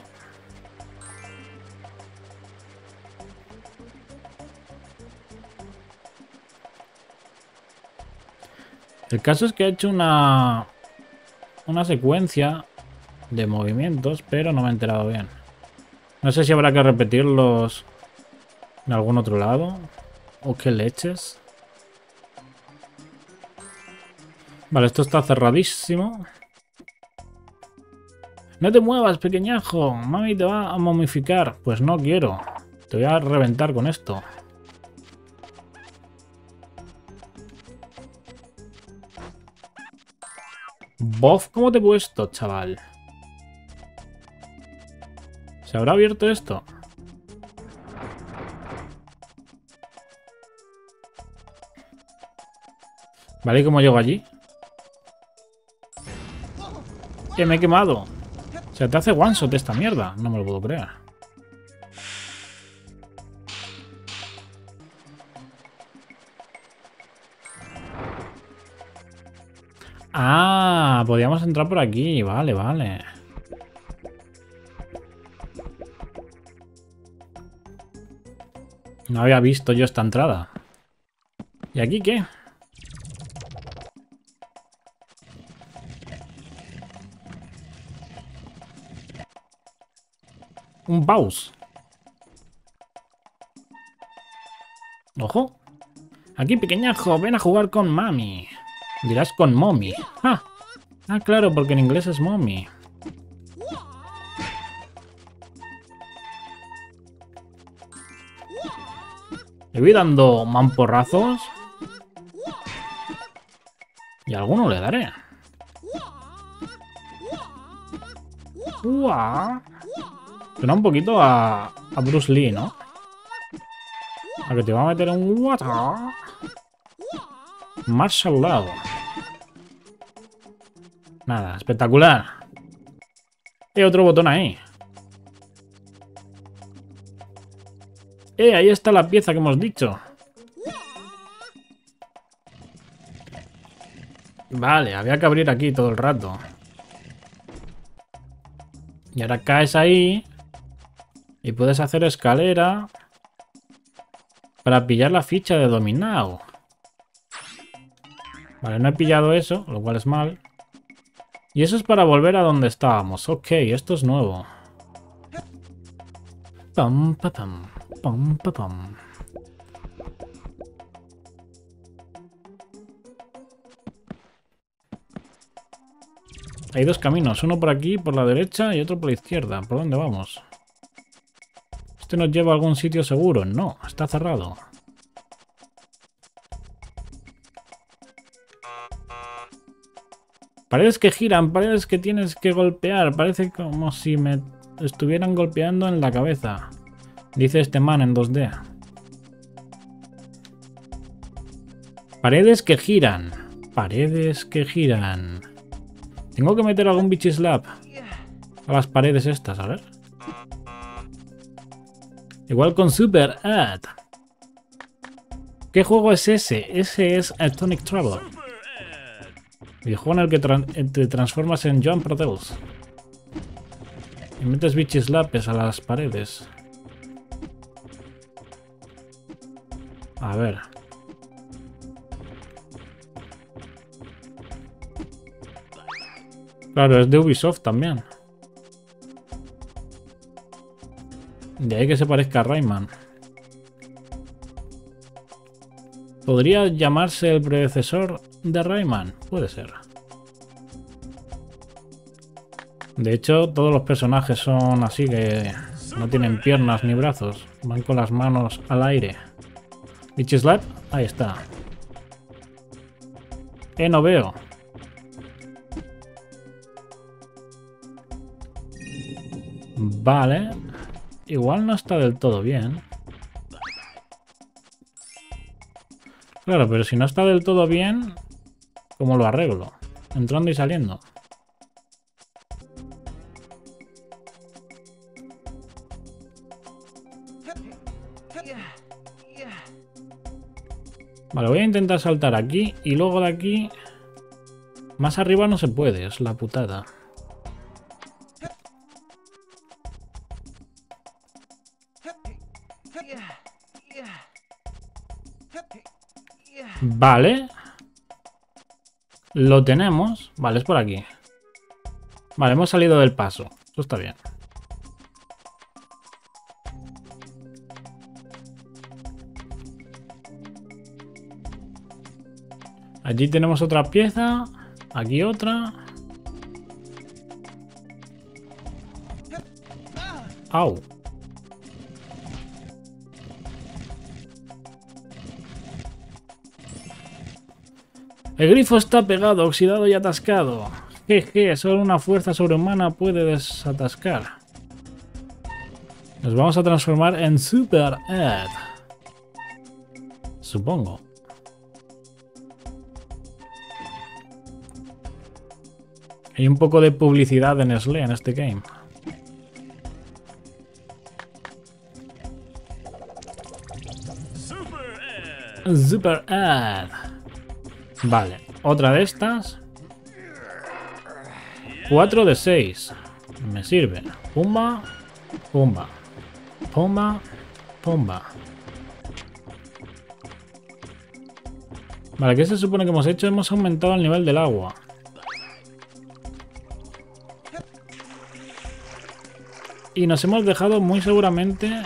El caso es que ha hecho una... una secuencia de movimientos, pero no me he enterado bien. No sé si habrá que repetirlos en algún otro lado. O qué leches. Vale, esto está cerradísimo. No te muevas, pequeñajo. Mami te va a momificar. Pues no quiero. Te voy a reventar con esto. Bof, ¿cómo te he puesto, chaval? ¿Se habrá abierto esto? Vale, ¿y cómo llego allí? Que me he quemado. O sea, te hace one shot esta mierda. No me lo puedo creer. Ah, podíamos entrar por aquí. Vale, vale. No había visto yo esta entrada. ¿Y aquí qué? Un Baus. Ojo. Aquí, pequeñajo, ven a jugar con mami. Dirás con mommy. Ah, ah, claro, porque en inglés es mommy. Le voy dando mamporrazos. Y a alguno le daré. Uah. Suena un poquito a, a Bruce Lee, ¿no? A que te va a meter un water. Marshall Law. Nada, espectacular. Hay otro botón ahí. Eh, ahí está la pieza que hemos dicho. Vale, había que abrir aquí todo el rato. Y ahora caes ahí. Y puedes hacer escalera. Para pillar la ficha de dominado. Vale, no he pillado eso, lo cual es mal. Y eso es para volver a donde estábamos. Ok, esto es nuevo. Pam, pa, pam, pam, pa, pam. Hay dos caminos, uno por aquí, por la derecha, y otro por la izquierda. ¿Por dónde vamos? ¿Este nos lleva a algún sitio seguro? No, está cerrado. Paredes que giran, paredes que tienes que golpear. Parece como si me estuvieran golpeando en la cabeza. Dice este man en dos D. Paredes que giran. Paredes que giran. Tengo que meter algún bichislap a las paredes estas, a ver. Igual con Super Ad. ¿Qué juego es ese? Ese es Tonic Trouble. El juego en el que tra te transformas en John Proteus. Y metes bichislapes a las paredes. A ver. Claro, es de Ubisoft también. De ahí que se parezca a Rayman. ¿Podría llamarse el predecesor de Rayman? Puede ser. De hecho, todos los personajes son así, que no tienen piernas ni brazos. Van con las manos al aire. Bichislap, ahí está. Eh, no veo. Vale. Igual no está del todo bien. Claro, pero si no está del todo bien, ¿cómo lo arreglo? Entrando y saliendo. Vale, voy a intentar saltar aquí y luego de aquí... Más arriba no se puede, es la putada. Vale. Lo tenemos. Vale, es por aquí. Vale, hemos salido del paso. Eso está bien. Allí tenemos otra pieza. Aquí otra. Au. El grifo está pegado, oxidado y atascado. Jeje, solo una fuerza sobrehumana puede desatascar. Nos vamos a transformar en Super Ed. Supongo. Hay un poco de publicidad de Nestlé en este game. Super Ed. Vale, otra de estas. cuatro de seis. Me sirve. Pumba, pumba. Pumba, pumba. Vale, ¿qué se supone que hemos hecho? Hemos aumentado el nivel del agua. Y nos hemos dejado muy seguramente...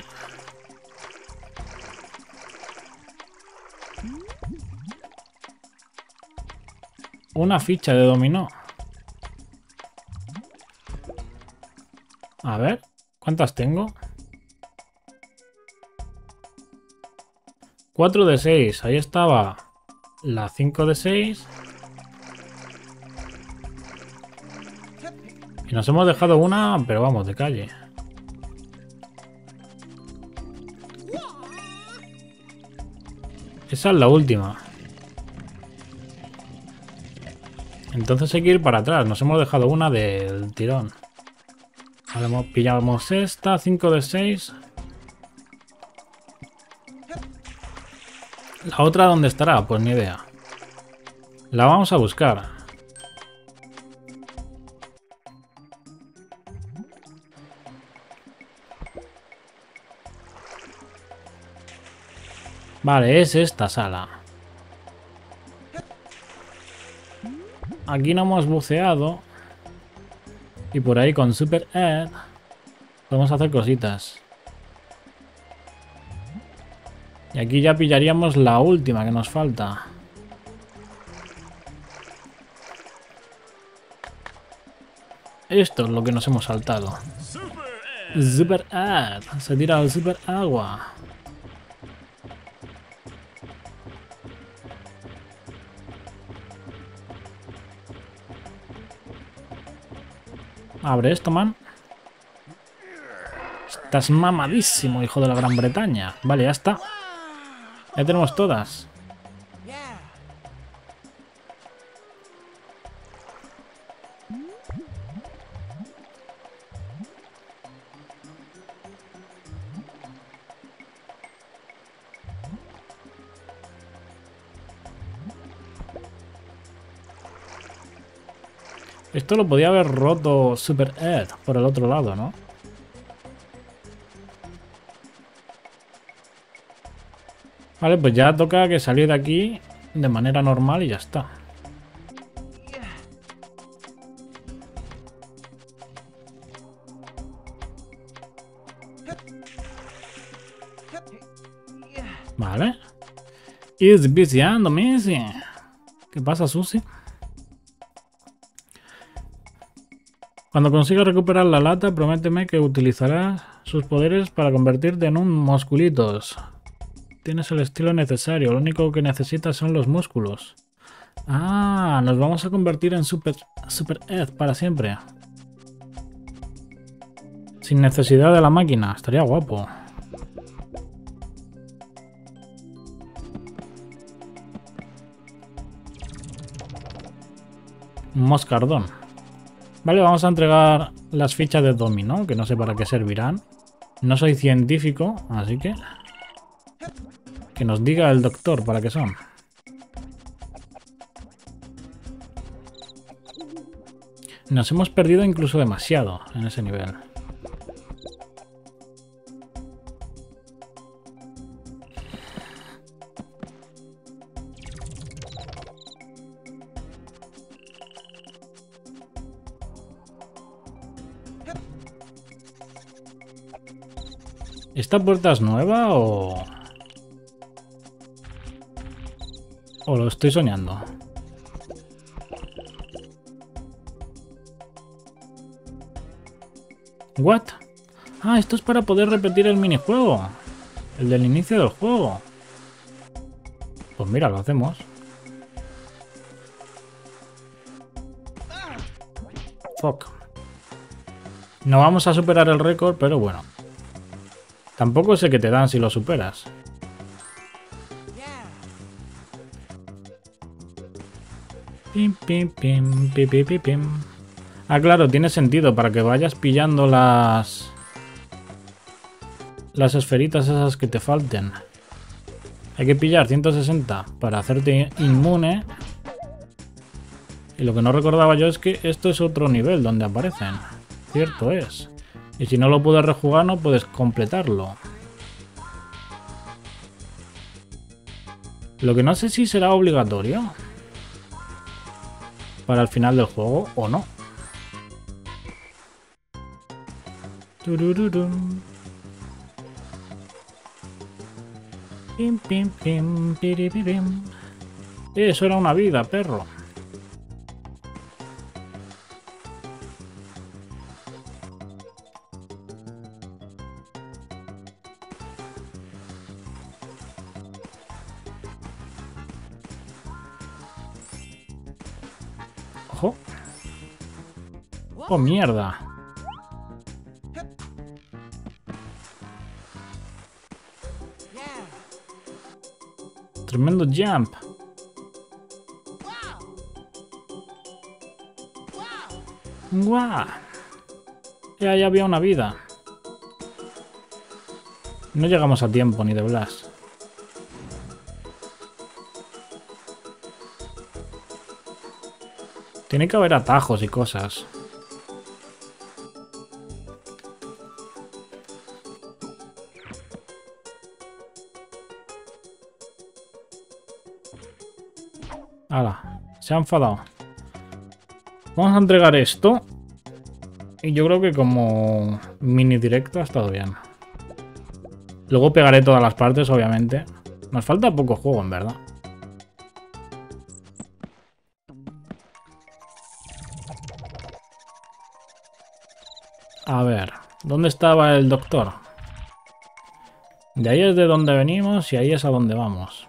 una ficha de dominó. A ver, ¿cuántas tengo? cuatro de seis. Ahí estaba la cinco de seis. Y nos hemos dejado una, pero vamos, de calle. Esa es la última. Entonces hay que ir para atrás. Nos hemos dejado una del tirón. Vale, pillamos esta. cinco de seis. ¿La otra dónde estará? Pues ni idea. La vamos a buscar. Vale, es esta sala. Aquí no hemos buceado. Y por ahí con Super Ed podemos hacer cositas. Y aquí ya pillaríamos la última que nos falta. Esto es lo que nos hemos saltado. Super Ed. Se tira al Super Agua. Abre esto, man. Estás mamadísimo, hijo de la Gran Bretaña. Vale, ya está. Ya tenemos todas. Esto lo podía haber roto Super Ed por el otro lado, ¿no? Vale, pues ya toca que salir de aquí de manera normal y ya está. Vale. Easy busy and easy. ¿Qué pasa, Susi? Cuando consigas recuperar la lata, prométeme que utilizarás sus poderes para convertirte en un musculitos. Tienes el estilo necesario, lo único que necesitas son los músculos. Ah, nos vamos a convertir en Super, Super Ed para siempre. Sin necesidad de la máquina, estaría guapo. Un moscardón. Vale, vamos a entregar las fichas de dominó, que no sé para qué servirán. No soy científico, así que... que nos diga el doctor para qué son. Nos hemos perdido incluso demasiado en ese nivel. ¿Esta puerta es nueva o...? ¿O lo estoy soñando? ¿What? Ah, esto es para poder repetir el minijuego. El del inicio del juego. Pues mira, lo hacemos. Fuck. No vamos a superar el récord, pero bueno. Tampoco sé qué te dan si lo superas. Pim, pim, pim, pim, pim, pim, pim. Ah, claro, tiene sentido para que vayas pillando las... las esferitas esas que te falten. Hay que pillar ciento sesenta para hacerte inmune. Y lo que no recordaba yo es que esto es otro nivel donde aparecen. Cierto es. Y si no lo puedes rejugar no puedes completarlo. Lo que no sé si será obligatorio para el final del juego o no. Turururum. Pim, pim, pim, piripipim. Eso era una vida, perro. Ojo. Oh, mierda. Tremendo jump. ¡Guau! Ya, ya había una vida. No llegamos a tiempo ni de Blas. Tiene que haber atajos y cosas. ¡Hala! Se ha enfadado. Vamos a entregar esto. Y yo creo que como mini directo ha estado bien. Luego pegaré todas las partes, obviamente. Nos falta poco juego, en verdad. A ver, ¿dónde estaba el doctor? De ahí es de donde venimos y ahí es a donde vamos.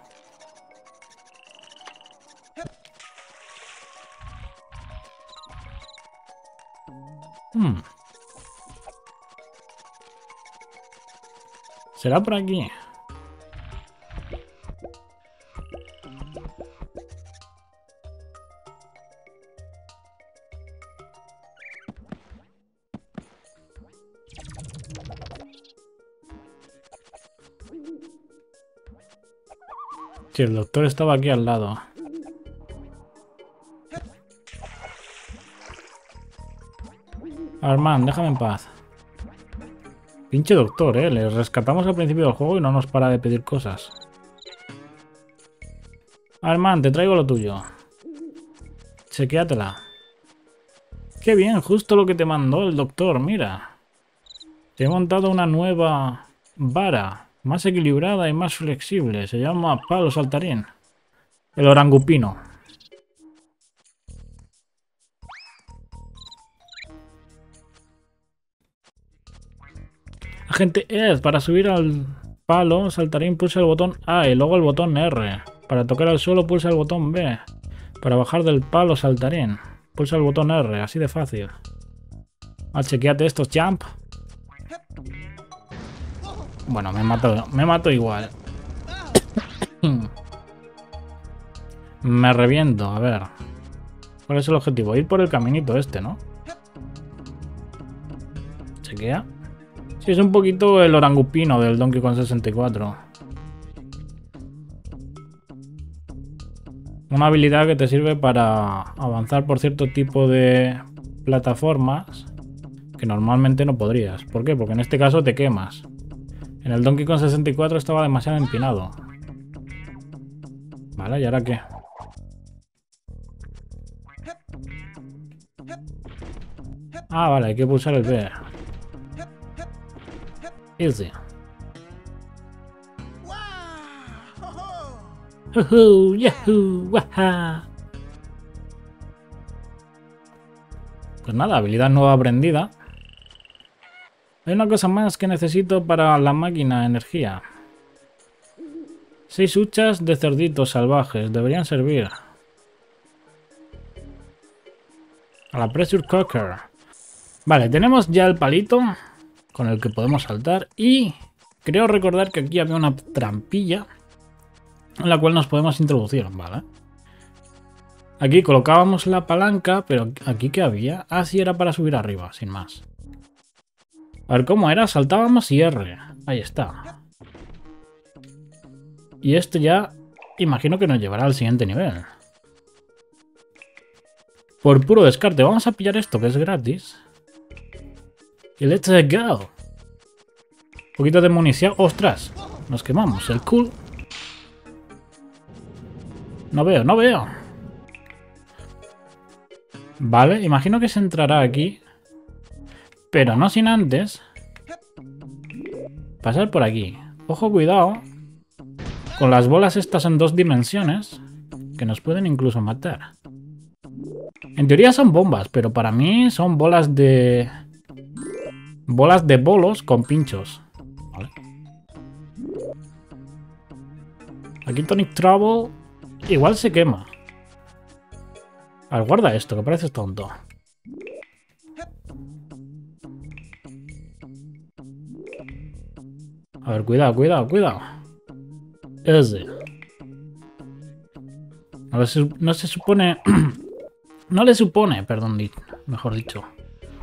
Hmm. ¿Será por aquí? Sí, el doctor estaba aquí al lado. Armand, déjame en paz. Pinche doctor, eh. Le rescatamos al principio del juego y no nos para de pedir cosas. Armand, te traigo lo tuyo. Chequéatela. Qué bien, justo lo que te mandó el doctor, mira. Te he montado una nueva vara. Más equilibrada y más flexible. Se llama palo saltarín. El orangupino. Agente Ed, para subir al palo saltarín pulsa el botón A y luego el botón R. Para tocar al suelo pulsa el botón B. Para bajar del palo saltarín pulsa el botón R, así de fácil. Ah, chequeate estos, champ. Bueno, me mato, me mato igual. Me reviento, a ver. ¿Cuál es el objetivo? Ir por el caminito este, ¿no? Chequea. Sí, es un poquito el orangupino del Donkey Kong sesenta y cuatro. Una habilidad que te sirve para avanzar por cierto tipo de plataformas que normalmente no podrías. ¿Por qué? Porque en este caso te quemas. En el Donkey Kong sesenta y cuatro estaba demasiado empinado. Vale, ¿y ahora qué? Ah, vale, hay que pulsar el B. Easy. ¡Yuhu! ¡Yahoo! ¡Waha! Pues nada, habilidad nueva aprendida. Hay una cosa más que necesito para la máquina, energía. Seis huchas de cerditos salvajes. Deberían servir. A la pressure cooker. Vale, tenemos ya el palito con el que podemos saltar. Y creo recordar que aquí había una trampilla en la cual nos podemos introducir. Vale. Aquí colocábamos la palanca, pero aquí ¿qué había? Ah, sí, era para subir arriba, sin más. A ver, ¿cómo era? Saltábamos y R. Ahí está. Y esto ya, imagino que nos llevará al siguiente nivel. Por puro descarte, vamos a pillar esto, que es gratis. Y let's go. Un poquito de munición. ¡Ostras! Nos quemamos. El cool. No veo, no veo. Vale, imagino que se entrará aquí. Pero no sin antes pasar por aquí. Ojo, cuidado con las bolas estas en dos dimensiones, que nos pueden incluso matar. En teoría son bombas, pero para mí son bolas de... Bolas de bolos con pinchos. Vale. Aquí Tonic Trouble igual se quema. A ver, guarda esto, que pareces tonto. A ver, cuidado, cuidado, cuidado. Ese. No, no se supone... no le supone, perdón, mejor dicho.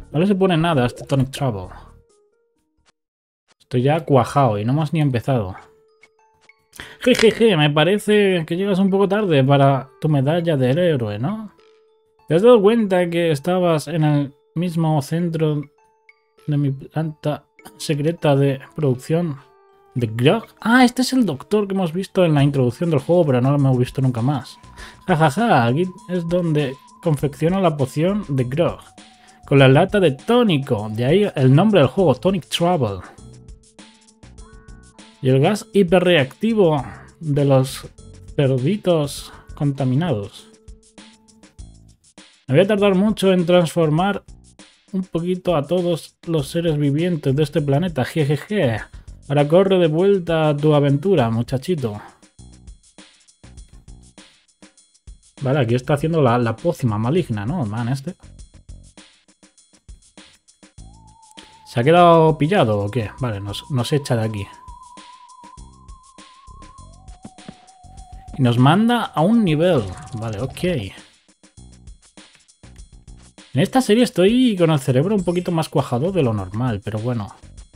No se pone nada este Tonic Trouble. Estoy ya cuajado y no hemos ni empezado. Jejeje, me parece que llegas un poco tarde para tu medalla del héroe, ¿no? ¿Te has dado cuenta que estabas en el mismo centro de mi planta secreta de producción de grog? Ah, este es el doctor que hemos visto en la introducción del juego, pero no lo hemos visto nunca más. Jajaja, ja, ja, aquí es donde confecciono la poción de grog. Con la lata de tónico, de ahí el nombre del juego, Tonic Trouble. Y el gas hiperreactivo de los cerditos contaminados. Me voy a tardar mucho en transformar un poquito a todos los seres vivientes de este planeta. Jejeje. Ahora corre de vuelta a tu aventura, muchachito. Vale, aquí está haciendo la, la pócima maligna, ¿no? Man, este. ¿Se ha quedado pillado o qué? Vale, nos, nos echa de aquí. Y nos manda a un nivel. Vale, ok. En esta serie estoy con el cerebro un poquito más cuajado de lo normal, pero bueno.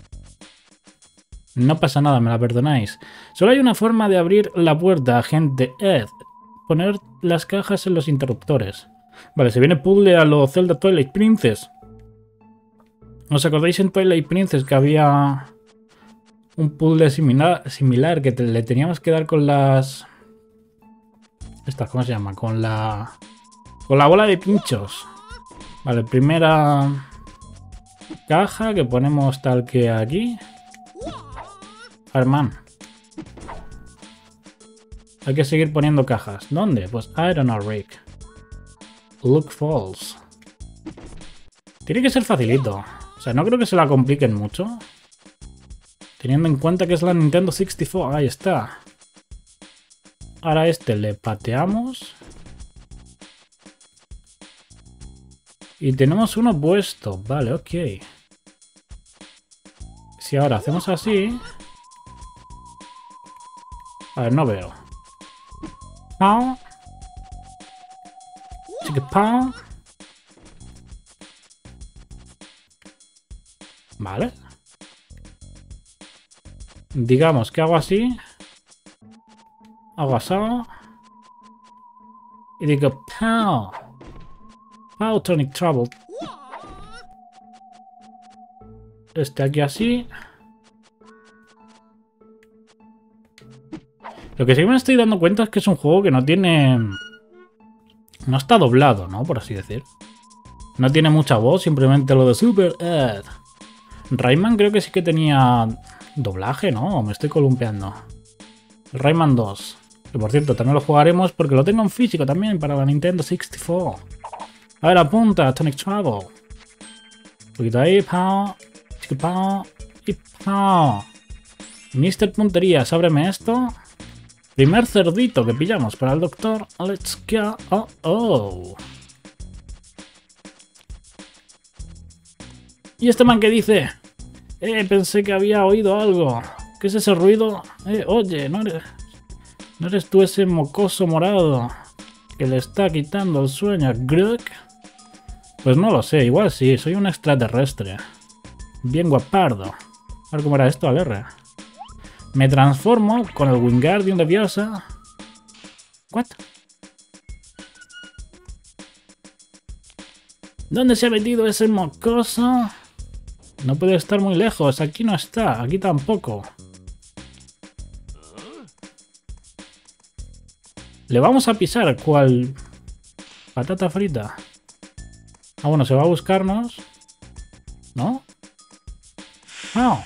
No pasa nada, me la perdonáis. Solo hay una forma de abrir la puerta, agente Ed. Poner las cajas en los interruptores. Vale, se viene puzzle a lo Zelda Twilight Princess. ¿Os acordáis en Twilight Princess que había un puzzle similar, similar que te, le teníamos que dar con las... Estas, ¿cómo se llama? Con la... Con la bola de pinchos. Vale, primera caja que ponemos tal que aquí. Arman. Hay que seguir poniendo cajas. ¿Dónde? Pues I don't know, Rick. Look false. Tiene que ser facilito. O sea, no creo que se la compliquen mucho. Teniendo en cuenta que es la Nintendo sesenta y cuatro. Ahí está. Ahora a este le pateamos. Y tenemos uno puesto. Vale, ok. Si ahora hacemos así... A ver, no veo. Pau. Chiquipau. Vale. Digamos que hago así. Hago así. Y digo, Pau. Pau, Tonic Trouble. Este aquí así. Lo que sí me estoy dando cuenta es que es un juego que no tiene... No está doblado, ¿no? Por así decir. No tiene mucha voz, simplemente lo de Super Ed. Rayman creo que sí que tenía doblaje, ¿no? O me estoy columpiando. Rayman dos. Que por cierto, también lo jugaremos porque lo tengo en físico también para la Nintendo sesenta y cuatro. A ver, apunta, Tonic Trouble. Un poquito ahí, pao. Chiquipao. Y pao. mister Punterías, ábreme esto. Primer cerdito que pillamos para el doctor. Let's go. Oh, oh. ¿Y este man que dice? Eh, pensé que había oído algo. ¿Qué es ese ruido? Eh, oye, ¿no eres, ¿no eres tú ese mocoso morado que le está quitando el sueño a Grog? Pues no lo sé, igual sí, soy un extraterrestre. Bien guapardo. A ver cómo era esto al R. Me transformo con el Wingardium Leviosa. ¿What? ¿Dónde se ha metido ese mocoso? No puede estar muy lejos. Aquí no está. Aquí tampoco. Le vamos a pisar cual patata frita. Ah, bueno, se va a buscarnos. ¿No? No.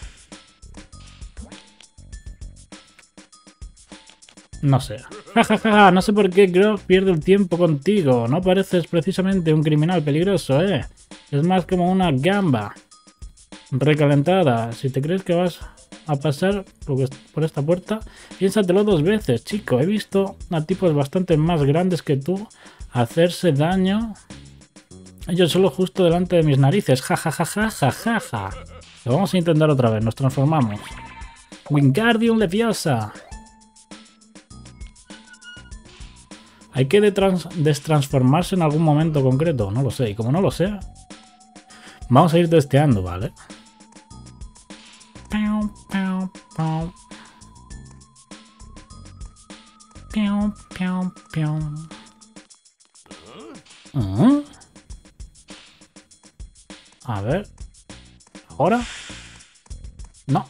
No sé. Ja, ja, ja, ja. No sé por qué Grog pierde el tiempo contigo. No pareces precisamente un criminal peligroso, ¿eh? Es más como una gamba recalentada. Si te crees que vas a pasar por esta puerta, piénsatelo dos veces, chico. He visto a tipos bastante más grandes que tú hacerse daño. Ellos solo justo delante de mis narices. Ja, ja, ja, ja, ja, ja, ja. Lo vamos a intentar otra vez. Nos transformamos. Wingardium Leviosa. ¿Hay que destransformarse en algún momento concreto? No lo sé. Y como no lo sé... Vamos a ir testeando, ¿vale? Piu, piu, piu. Piu, piu, piu. Uh-huh. A ver. ¿Ahora? No.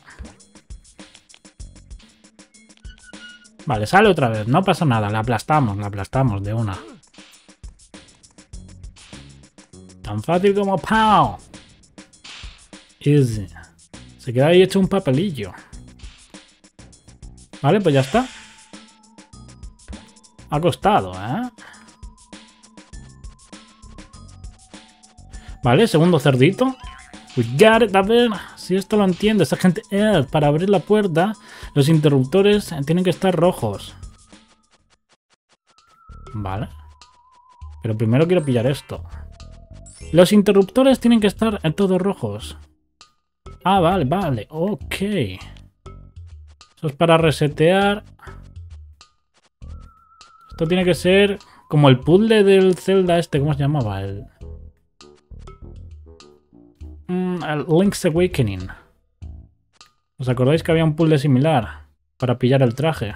Vale, sale otra vez. No pasa nada. La aplastamos, la aplastamos de una. Tan fácil como ¡pau! Easy. Se queda ahí hecho un papelillo. Vale, pues ya está. Ha costado, ¿eh? Vale, segundo cerdito. We got it. A ver si esto lo entiende. Esta gente... Eh, para abrir la puerta, los interruptores tienen que estar rojos. Vale. Pero primero quiero pillar esto. Los interruptores tienen que estar en todos rojos. Ah, vale, vale. Ok. Eso es para resetear. Esto tiene que ser como el puzzle del Zelda este. ¿Cómo se llamaba? El... Mm, el Link's Awakening. ¿Os acordáis que había un puzzle similar para pillar el traje?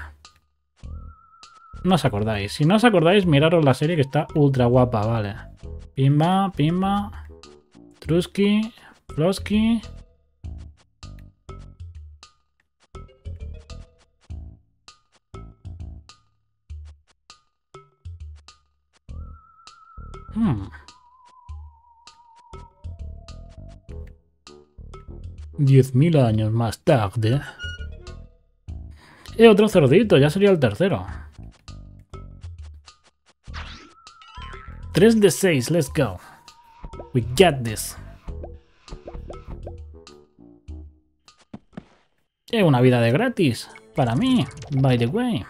No os acordáis. Si no os acordáis, miraros la serie que está ultra guapa, vale. Pimba, pimba. Truski, Flosky. Hmm. Diez mil años más tarde. Eh, otro cerdito, ya sería el tercero. tres de seis, let's go. We got this. Eh, una vida de gratis. Para mí, by the way.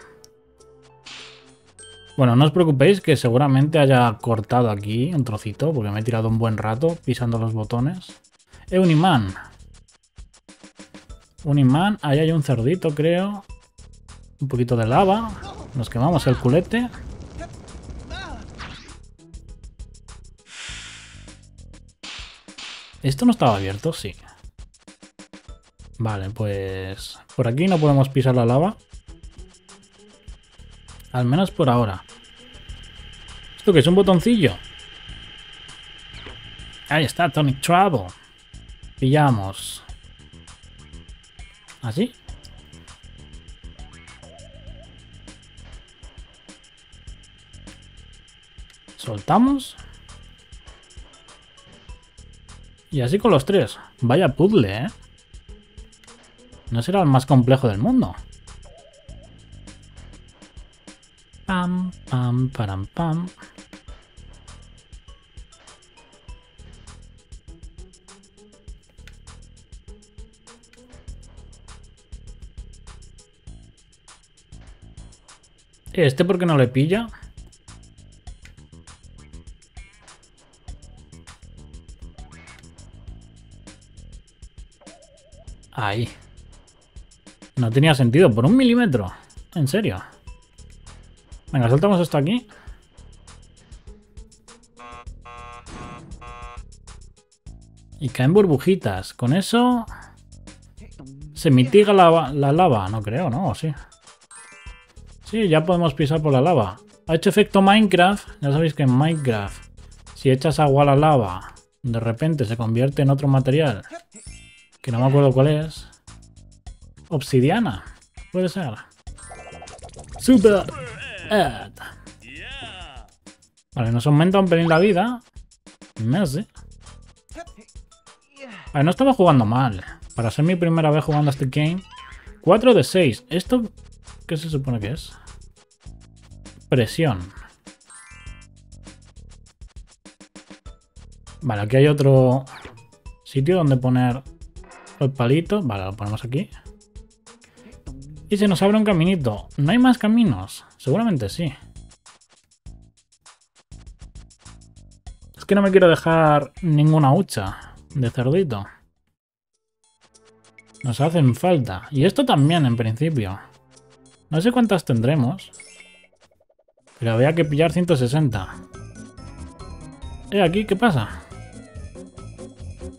Bueno, no os preocupéis que seguramente haya cortado aquí un trocito, porque me he tirado un buen rato pisando los botones. Eh, un imán. Un imán, ahí hay un cerdito, creo. Un poquito de lava. Nos quemamos el culete. ¿Esto no estaba abierto? Sí. Vale, pues... por aquí no podemos pisar la lava. Al menos por ahora. ¿Esto qué es? ¿Un botoncillo? Ahí está, Tonic Trouble. Pillamos. ¿Así? Soltamos. Y así con los tres. Vaya puzzle, ¿eh? No será el más complejo del mundo. Pam, pam, param, pam. ¿Este por qué no le pilla? Ahí. No tenía sentido, por un milímetro. En serio. Venga, soltamos esto aquí. Y caen burbujitas. Con eso... ¿se mitiga la, la lava? No creo, ¿no? ¿O sí? Sí, ya podemos pisar por la lava. Ha hecho efecto Minecraft. Ya sabéis que en Minecraft, si echas agua a la lava, de repente se convierte en otro material. Que no me acuerdo cuál es. Obsidiana. Puede ser. Super. Ed. Vale, nos aumenta un pelín la vida. Messi. Vale, no estaba jugando mal. Para ser mi primera vez jugando a este game. cuatro de seis. ¿Esto qué se supone que es? Presión. Vale, aquí hay otro sitio donde poner el palito. Vale, lo ponemos aquí. Y se nos abre un caminito. ¿No hay más caminos? Seguramente sí. Es que no me quiero dejar ninguna hucha de cerdito. Nos hacen falta. Y esto también, en principio. No sé cuántas tendremos. Pero había que pillar ciento sesenta. Eh, aquí, ¿qué pasa?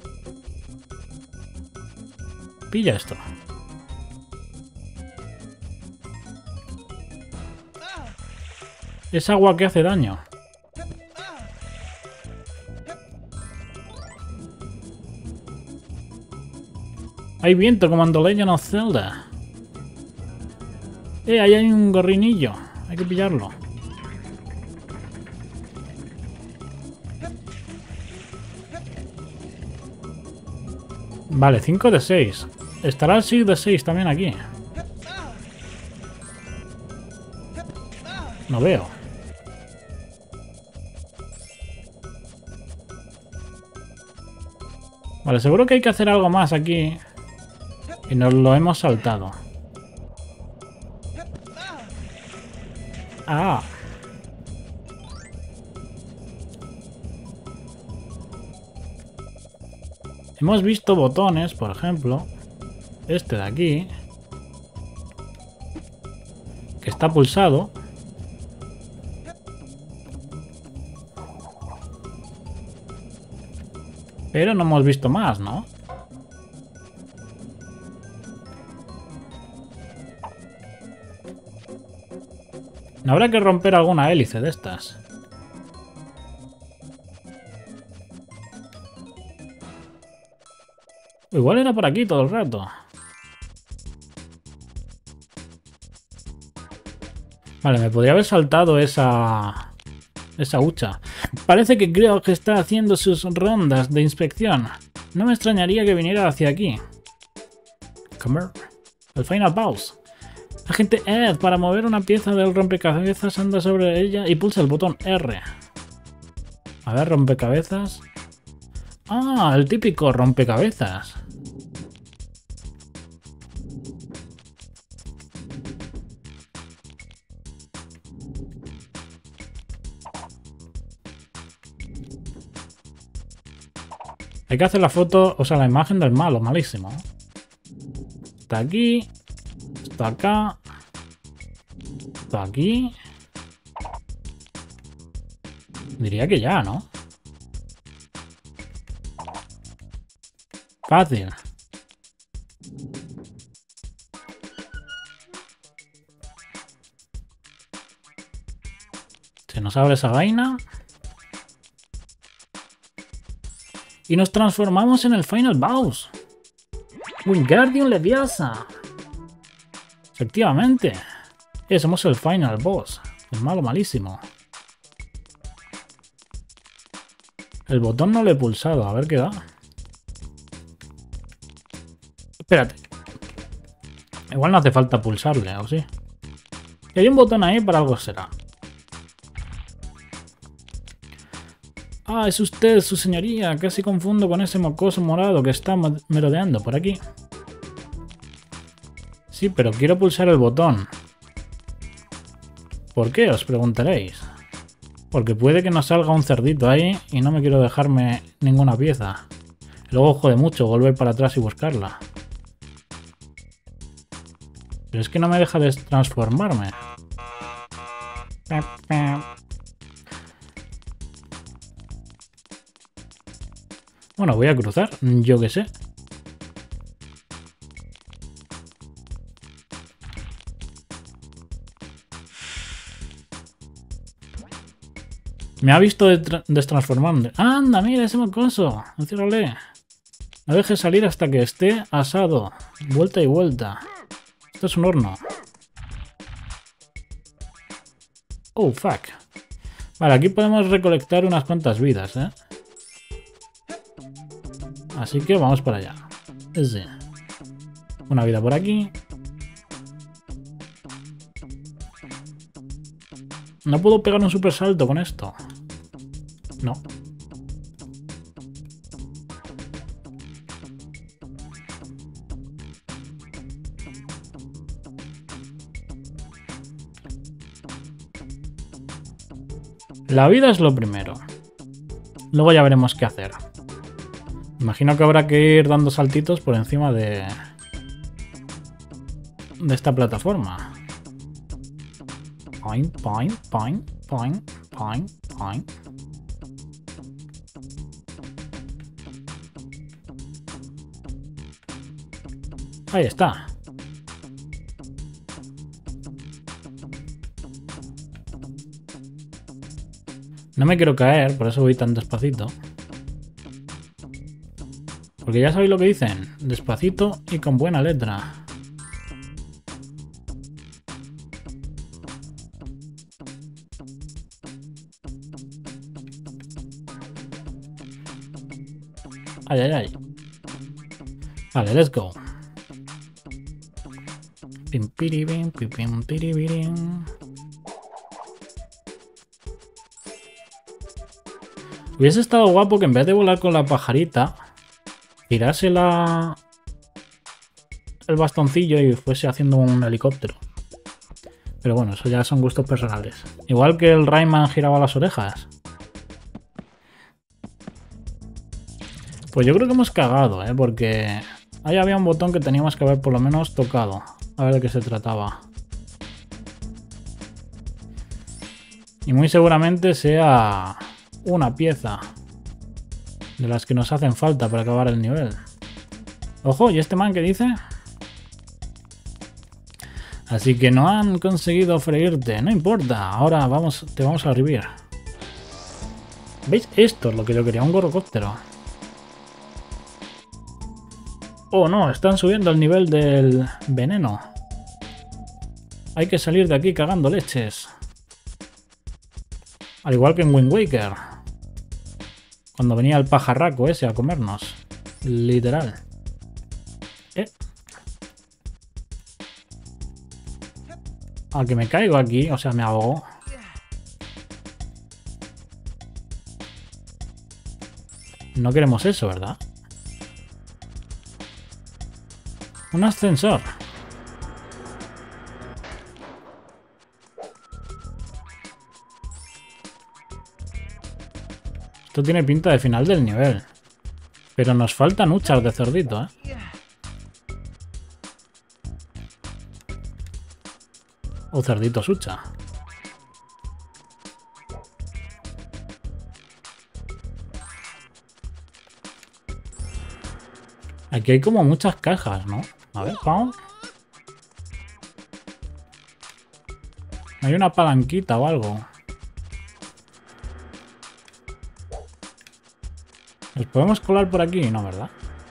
Pilla esto. Es agua que hace daño. Hay viento como en The Legend of Zelda. Eh, ahí hay un gorrinillo. Hay que pillarlo. Vale, cinco de seis. Estará el seis de seis también aquí. No veo. Vale, seguro que hay que hacer algo más aquí. Y nos lo hemos saltado. Ah. Hemos visto botones, por ejemplo. Este de aquí. Que está pulsado. Pero no hemos visto más, ¿no? No habrá que romper alguna hélice de estas. Igual era por aquí todo el rato. Vale, me podría haber saltado esa... esa hucha. Parece que creo que está haciendo sus rondas de inspección. No me extrañaría que viniera hacia aquí. Comer. El final boss. Agente Ed, para mover una pieza del rompecabezas anda sobre ella y pulsa el botón R. A ver, rompecabezas. Ah, el típico rompecabezas. Hay que hacer la foto, o sea, la imagen del malo, malísimo. Está aquí. Está acá. Está aquí. Diría que ya, ¿no? Fácil. Se nos abre esa vaina. Y nos transformamos en el Final Boss. Wingardium Leviosa. Efectivamente. Eh, somos el Final Boss. El malo malísimo. El botón no lo he pulsado. A ver qué da. Espérate. Igual no hace falta pulsarle, ¿o sí? Y hay un botón ahí, para algo será. Ah, es usted, su señoría. Casi confundo con ese mocoso morado que está merodeando por aquí. Sí, pero quiero pulsar el botón. ¿Por qué? Os preguntaréis. Porque puede que nos salga un cerdito ahí y no me quiero dejarme ninguna pieza. Luego jode mucho volver para atrás y buscarla. Pero es que no me deja de transformarme. Bueno, voy a cruzar, yo qué sé. Me ha visto destransformando. ¡Anda, mira ese mocoso! Enciérrale. No dejes salir hasta que esté asado. Vuelta y vuelta. Esto es un horno. Oh, fuck. Vale, aquí podemos recolectar unas cuantas vidas, ¿eh? Así que vamos para allá. Sí. Una vida por aquí. No puedo pegar un super salto con esto. No. La vida es lo primero. Luego ya veremos qué hacer. Imagino que habrá que ir dando saltitos por encima de... de esta plataforma. Point, point, point, point, point, point. Ahí está. No me quiero caer, por eso voy tan despacito. Porque ya sabéis lo que dicen. Despacito y con buena letra. Ay, ay, ay. Vale, let's go. Pim, piribim, pim, pim, piribirim. Hubiese estado guapo que en vez de volar con la pajarita, tirase la... el bastoncillo y fuese haciendo un helicóptero. Pero bueno, eso ya son gustos personales. Igual que el Rayman giraba las orejas. Pues yo creo que hemos cagado, ¿eh? Porque ahí había un botón que teníamos que haber por lo menos tocado. A ver de qué se trataba. Y muy seguramente sea una pieza de las que nos hacen falta para acabar el nivel. Ojo, ¿y este man qué dice? Así que no han conseguido freírte. No importa, ahora vamos, te vamos a revivir. ¿Veis? Esto es lo que yo quería, un gorrocóptero. Oh no, están subiendo el nivel del veneno. Hay que salir de aquí cagando leches. Al igual que en Wind Waker. Cuando venía el pajarraco ese a comernos. Literal. ¿Eh? Al que me caigo aquí, o sea, me ahogo. No queremos eso, ¿verdad? Un ascensor. Esto tiene pinta de final del nivel. Pero nos faltan huchas de cerdito, ¿eh? O cerdito hucha. Aquí hay como muchas cajas, ¿no? A ver, vamos. Hay una palanquita o algo. ¿Nos podemos colar por aquí? No, ¿verdad?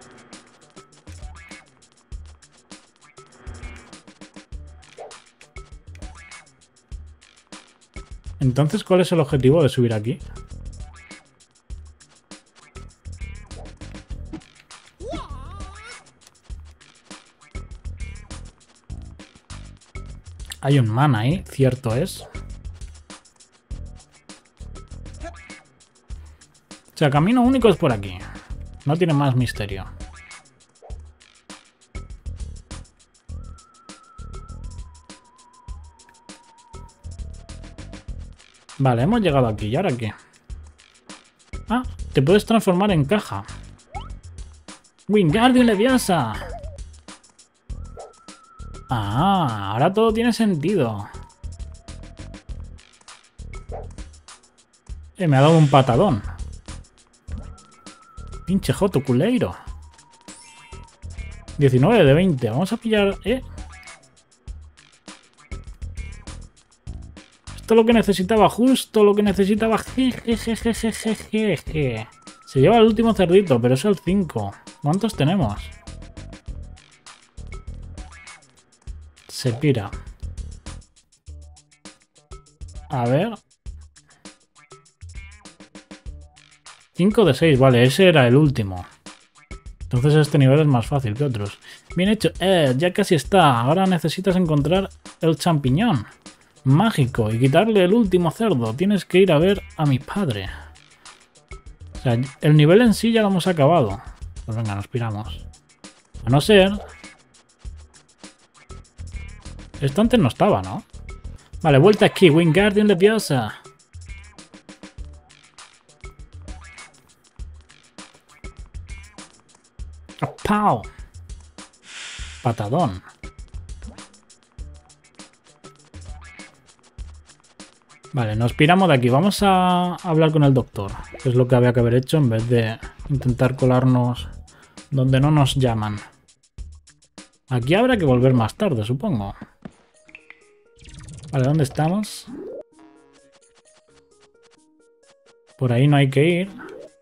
Entonces, ¿cuál es el objetivo de subir aquí? Hay un man ahí, cierto es. O sea, camino único es por aquí. No tiene más misterio. Vale, hemos llegado aquí. ¿Y ahora qué? Ah, te puedes transformar en caja. Wingardium Leviosa. Ah, ahora todo tiene sentido. Eh, me ha dado un patadón. Pinche joto culeiro. diecinueve de veinte. Vamos a pillar... ¿Eh? Esto es lo que necesitaba. Justo lo que necesitaba. Jejejejejeje. Se lleva el último cerdito, pero es el cinco. ¿Cuántos tenemos? Se pira. A ver. cinco de seis. Vale, ese era el último. Entonces este nivel es más fácil que otros. Bien hecho. Eh, ya casi está. Ahora necesitas encontrar el champiñón mágico y quitarle el último cerdo. Tienes que ir a ver a mi padre. O sea, el nivel en sí ya lo hemos acabado. Pues venga, nos piramos. A no ser... Esto antes no estaba, ¿no? Vale, vuelta aquí. Wingardium Leviosa. ¡Pau! Patadón. Vale, nos piramos de aquí. Vamos a hablar con el doctor. Que es lo que había que haber hecho en vez de intentar colarnos donde no nos llaman. Aquí habrá que volver más tarde, supongo. Vale, ¿dónde estamos? Por ahí no hay que ir.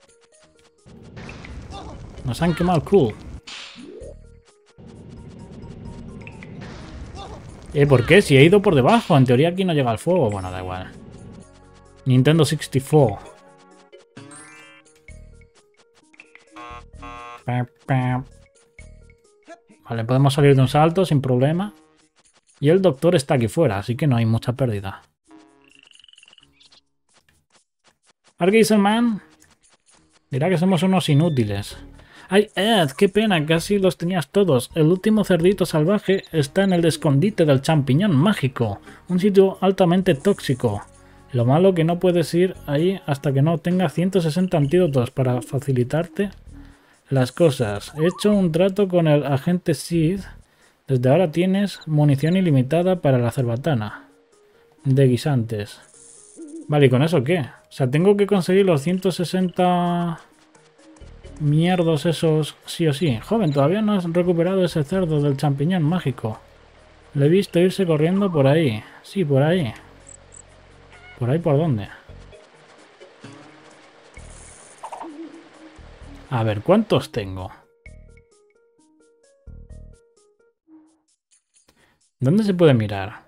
Nos han quemado el cool. Eh, ¿por qué? Si he ido por debajo. En teoría aquí no llega el fuego. Bueno, da igual. Nintendo sesenta y cuatro. Vale, podemos salir de un salto sin problema. Y el doctor está aquí fuera, así que no hay mucha pérdida. Argeiselman dirá que somos unos inútiles. ¡Ay, Ed! ¡Qué pena! Casi los tenías todos. El último cerdito salvaje está en el escondite del champiñón mágico. Un sitio altamente tóxico. Lo malo que no puedes ir ahí hasta que no tengas ciento sesenta antídotos para facilitarte las cosas. He hecho un trato con el agente Sid. Desde ahora tienes munición ilimitada para la cerbatana de guisantes. Vale, ¿y con eso qué? O sea, tengo que conseguir los ciento sesenta mierdos esos sí o sí. Joven, todavía no has recuperado ese cerdo del champiñón mágico. Le he visto irse corriendo por ahí. Sí, por ahí. ¿Por ahí por dónde? A ver, ¿cuántos tengo? ¿Dónde se puede mirar?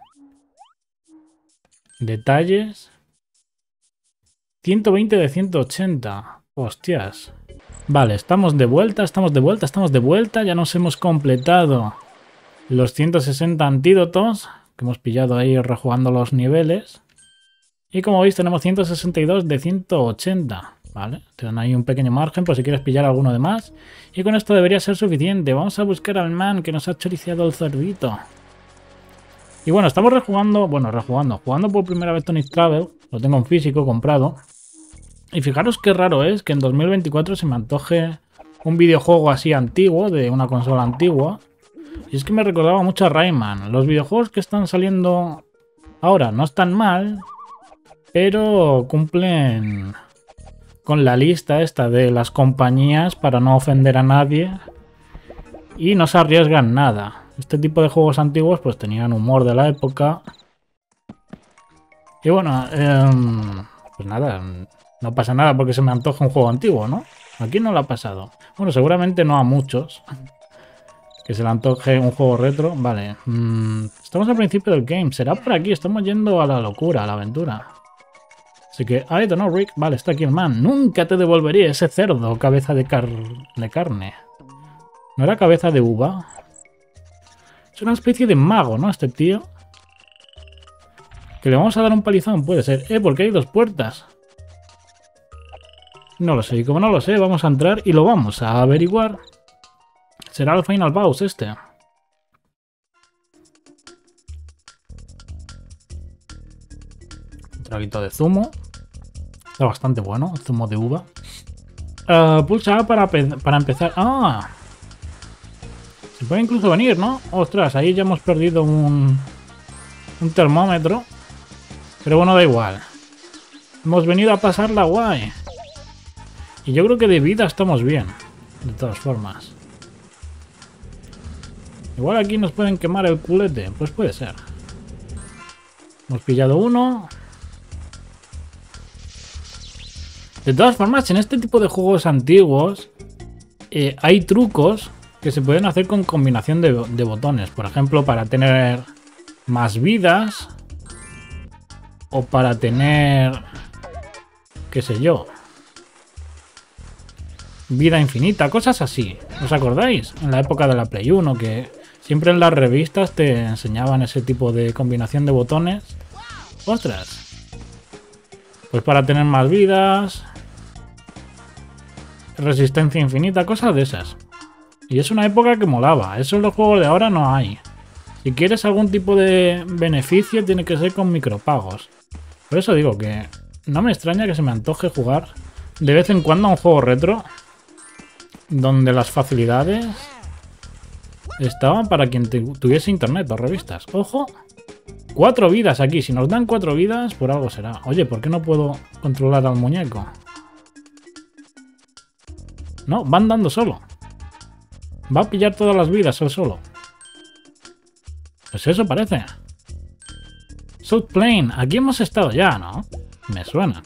Detalles. ciento veinte de ciento ochenta. Hostias. Vale, estamos de vuelta, estamos de vuelta, estamos de vuelta. Ya nos hemos completado los ciento sesenta antídotos que hemos pillado ahí rejugando los niveles. Y como veis tenemos ciento sesenta y dos de ciento ochenta. Vale, te dan ahí un pequeño margen por si quieres pillar alguno de más. Y con esto debería ser suficiente. Vamos a buscar al man que nos ha choriciado el cerdito. Y bueno, estamos rejugando, bueno, rejugando, jugando por primera vez Tonic Travel. Lo tengo en físico, comprado. Y fijaros qué raro es que en dos mil veinticuatro se me antoje un videojuego así antiguo, de una consola antigua. Y es que me recordaba mucho a Rayman. Los videojuegos que están saliendo ahora no están mal, pero cumplen con la lista esta de las compañías para no ofender a nadie y no se arriesgan nada. Este tipo de juegos antiguos pues tenían humor de la época. Y bueno, eh, pues nada, no pasa nada porque se me antoja un juego antiguo, ¿no? Aquí no lo ha pasado. Bueno, seguramente no a muchos que se le antoje un juego retro. Vale, mm, estamos al principio del game. Será por aquí, estamos yendo a la locura, a la aventura. Así que, I don't know, Rick. Vale, está aquí el man. Nunca te devolveré ese cerdo, cabeza de, car de carne. ¿No era cabeza de uva? Es una especie de mago, ¿no? Este tío. Que le vamos a dar un palizón, puede ser. Eh, porque hay dos puertas. No lo sé, y como no lo sé, vamos a entrar y lo vamos a averiguar. Será el final boss este. Un traguito de zumo. Está bastante bueno, el zumo de uva. Uh, pulsa A para, para empezar. ¡Ah! Se puede incluso venir, ¿no? Ostras, ahí ya hemos perdido un, un termómetro. Pero bueno, da igual. Hemos venido a pasarla guay. Y yo creo que de vida estamos bien. De todas formas. Igual aquí nos pueden quemar el culete. Pues puede ser. Hemos pillado uno. De todas formas, en este tipo de juegos antiguos eh, hay trucos que se pueden hacer con combinación de, de botones. Por ejemplo, para tener más vidas. O para tener... qué sé yo. Vida infinita, cosas así. ¿Os acordáis? En la época de la Play uno, que siempre en las revistas te enseñaban ese tipo de combinación de botones. ¡Ostras! Pues para tener más vidas... resistencia infinita, cosas de esas. Y es una época que molaba. Eso en los juegos de ahora no hay. Si quieres algún tipo de beneficio, tiene que ser con micropagos. Por eso digo que no me extraña que se me antoje jugar de vez en cuando a un juego retro donde las facilidades estaban para quien tuviese internet o revistas. ¡Ojo! Cuatro vidas aquí. Si nos dan cuatro vidas, por algo será. Oye, ¿por qué no puedo controlar al muñeco? No, van dando solo. Va a pillar todas las vidas él solo. Pues eso parece. South Plain. Aquí hemos estado ya, ¿no? Me suena.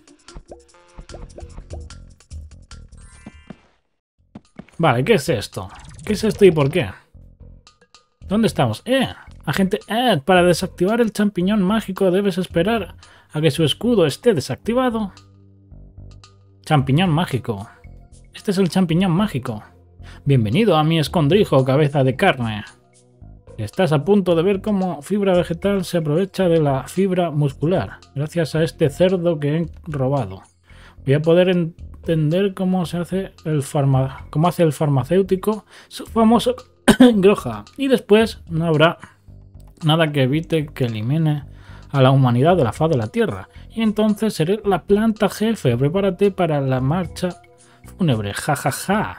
Vale, ¿qué es esto? ¿Qué es esto y por qué? ¿Dónde estamos? ¡Eh! Agente Ed, para desactivar el champiñón mágico debes esperar a que su escudo esté desactivado. Champiñón mágico. Este es el champiñón mágico. Bienvenido a mi escondrijo, cabeza de carne. Estás a punto de ver cómo fibra vegetal se aprovecha de la fibra muscular, gracias a este cerdo que he robado. Voy a poder entender cómo se hace el farma, cómo hace el farmacéutico su famoso groja. Y después no habrá nada que evite que elimine a la humanidad de la faz de la Tierra. Y entonces seré la planta jefe. Prepárate para la marcha fúnebre. Ja, ja, ja.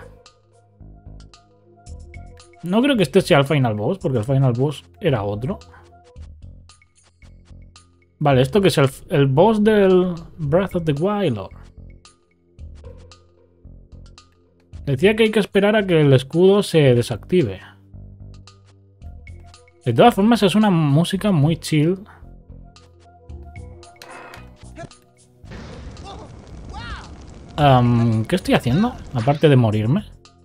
No creo que este sea el final boss, porque el final boss era otro. Vale, esto que es el, el boss del Breath of the Wild. Decía que hay que esperar a que el escudo se desactive. De todas formas es una música muy chill. Um, ¿Qué estoy haciendo? Aparte de morirme.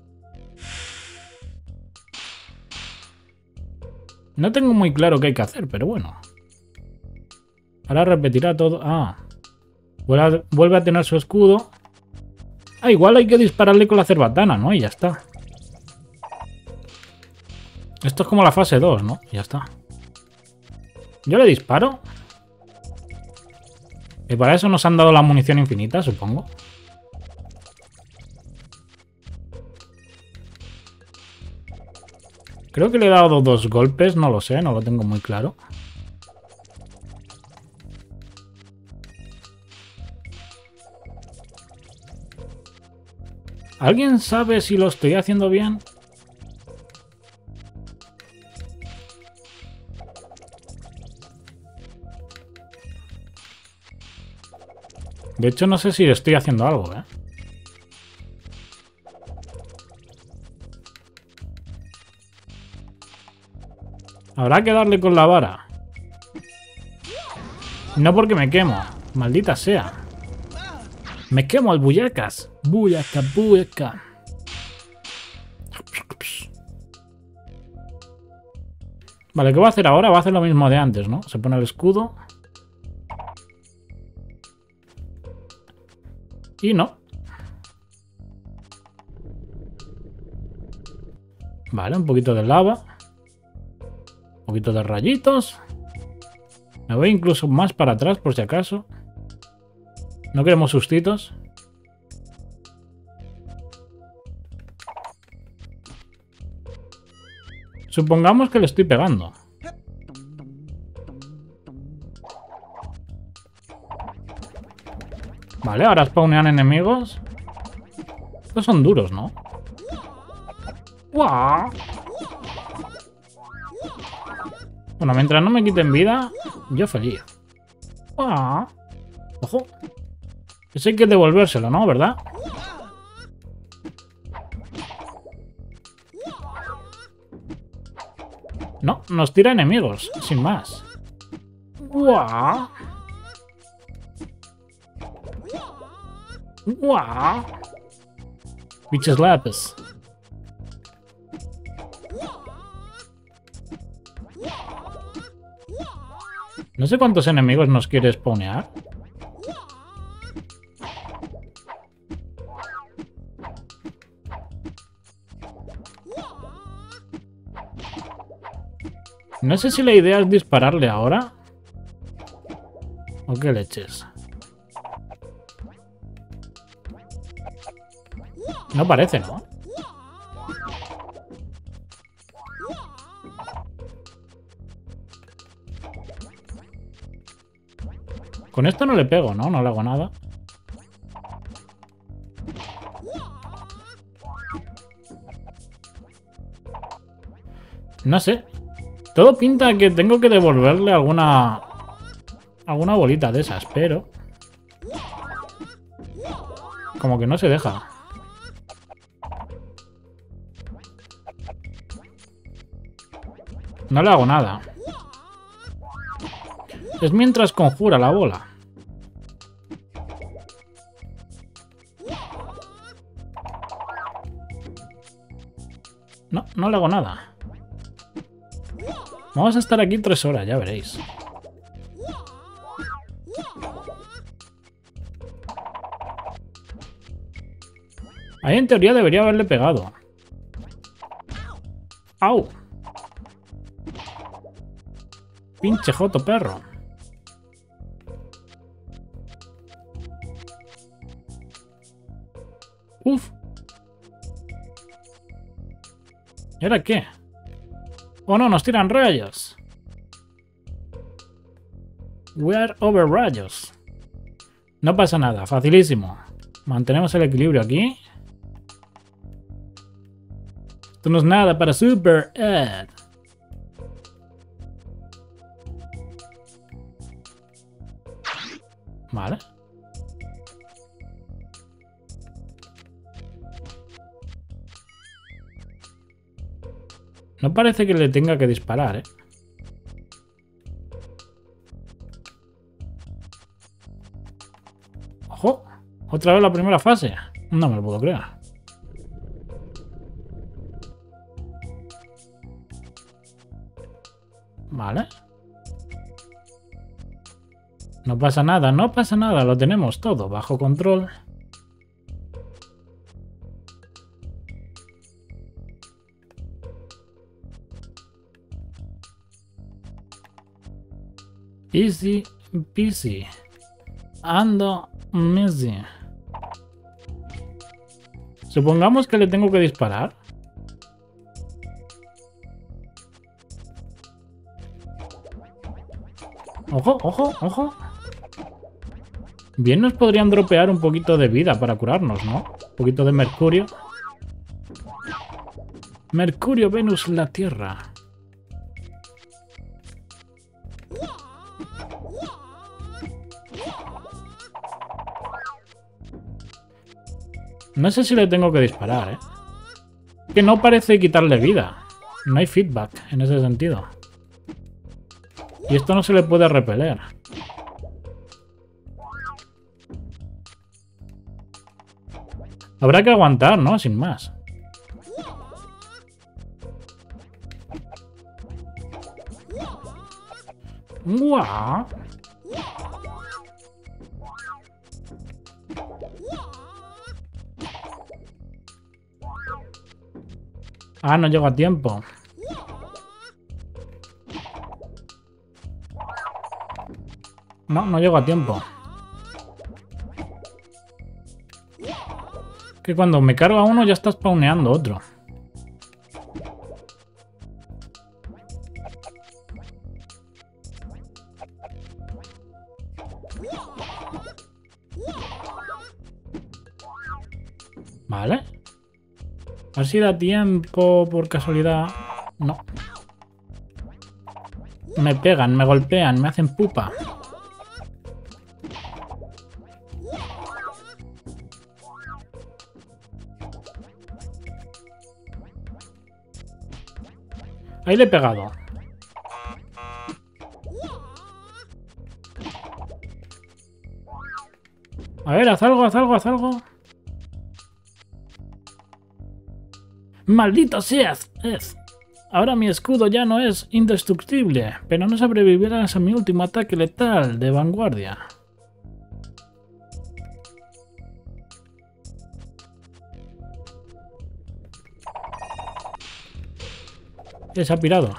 No tengo muy claro qué hay que hacer, pero bueno. Ahora repetirá todo. Ah. Vuelve a, vuelve a tener su escudo. Ah, igual hay que dispararle con la cerbatana, ¿no? Y ya está. Esto es como la fase dos, ¿no? Ya está. Yo le disparo. Y para eso nos han dado la munición infinita, supongo. Creo que le he dado dos golpes, no lo sé, no lo tengo muy claro. ¿Alguien sabe si lo estoy haciendo bien? De hecho, no sé si estoy haciendo algo, ¿eh? Habrá que darle con la vara. No porque me quemo. Maldita sea. Me quemo al buyacas. Buyaca, buyaca. Vale, ¿qué va a hacer ahora? Va a hacer lo mismo de antes, ¿no? Se pone el escudo. Y no. Vale, un poquito de lava. Un poquito de rayitos. Me voy incluso más para atrás por si acaso. No queremos sustitos. Supongamos que le estoy pegando. Vale, ahora spawnean enemigos. Estos son duros, ¿no? ¡Guau! Bueno, mientras no me quiten vida, yo feliz. ¡Guau! ¡Ojo! Eso hay que devolvérselo, ¿no? ¿Verdad? No, nos tira enemigos, sin más. ¡Guau! ¡Guau! Bitches lapis. No sé cuántos enemigos nos quiere spawnear. No sé si la idea es dispararle ahora. ¿O qué leches? No parece, ¿no? Con esto no le pego, ¿no? No le hago nada. No sé. Todo pinta que tengo que devolverle alguna... alguna bolita de esas, pero... como que no se deja. No le hago nada. Es mientras conjura la bola. No, no le hago nada. Vamos a estar aquí tres horas, ya veréis. Ahí en teoría debería haberle pegado. ¡Au! Pinche joto perro. Uf. ¿Y ahora qué? Oh no, nos tiran rayos. We are over rayos. No pasa nada, facilísimo. Mantenemos el equilibrio aquí. Esto no es nada para Super Ed. Vale. No parece que le tenga que disparar, ¿eh? ¡Ojo! ¿Otra vez la primera fase? No me lo puedo creer. Vale. No pasa nada, no pasa nada. Lo tenemos todo bajo control. Easy peasy. Ando messy. Supongamos que le tengo que disparar. Ojo, ojo, ojo. Bien nos podrían dropear un poquito de vida para curarnos, ¿no? Un poquito de mercurio. Mercurio, Venus, la Tierra. No sé si le tengo que disparar, ¿eh? Que no parece quitarle vida. No hay feedback en ese sentido. Y esto no se le puede repeler. Habrá que aguantar, ¿no? Sin más. ¡Guau! Ah, no llego a tiempo. No, no llego a tiempo. Que cuando me cargo a uno ya está spawneando otro. Vale. A ver si da tiempo por casualidad. No. Me pegan, me golpean, me hacen pupa. Ahí le he pegado. A ver, haz algo, haz algo, haz algo. ¡Maldito seas! Es. Ahora mi escudo ya no es indestructible, pero no sobrevivirás a mi último ataque letal de vanguardia. Se ha pirado.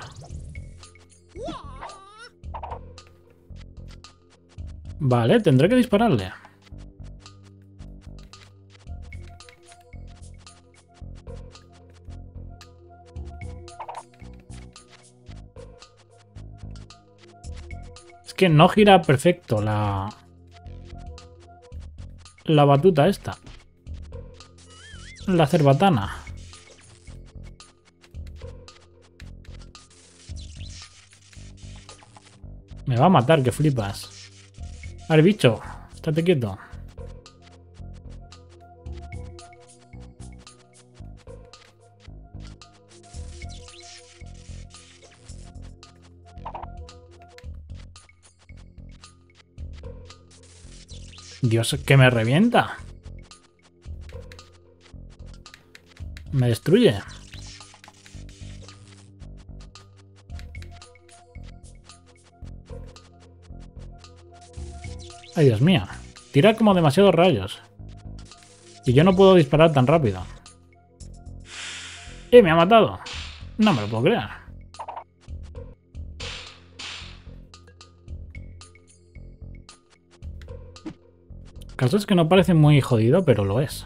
Vale, tendré que dispararle. Es que no gira perfecto la... La batuta esta. La cerbatana. Me va a matar, que flipas. A ver, bicho, estate quieto. Dios, que me revienta. Me destruye. Ay, Dios mío. Tira como demasiados rayos. Y yo no puedo disparar tan rápido. ¡Eh, me ha matado! No me lo puedo creer. El caso es que no parece muy jodido, pero lo es.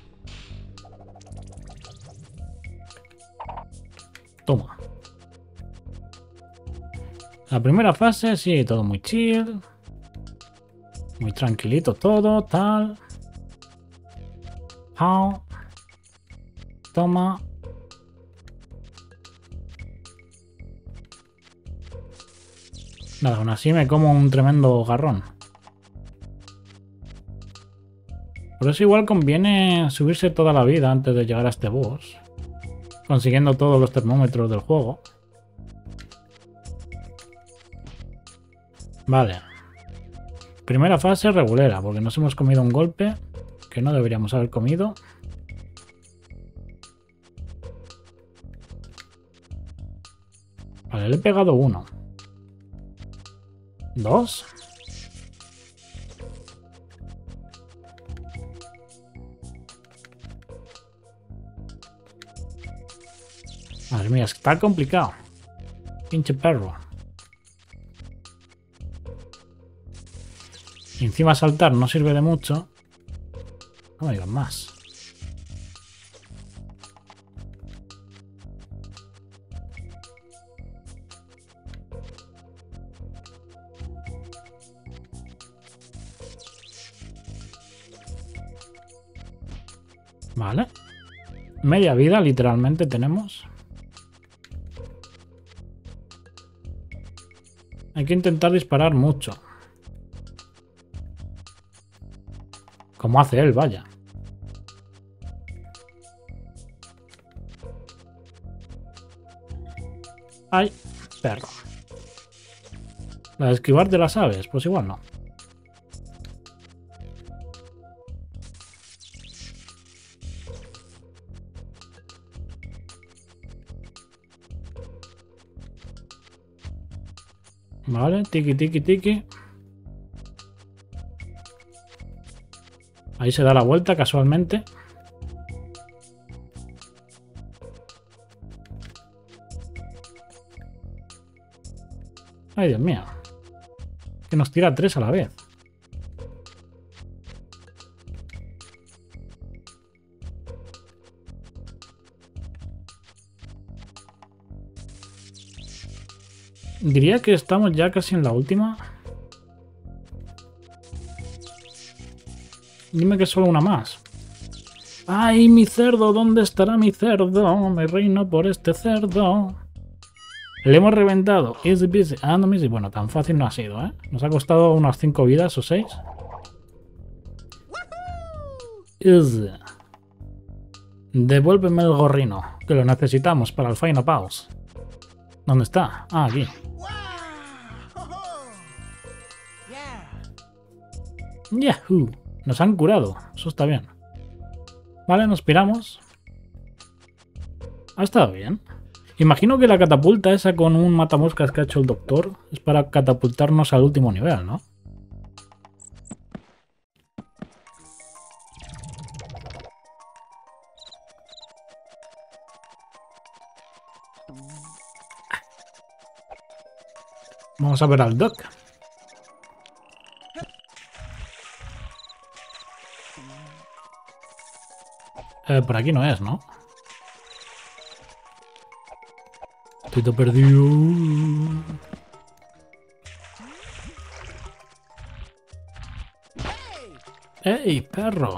Toma. La primera fase, sí, todo muy chill. Muy tranquilito todo, tal. Pau. Toma. Nada, aún así me como un tremendo garrón. Por eso igual conviene subirse toda la vida antes de llegar a este boss. Consiguiendo todos los termómetros del juego. Vale. Primera fase regulera, porque nos hemos comido un golpe que no deberíamos haber comido. Vale, le he pegado uno. Dos. Madre mía, está complicado. Pinche perro. Y encima saltar no sirve de mucho. No me digan más. Vale. Media vida literalmente tenemos. Hay que intentar disparar mucho. Como hace él, vaya. Ay, perro. La de esquivar de las aves, pues igual no. Vale, tiki tiki tiki. Ahí se da la vuelta casualmente. Ay, Dios mío. Que nos tira tres a la vez. Diría que estamos ya casi en la última. Dime que solo una más. ¡Ay, mi cerdo! ¿Dónde estará mi cerdo? Me reino por este cerdo. Le hemos reventado. Easy peasy. Ah, no, easy. Bueno, tan fácil no ha sido, ¿eh? Nos ha costado unas cinco vidas o seis. Easy. Devuélveme el gorrino, que lo necesitamos para el final boss. ¿Dónde está? Ah, aquí. Yahoo. Nos han curado. Eso está bien. Vale, nos piramos. Ha estado bien. Imagino que la catapulta esa con un matamoscas que ha hecho el doctor es para catapultarnos al último nivel, ¿no? Vamos a ver al Doc. Eh, por aquí no es, ¿no? Estoy todo perdido. ¡Ey, perro!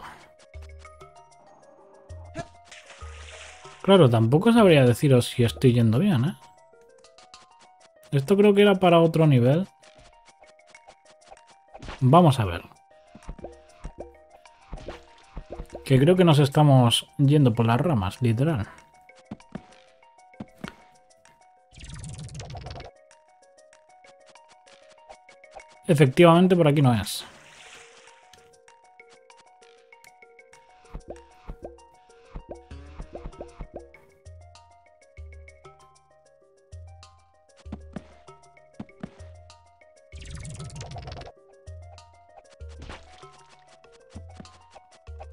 Claro, tampoco sabría deciros si estoy yendo bien, ¿eh? Esto creo que era para otro nivel. Vamos a ver. Que creo que nos estamos yendo por las ramas, literal. Efectivamente, por aquí no es.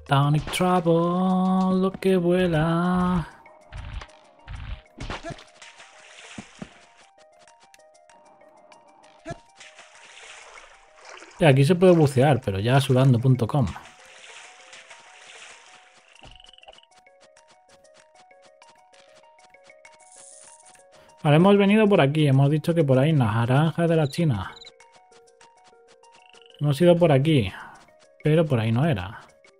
Tonic Trouble, lo que vuela. Y aquí se puede bucear, pero ya sudando punto com. Vale, hemos venido por aquí. Hemos dicho que por ahí en las naranjas de la China. Hemos ido por aquí. Pero por ahí no era.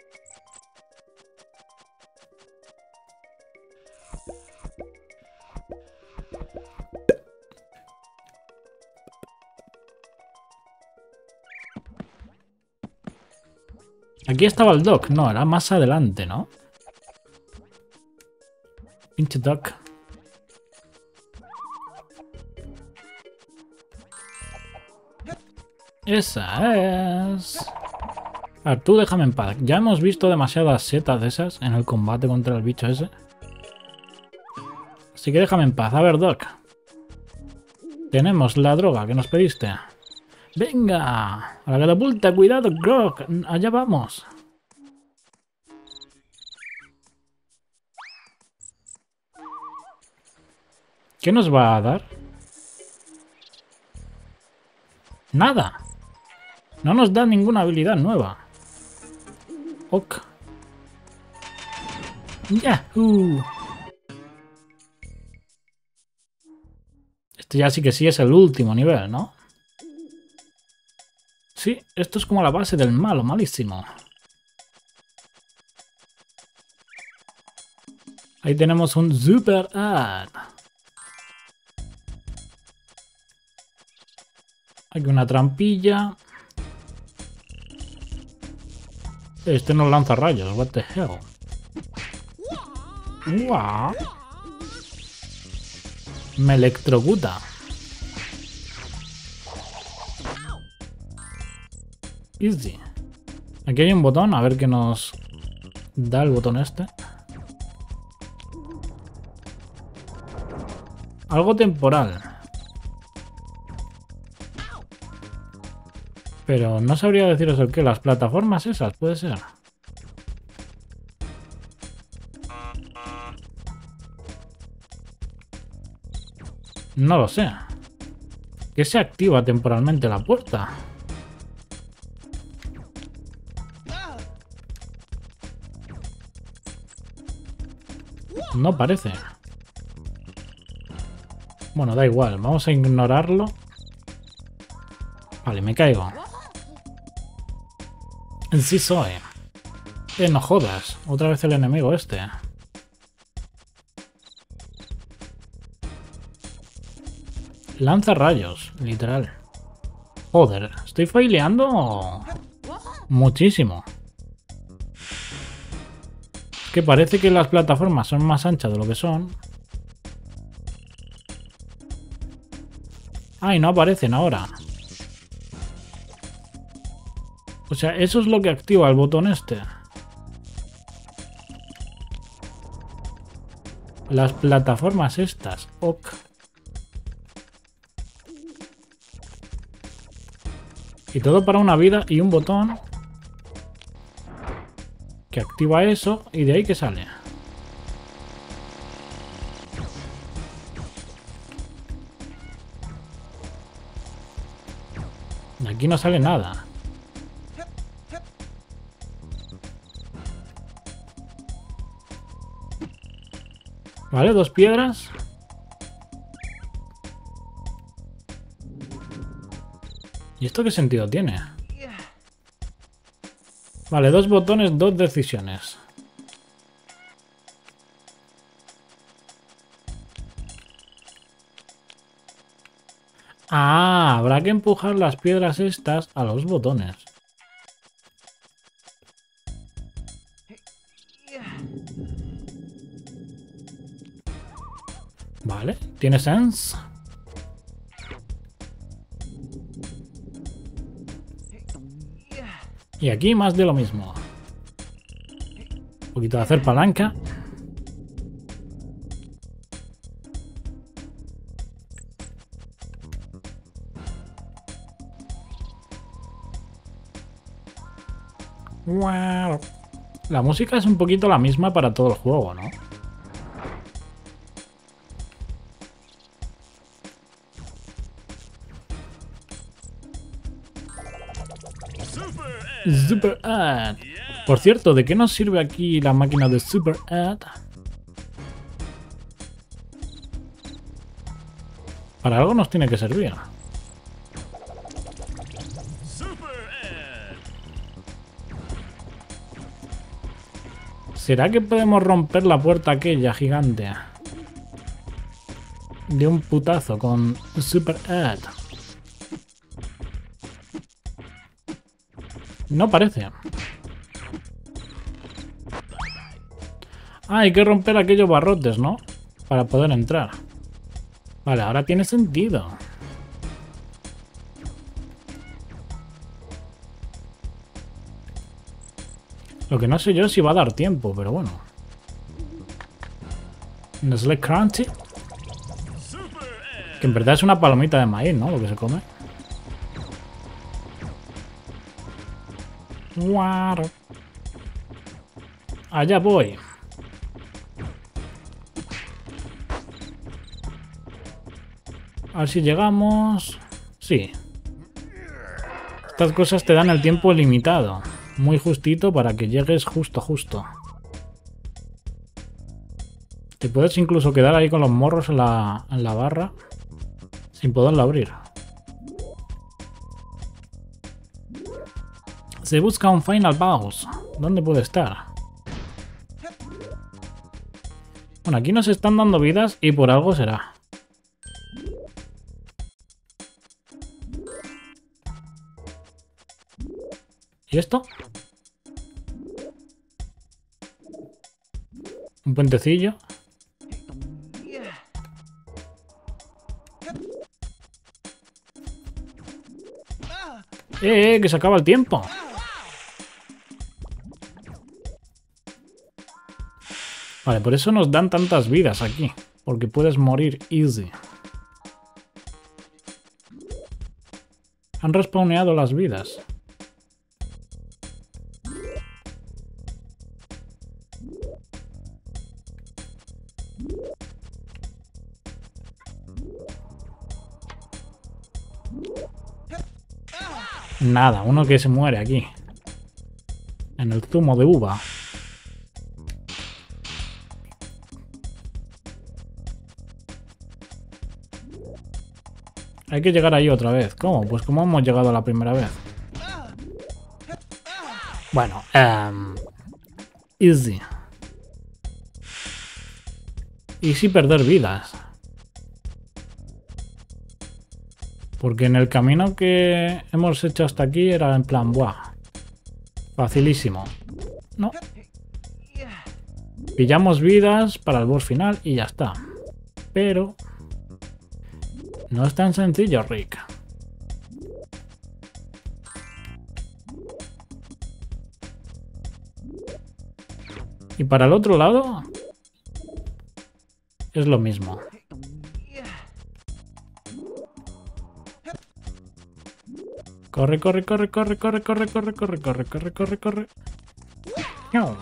Aquí estaba el Doc. No, era más adelante, ¿no? Pinche Doc. Esa es... A ver, tú déjame en paz. Ya hemos visto demasiadas setas de esas en el combate contra el bicho ese. Así que déjame en paz. A ver, Doc. Tenemos la droga que nos pediste. ¡Venga! A la catapulta, cuidado, Grog. Allá vamos. ¿Qué nos va a dar? Nada. No nos da ninguna habilidad nueva. Ok. ¡Yahoo! Este ya sí que sí es el último nivel, ¿no? Sí, esto es como la base del malo, malísimo. Ahí tenemos un super ad. Aquí una trampilla. Este nos lanza rayos, what the hell. Wow. Me electrocuta. Easy. Aquí hay un botón, a ver qué nos da el botón este. Algo temporal. Pero no sabría deciros el qué. Las plataformas esas, puede ser. No lo sé. ¿Qué se activa temporalmente la puerta? No parece. Bueno, da igual. Vamos a ignorarlo. Vale, me caigo. Sí soy. Eh, no jodas. Otra vez el enemigo este. Lanza rayos, literal. Joder, estoy faileando muchísimo. Es que parece que las plataformas son más anchas de lo que son. Ay, no aparecen ahora. O sea, eso es lo que activa el botón este. Las plataformas estas. Ok. Y todo para una vida y un botón que activa eso y de ahí que sale. De aquí no sale nada. Vale, dos piedras. ¿Y esto qué sentido tiene? Vale, dos botones, dos decisiones. Ah, habrá que empujar las piedras estas a los botones. Vale, tiene sense. Y aquí más de lo mismo. Un poquito de hacer palanca. Wow. La música es un poquito la misma para todo el juego, ¿no? Super Ad. Por cierto, ¿de qué nos sirve aquí la máquina de Super Ad? Para algo nos tiene que servir. ¿Será que podemos romper la puerta aquella gigante? De un putazo con Super Ad. No parece. Ah, hay que romper aquellos barrotes, ¿no? Para poder entrar. Vale, ahora tiene sentido. Lo que no sé yo es si va a dar tiempo, pero bueno. Nestlé Crunchy. Que en verdad es una palomita de maíz, ¿no? Lo que se come. Guaro. Allá voy. A ver si llegamos. Sí. Estas cosas te dan el tiempo limitado. Muy justito para que llegues justo, justo. Te puedes incluso quedar ahí con los morros en la, en la barra sin poderla abrir. Se busca un final boss. ¿Dónde puede estar? Bueno, aquí nos están dando vidas y por algo será. ¿Y esto? Un puentecillo. ¡Eh, eh! ¡Que se acaba el tiempo! Vale, por eso nos dan tantas vidas aquí. Porque puedes morir easy. Han respawneado las vidas. Nada, uno que se muere aquí. En el zumo de uva. Hay que llegar ahí otra vez. ¿Cómo? Pues como hemos llegado la primera vez. Bueno, um, easy. Easy perder vidas. Porque en el camino que hemos hecho hasta aquí era en plan, buah, facilísimo. No. Pillamos vidas para el boss final y ya está. Pero no es tan sencillo, Rick. Y para el otro lado es lo mismo. Corre, corre, corre, corre, corre, corre, corre, corre, corre, corre, corre, corre. No.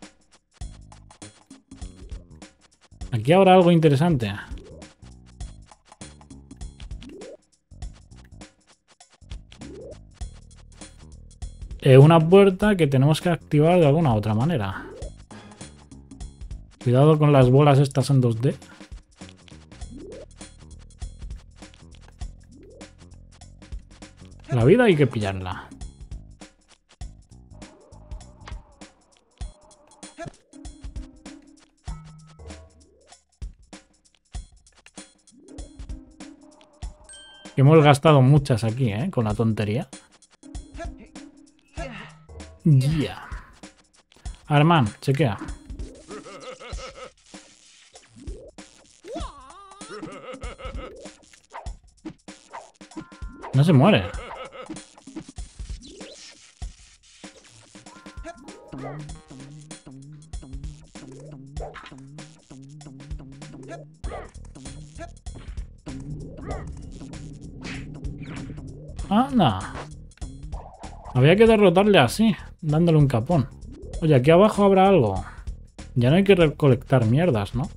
Aquí habrá algo interesante. Eh, una puerta que tenemos que activar de alguna otra manera. Cuidado con las bolas estas en dos D. La vida hay que pillarla. Hemos gastado muchas aquí, ¿eh? Con la tontería. Yeah. Arman, chequea. No se muere. Anda. Había que derrotarle así, dándole un capón. Oye, aquí abajo habrá algo. Ya no hay que recolectar mierdas, ¿no?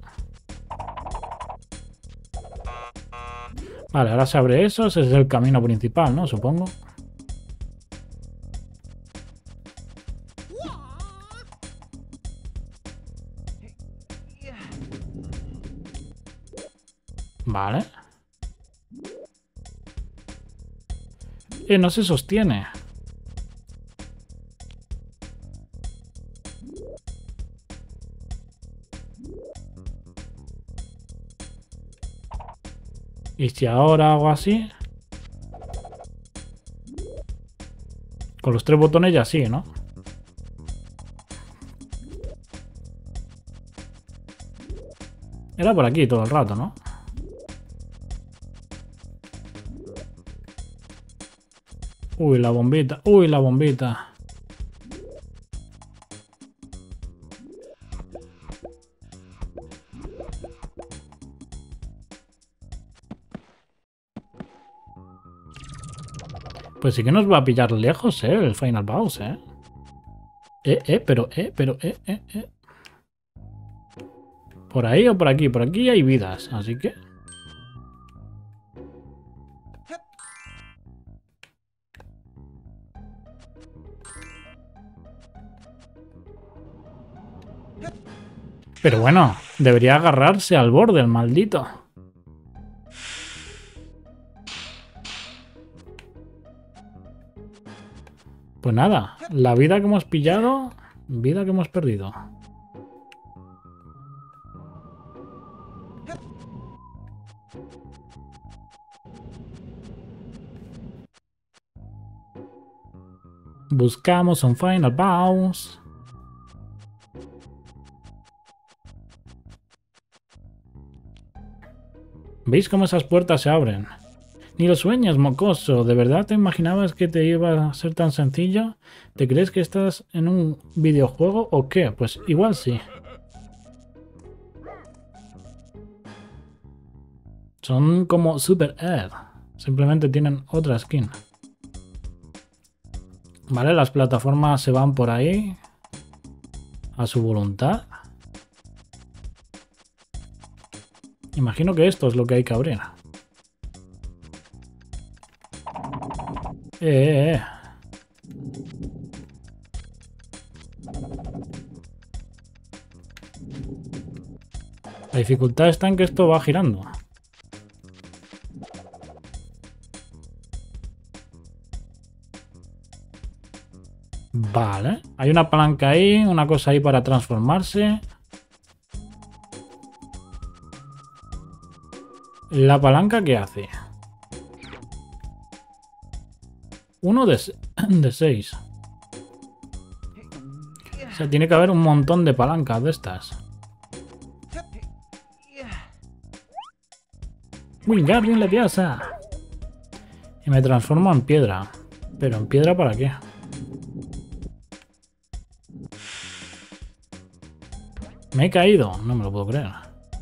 Vale, ahora se abre eso. Ese es el camino principal, ¿no? Supongo. Vale. Eh, no se sostiene. ¿Y si ahora hago así? Con los tres botones ya sí, ¿no? Era por aquí todo el rato, ¿no? Uy, la bombita. Uy, la bombita. Pues sí que nos va a pillar lejos, ¿eh? El Final Boss, ¿eh? Eh, eh, pero, eh, pero, eh, eh, eh. Por ahí o por aquí. Por aquí hay vidas, así que... Pero bueno, debería agarrarse al borde, el maldito. Pues nada, la vida que hemos pillado, vida que hemos perdido. Buscamos un Final Boss. ¿Veis cómo esas puertas se abren? Ni lo sueñas, mocoso. ¿De verdad te imaginabas que te iba a ser tan sencillo? ¿Te crees que estás en un videojuego o qué? Pues igual sí. Son como Super Ed. Simplemente tienen otra skin. Vale, las plataformas se van por ahí. A su voluntad. Imagino que esto es lo que hay que abrir. Eh, eh, eh. La dificultad está en que esto va girando. Vale. Hay una palanca ahí, una cosa ahí para transformarse. ¿La palanca qué hace? Uno de, de seis. O sea, tiene que haber un montón de palancas de estas. Wingardium Leviosa. Y me transformo en piedra. ¿Pero en piedra para qué? Me he caído. No me lo puedo creer.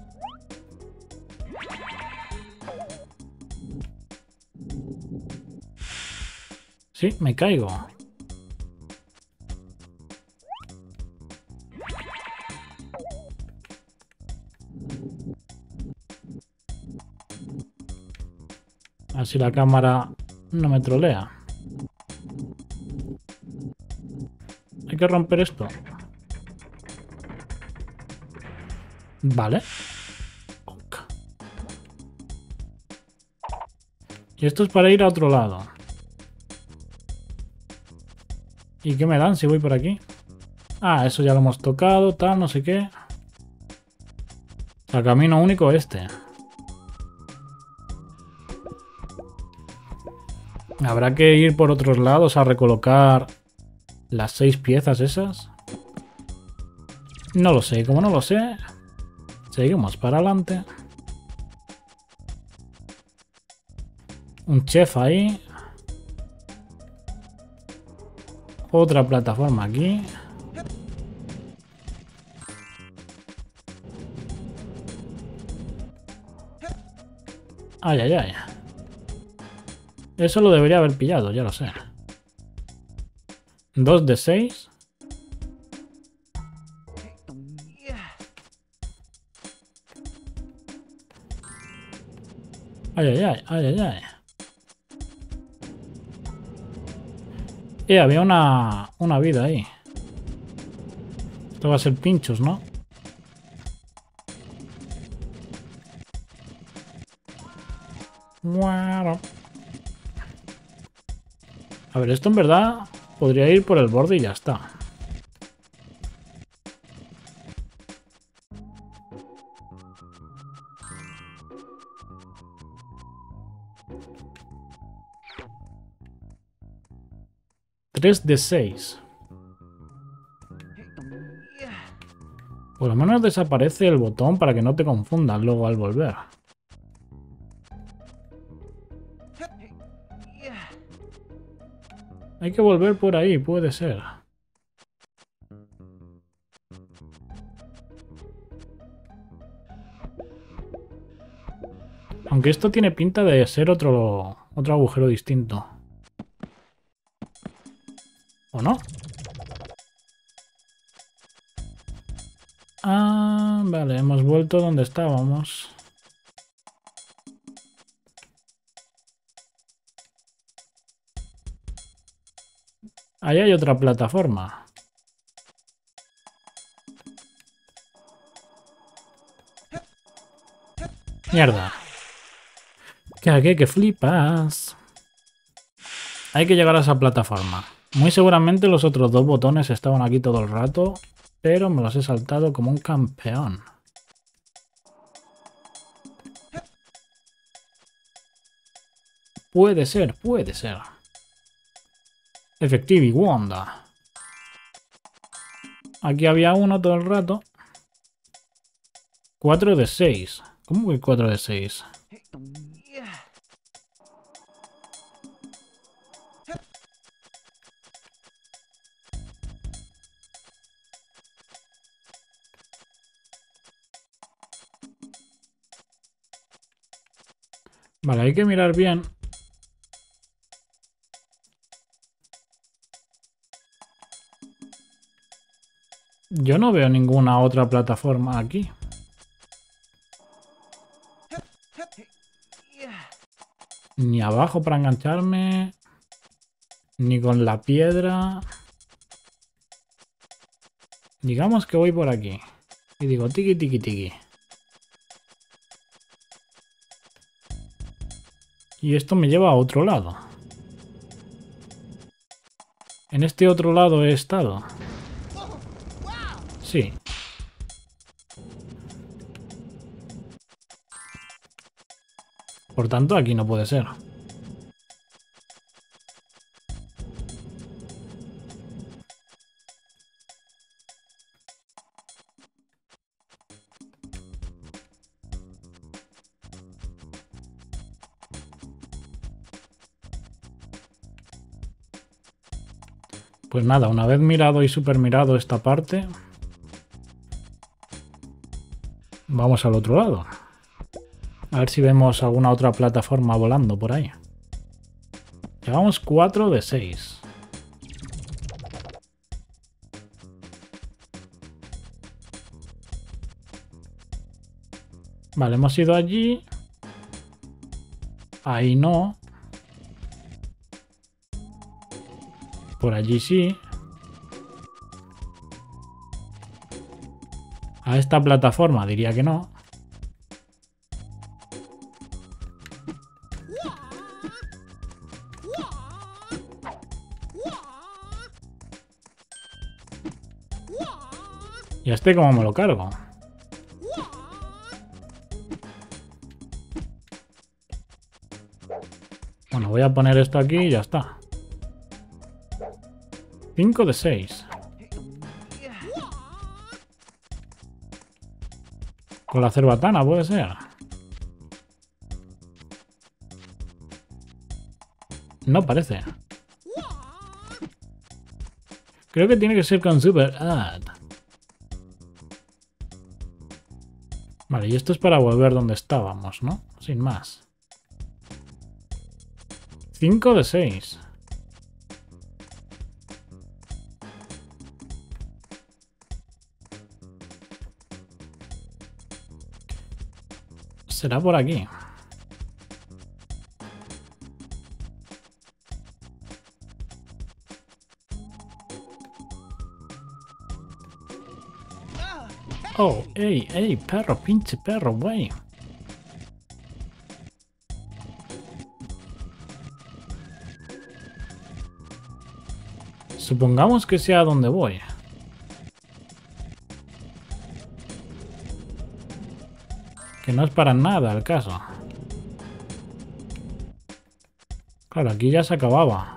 Sí, me caigo. Así la cámara no me trolea. Hay que romper esto. Vale. Y esto es para ir a otro lado. ¿Y qué me dan si voy por aquí? Ah, eso ya lo hemos tocado, tal, no sé qué. O sea, camino único este. Habrá que ir por otros lados a recolocar las seis piezas esas. No lo sé, como no lo sé, seguimos para adelante. Un chef ahí. Otra plataforma aquí. Ay, ay, ay. Eso lo debería haber pillado, ya lo sé. Dos de seis. Ay, ay, ay, ay, ay, ay. Eh, había una, una vida ahí. Esto va a ser pinchos, ¿no? Bueno. A ver, esto en verdad podría ir por el borde y ya está. tres de seis. Por lo menos desaparece el botón para que no te confundan luego al volver. Hay que volver por ahí, puede ser. Aunque esto tiene pinta de ser otro, otro agujero distinto. ¿O no? Ah, vale, hemos vuelto donde estábamos. Ahí hay otra plataforma. Mierda. ¿Qué, qué flipas? Hay que llegar a esa plataforma. Muy seguramente los otros dos botones estaban aquí todo el rato, pero me los he saltado como un campeón. Puede ser, puede ser. Efectivi, Wanda. Aquí había uno todo el rato. cuatro de seis. ¿Cómo que cuatro de seis? Vale, hay que mirar bien. Yo no veo ninguna otra plataforma aquí. Ni abajo para engancharme. Ni con la piedra. Digamos que voy por aquí. Y digo tiki tiki tiki. Y esto me lleva a otro lado. En este otro lado he estado. Sí. Por tanto, aquí no puede ser. Pues nada, una vez mirado y super mirado esta parte, vamos al otro lado. A ver si vemos alguna otra plataforma volando por ahí. Llevamos cuatro de seis. Vale, hemos ido allí. Ahí no. Por allí sí. A esta plataforma diría que no. ¿Y a este cómo me lo cargo? Bueno, voy a poner esto aquí y ya está. cinco de seis. Con la cerbatana puede ser. No parece. Creo que tiene que ser con Super Add. Vale, y esto es para volver donde estábamos, ¿no? Sin más. cinco de seis. Será por aquí. Oh, ey, ey, perro, pinche perro, güey. Supongamos que sea donde voy. Que no es para nada el caso. Claro, aquí ya se acababa.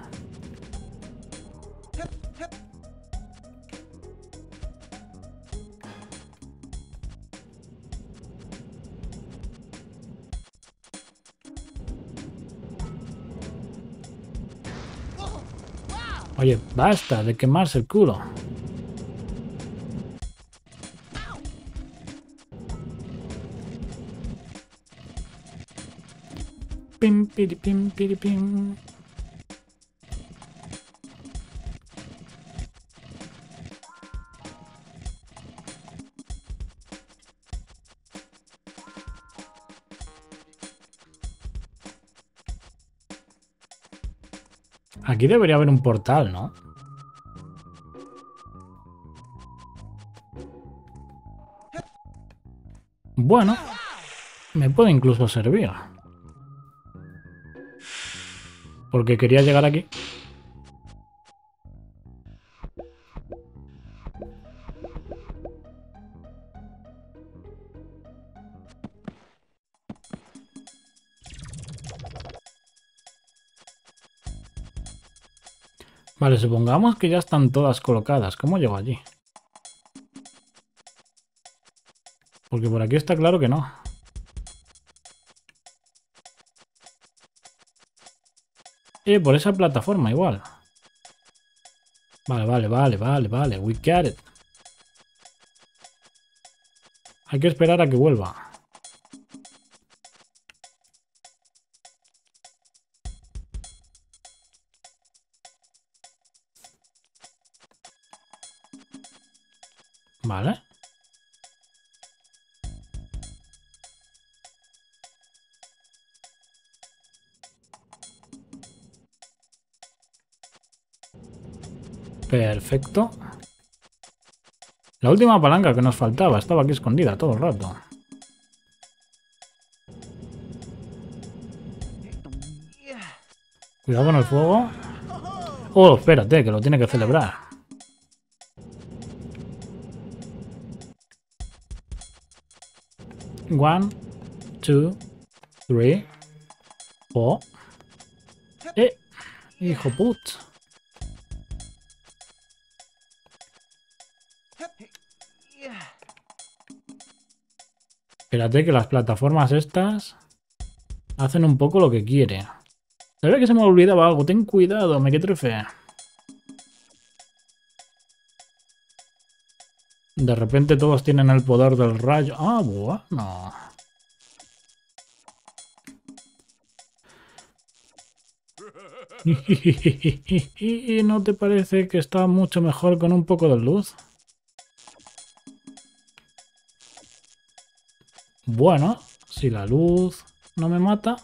Oye, basta de quemarse el culo. Pim, piri, pim, piri, pim. Aquí debería haber un portal, ¿no? Bueno, me puede incluso servir. Porque quería llegar aquí. Vale, supongamos que ya están todas colocadas. ¿Cómo llego allí? Porque por aquí está claro que no. Eh, por esa plataforma igual. Vale, vale, vale, vale, vale. We got it. Hay que esperar a que vuelva. Vale. Perfecto. La última palanca que nos faltaba estaba aquí escondida todo el rato. Cuidado con el fuego. Oh, espérate, que lo tiene que celebrar. One, two, three, four. Eh, hijo put. Espérate que las plataformas estas hacen un poco lo que quiere. Se ve que se me olvidaba algo. Ten cuidado, me que trefe. De repente todos tienen el poder del rayo. Ah, bueno. ¿No te parece que está mucho mejor con un poco de luz? Bueno, si la luz no me mata.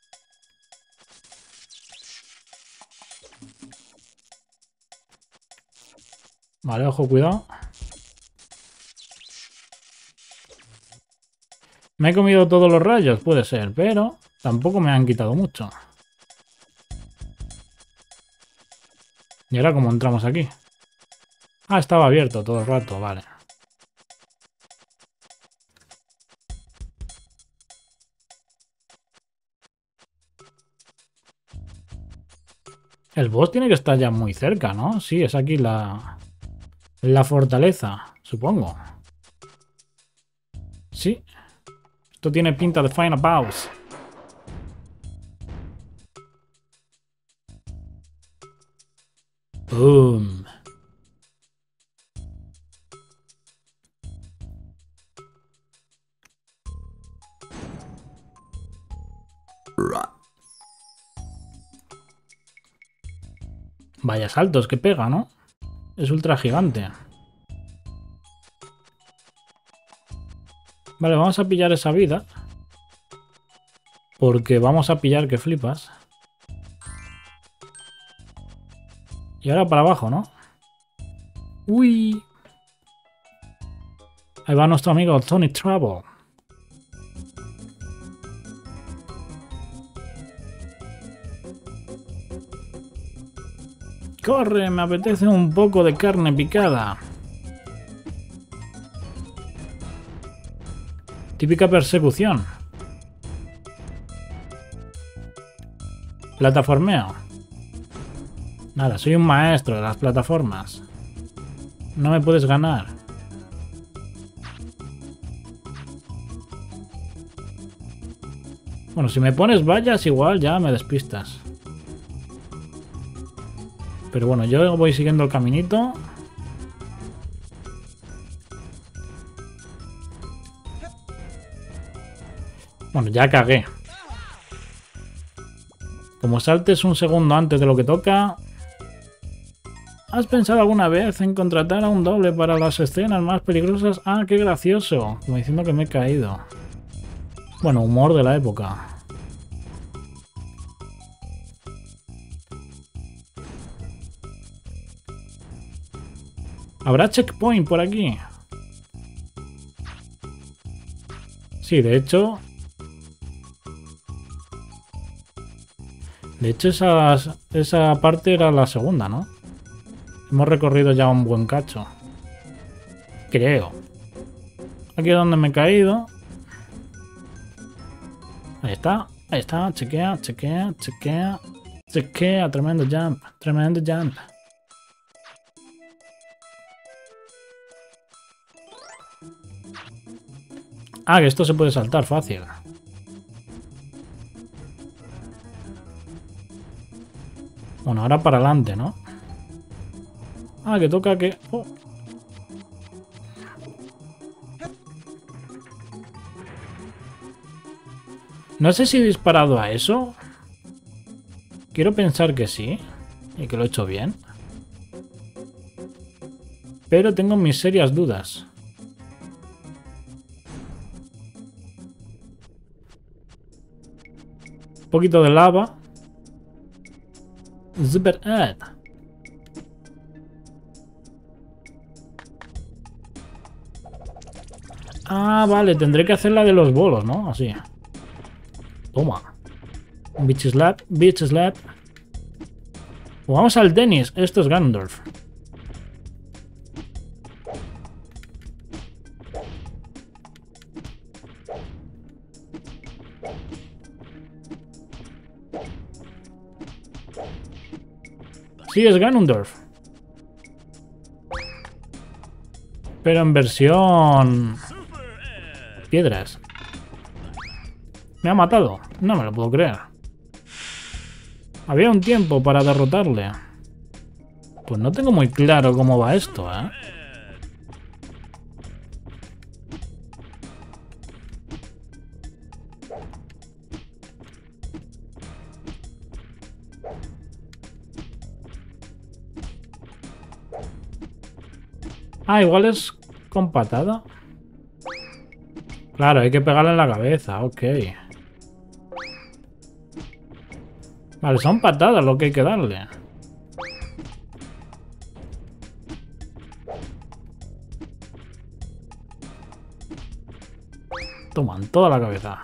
Vale, ojo, cuidado. Me he comido todos los rayos, puede ser, pero tampoco me han quitado mucho. ¿Y ahora cómo entramos aquí? Ah, estaba abierto todo el rato, vale. El boss tiene que estar ya muy cerca, ¿no? Sí, es aquí la, la fortaleza, supongo. Sí. Esto tiene pinta de Final Boss. Boom. Vaya saltos que pega, ¿no? Es ultra gigante. Vale, vamos a pillar esa vida. Porque vamos a pillar que flipas. Y ahora para abajo, ¿no? Uy. Ahí va nuestro amigo Tony Trouble. ¡Corre! Me apetece un poco de carne picada. Típica persecución. Plataformeo. Nada, soy un maestro de las plataformas. No me puedes ganar. Bueno, si me pones vallas igual ya me despistas. Pero bueno, yo voy siguiendo el caminito. Bueno, ya cagué. Como saltes un segundo antes de lo que toca... ¿Has pensado alguna vez en contratar a un doble para las escenas más peligrosas? Ah, qué gracioso. Como diciendo que me he caído. Bueno, humor de la época. ¿Habrá checkpoint por aquí? Sí, de hecho... De hecho, esa, esa parte era la segunda, ¿no? Hemos recorrido ya un buen cacho. Creo. Aquí es donde me he caído. Ahí está. Ahí está. Chequea, chequea, chequea. Chequea. Tremendo jump. Tremendo jump. Ah, que esto se puede saltar fácil. Bueno, ahora para adelante, ¿no? Ah, que toca que... Oh. No sé si he disparado a eso. Quiero pensar que sí. Y que lo he hecho bien. Pero tengo mis serias dudas. Un poquito de lava. Super Ed. Ah, vale, tendré que hacer la de los bolos, ¿no? Así. Toma. Beach Slap, Beach Slap. Vamos al tenis. Esto es Ganondorf. Sí, es Ganondorf. Pero en versión... piedras. Me ha matado. No me lo puedo creer. Había un tiempo para derrotarle. Pues no tengo muy claro cómo va esto, ¿eh? Ah, igual es con patada. Claro, hay que pegarle en la cabeza, ok. Vale, son patadas lo que hay que darle. Toman toda la cabeza.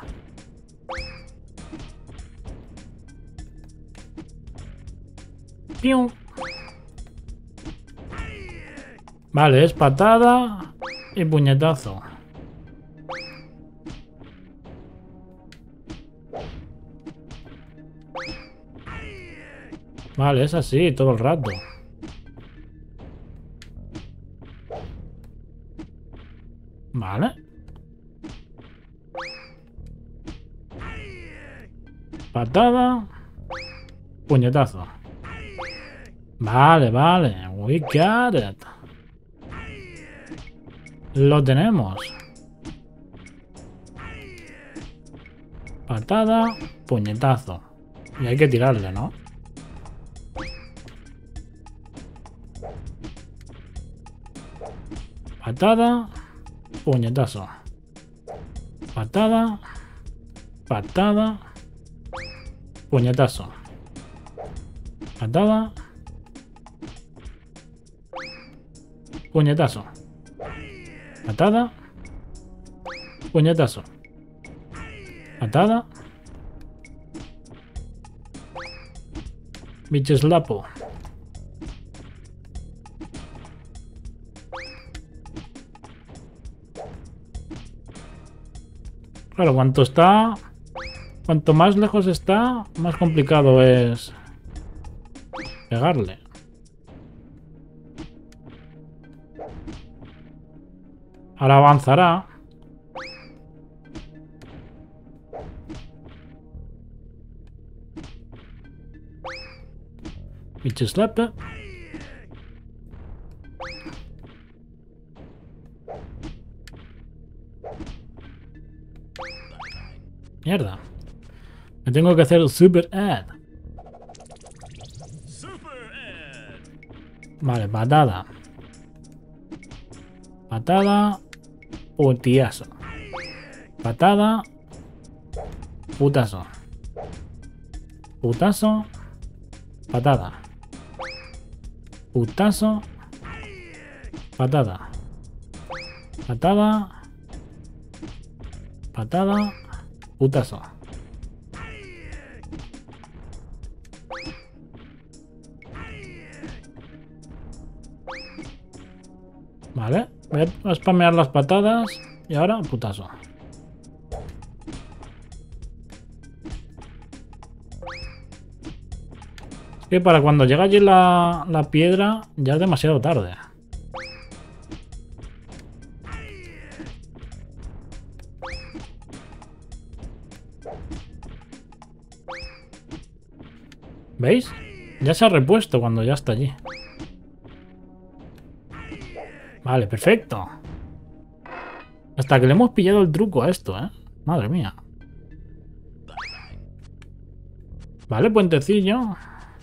¡Pium! Vale, es patada y puñetazo. Vale, es así todo el rato. Vale. Patada. Puñetazo. Vale, vale. We got it. Lo tenemos. Patada. Puñetazo. Y hay que tirarle, ¿no? Patada, puñetazo. Patada, patada, puñetazo. Patada, puñetazo. Patada, Puñetazo. Patada. Bicheslapo. Claro, cuanto está... Cuanto más lejos está, más complicado es pegarle. Ahora avanzará. Bicheslapo. Mierda. Me tengo que hacer el super ad. Vale, patada. Patada. Putiazo. Patada. Putazo. Putazo. Patada. Putazo. Patada. Patada. Patada. Putazo. Vale. Voy a spamear las patadas. Y ahora, putazo. Es que para cuando llega allí la, la piedra, ya es demasiado tarde. ¿Veis? Ya se ha repuesto cuando ya está allí. Vale, perfecto. Hasta que le hemos pillado el truco a esto, ¿eh? Madre mía. Vale, puentecillo.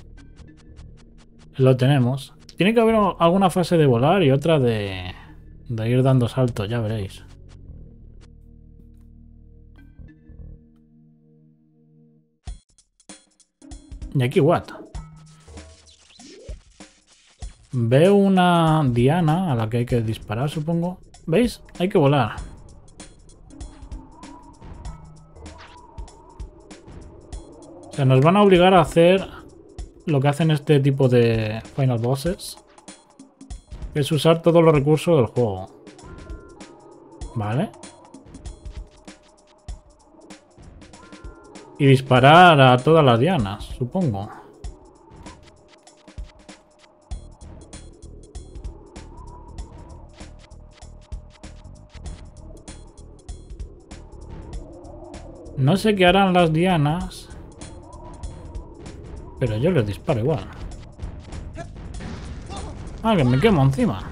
Lo tenemos. Tiene que haber alguna fase de volar y otra de, de ir dando saltos, ya veréis. Y aquí, what? Veo una diana a la que hay que disparar, supongo. ¿Veis? Hay que volar. O sea, nos van a obligar a hacer lo que hacen este tipo de final bosses. Que es usar todos los recursos del juego. Vale. Y disparar a todas las dianas, supongo. No sé qué harán las dianas, pero yo les disparo igual. Ah, que me quemo encima.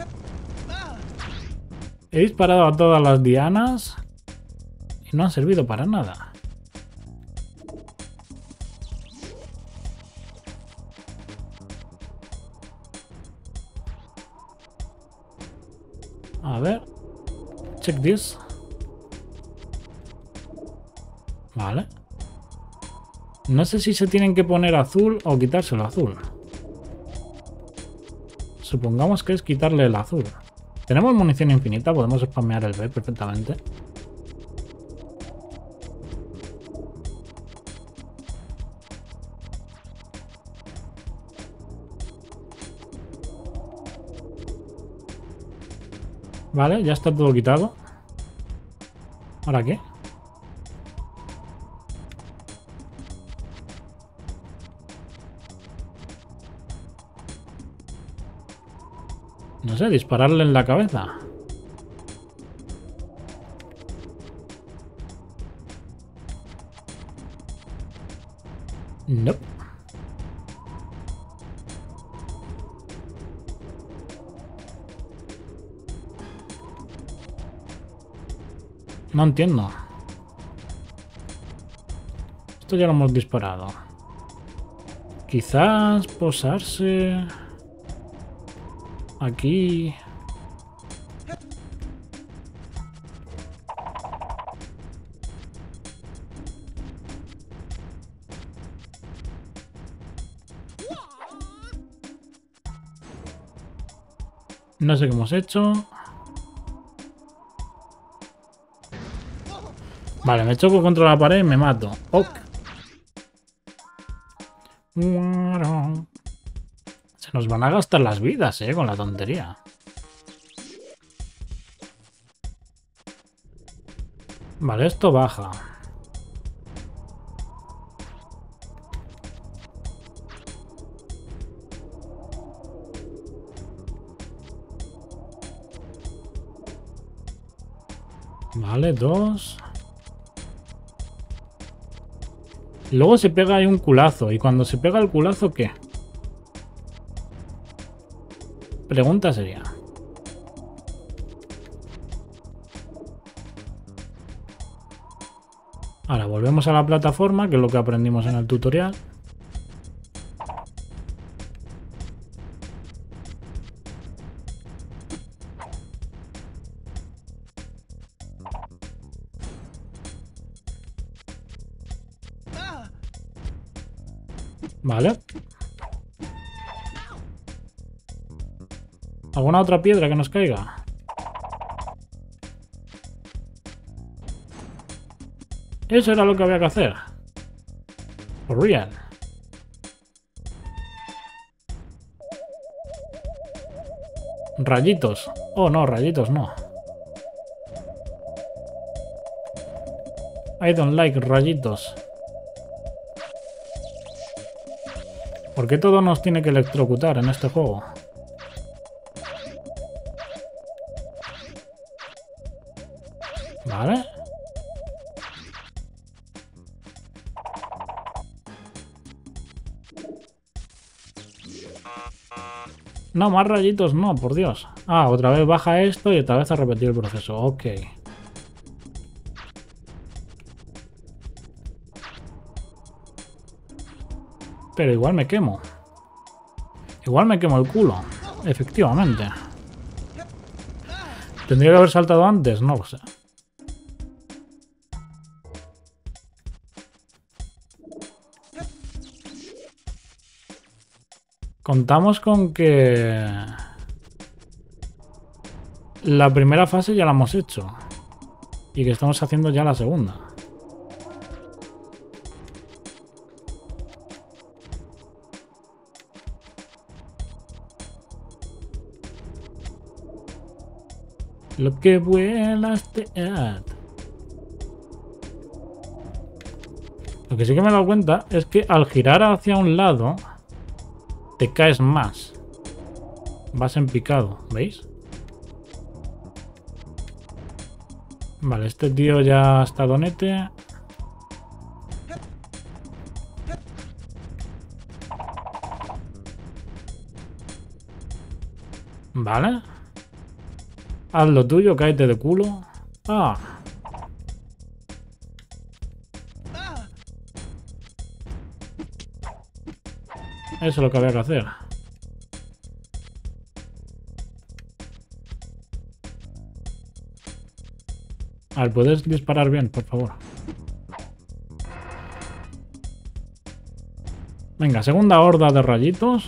He disparado a todas las dianas y no han servido para nada. A ver. Check this. Vale. No sé si se tienen que poner azul o quitárselo azul. Supongamos que es quitarle el azul. Tenemos munición infinita, podemos spamear el B perfectamente. Vale, ya está todo quitado. ¿Ahora qué? No sé, dispararle en la cabeza. No. No entiendo. Esto ya lo hemos disparado. Quizás posarse... aquí... No sé qué hemos hecho. Vale, me choco contra la pared y me mato. Ok. Se nos van a gastar las vidas, eh, con la tontería. Vale, esto baja. Vale, dos. Luego se pega ahí un culazo. ¿Y cuando se pega el culazo, qué? Pregunta sería. Ahora volvemos a la plataforma, que es lo que aprendimos en el tutorial. Vale. ¿Alguna otra piedra que nos caiga? Eso era lo que había que hacer. For real. Rayitos. Oh, no, rayitos no. I don't like rayitos. ¿Por qué todo nos tiene que electrocutar en este juego? Vale. No, más rayitos no, por Dios. Ah, otra vez baja esto y otra vez a repetir el proceso. Ok. Pero igual me quemo. Igual me quemo el culo. Efectivamente. ¿Tendría que haber saltado antes? No lo sé. Contamos con que la primera fase ya la hemos hecho. Y que estamos haciendo ya la segunda. Lo que vuelas te... Lo que sí que me he dado cuenta es que al girar hacia un lado te caes más. Vas en picado, ¿veis? Vale, este tío ya está donete. Vale. Haz lo tuyo, cáete de culo. Ah. Eso es lo que había que hacer. A ver, ¿puedes disparar bien, por favor? Venga, segunda horda de rayitos.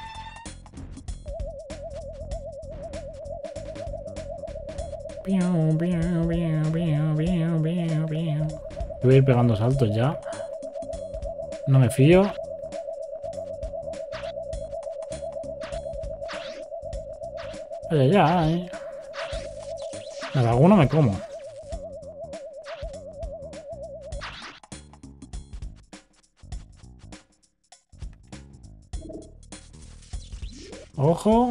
Voy a ir pegando saltos ya. No me fío. Ay, ay, ay. Nada, alguno me como. Ojo.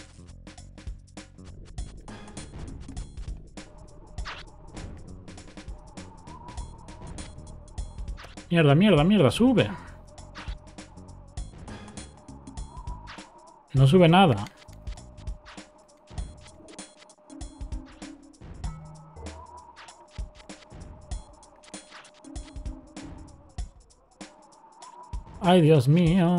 Mierda, mierda, mierda, sube. No sube nada. Ay, Dios mío.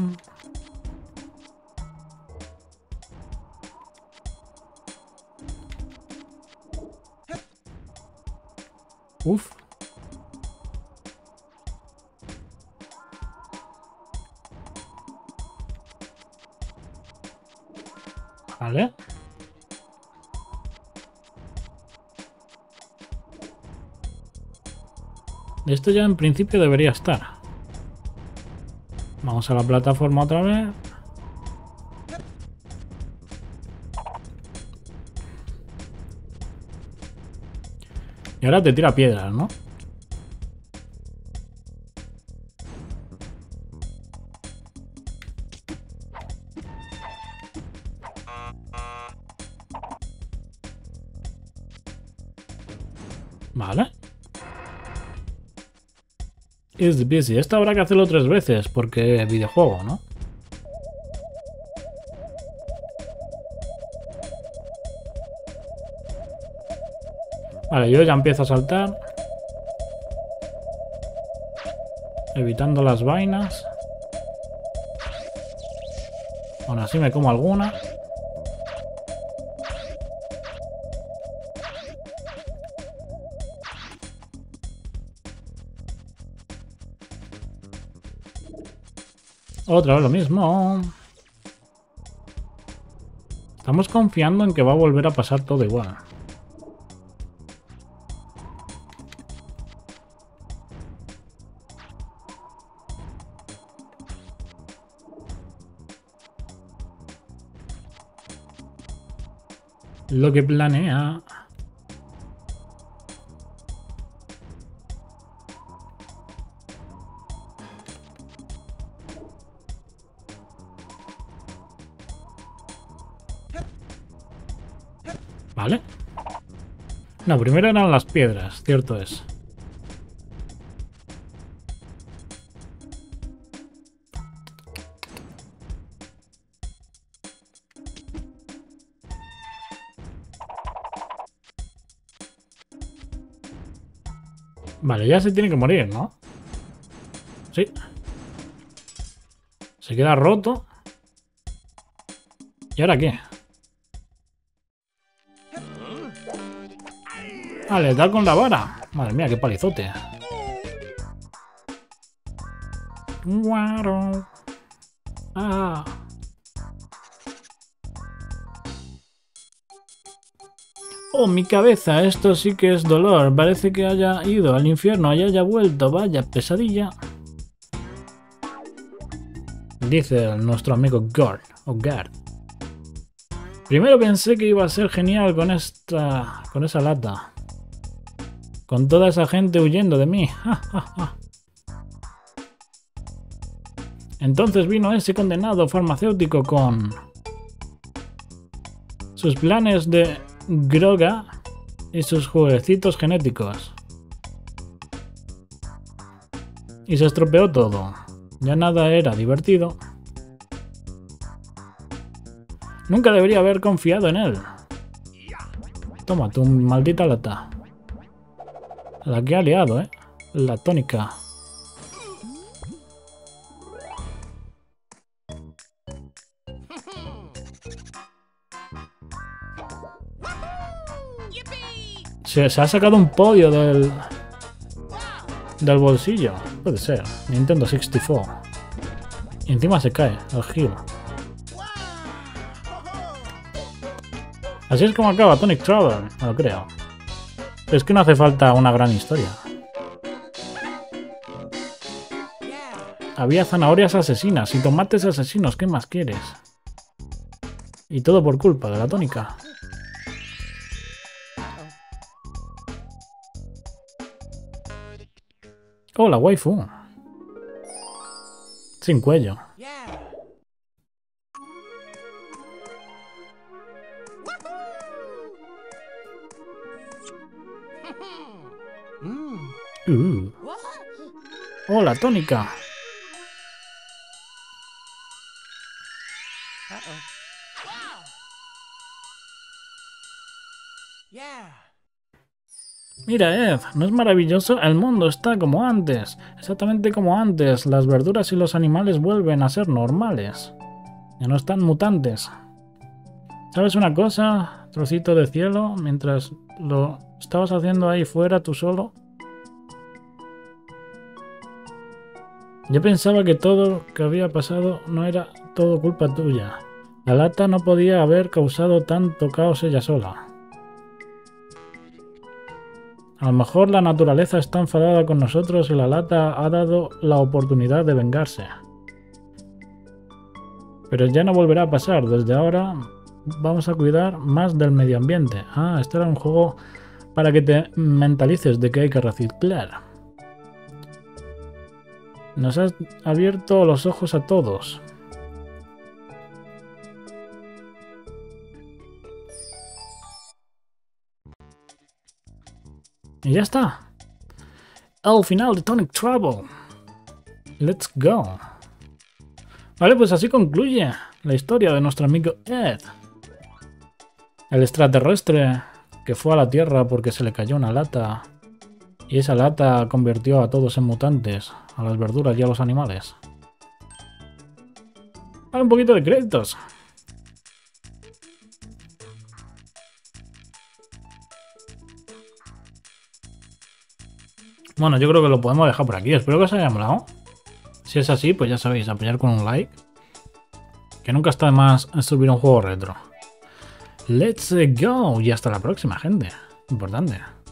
Uf. Vale. Esto ya en principio debería estar. Vamos a la plataforma otra vez. Y ahora te tira piedras, ¿no? Vale. Easy peasy. Esto habrá que hacerlo tres veces porque videojuego, ¿no? Vale, yo ya empiezo a saltar. Evitando las vainas. Aún así me como alguna. Otra vez lo mismo. Estamos confiando en que va a volver a pasar todo igual. Lo que planea. Vale. No, primero eran las piedras, cierto es. Vale, ya se tiene que morir, ¿no? Sí. Se queda roto. ¿Y ahora qué? Ah, le da con la vara. Madre mía, qué palizote. Guaro. Ah. Oh, mi cabeza, esto sí que es dolor. Parece que haya ido al infierno y haya vuelto. Vaya pesadilla. Dice nuestro amigo Gord, o Gard. Primero pensé que iba a ser genial con esta... con esa lata. Con toda esa gente huyendo de mí. Entonces vino ese condenado farmacéutico con... sus planes de Groga y sus jueguecitos genéticos. Y se estropeó todo. Ya nada era divertido. Nunca debería haber confiado en él. Toma tu maldita lata. La que ha liado, ¿eh? La tónica. Se, se ha sacado un podio del... del bolsillo. Puede ser. Nintendo sesenta y cuatro. Y encima se cae el giro. Así es como acaba Tonic Travel. Me lo creo. Es que no hace falta una gran historia. Había zanahorias asesinas y tomates asesinos. ¿Qué más quieres? Y todo por culpa de la tónica. Oh, la waifu. Sin cuello. Uh. Oh, la tónica. Mira, Ed, ¿no es maravilloso? El mundo está como antes. Exactamente como antes. Las verduras y los animales vuelven a ser normales. Ya no están mutantes. ¿Sabes una cosa, trocito de cielo? Mientras lo estabas haciendo ahí fuera tú solo. Yo pensaba que todo lo que había pasado no era todo culpa tuya. La lata no podía haber causado tanto caos ella sola. A lo mejor la naturaleza está enfadada con nosotros y la lata ha dado la oportunidad de vengarse. Pero ya no volverá a pasar. Desde ahora vamos a cuidar más del medio ambiente. Ah, esto era un juego para que te mentalices de que hay que reciclar. Nos has abierto los ojos a todos. Y ya está. Al final de Tonic Trouble. Let's go. Vale, pues así concluye la historia de nuestro amigo Ed. El extraterrestre que fue a la Tierra porque se le cayó una lata. Y esa lata convirtió a todos en mutantes. A las verduras y a los animales. Vale, un poquito de créditos. Bueno, yo creo que lo podemos dejar por aquí. Espero que os haya molado. Si es así, pues ya sabéis, apoyar con un like. Que nunca está de más subir un juego retro. Let's go. Y hasta la próxima, gente. Importante.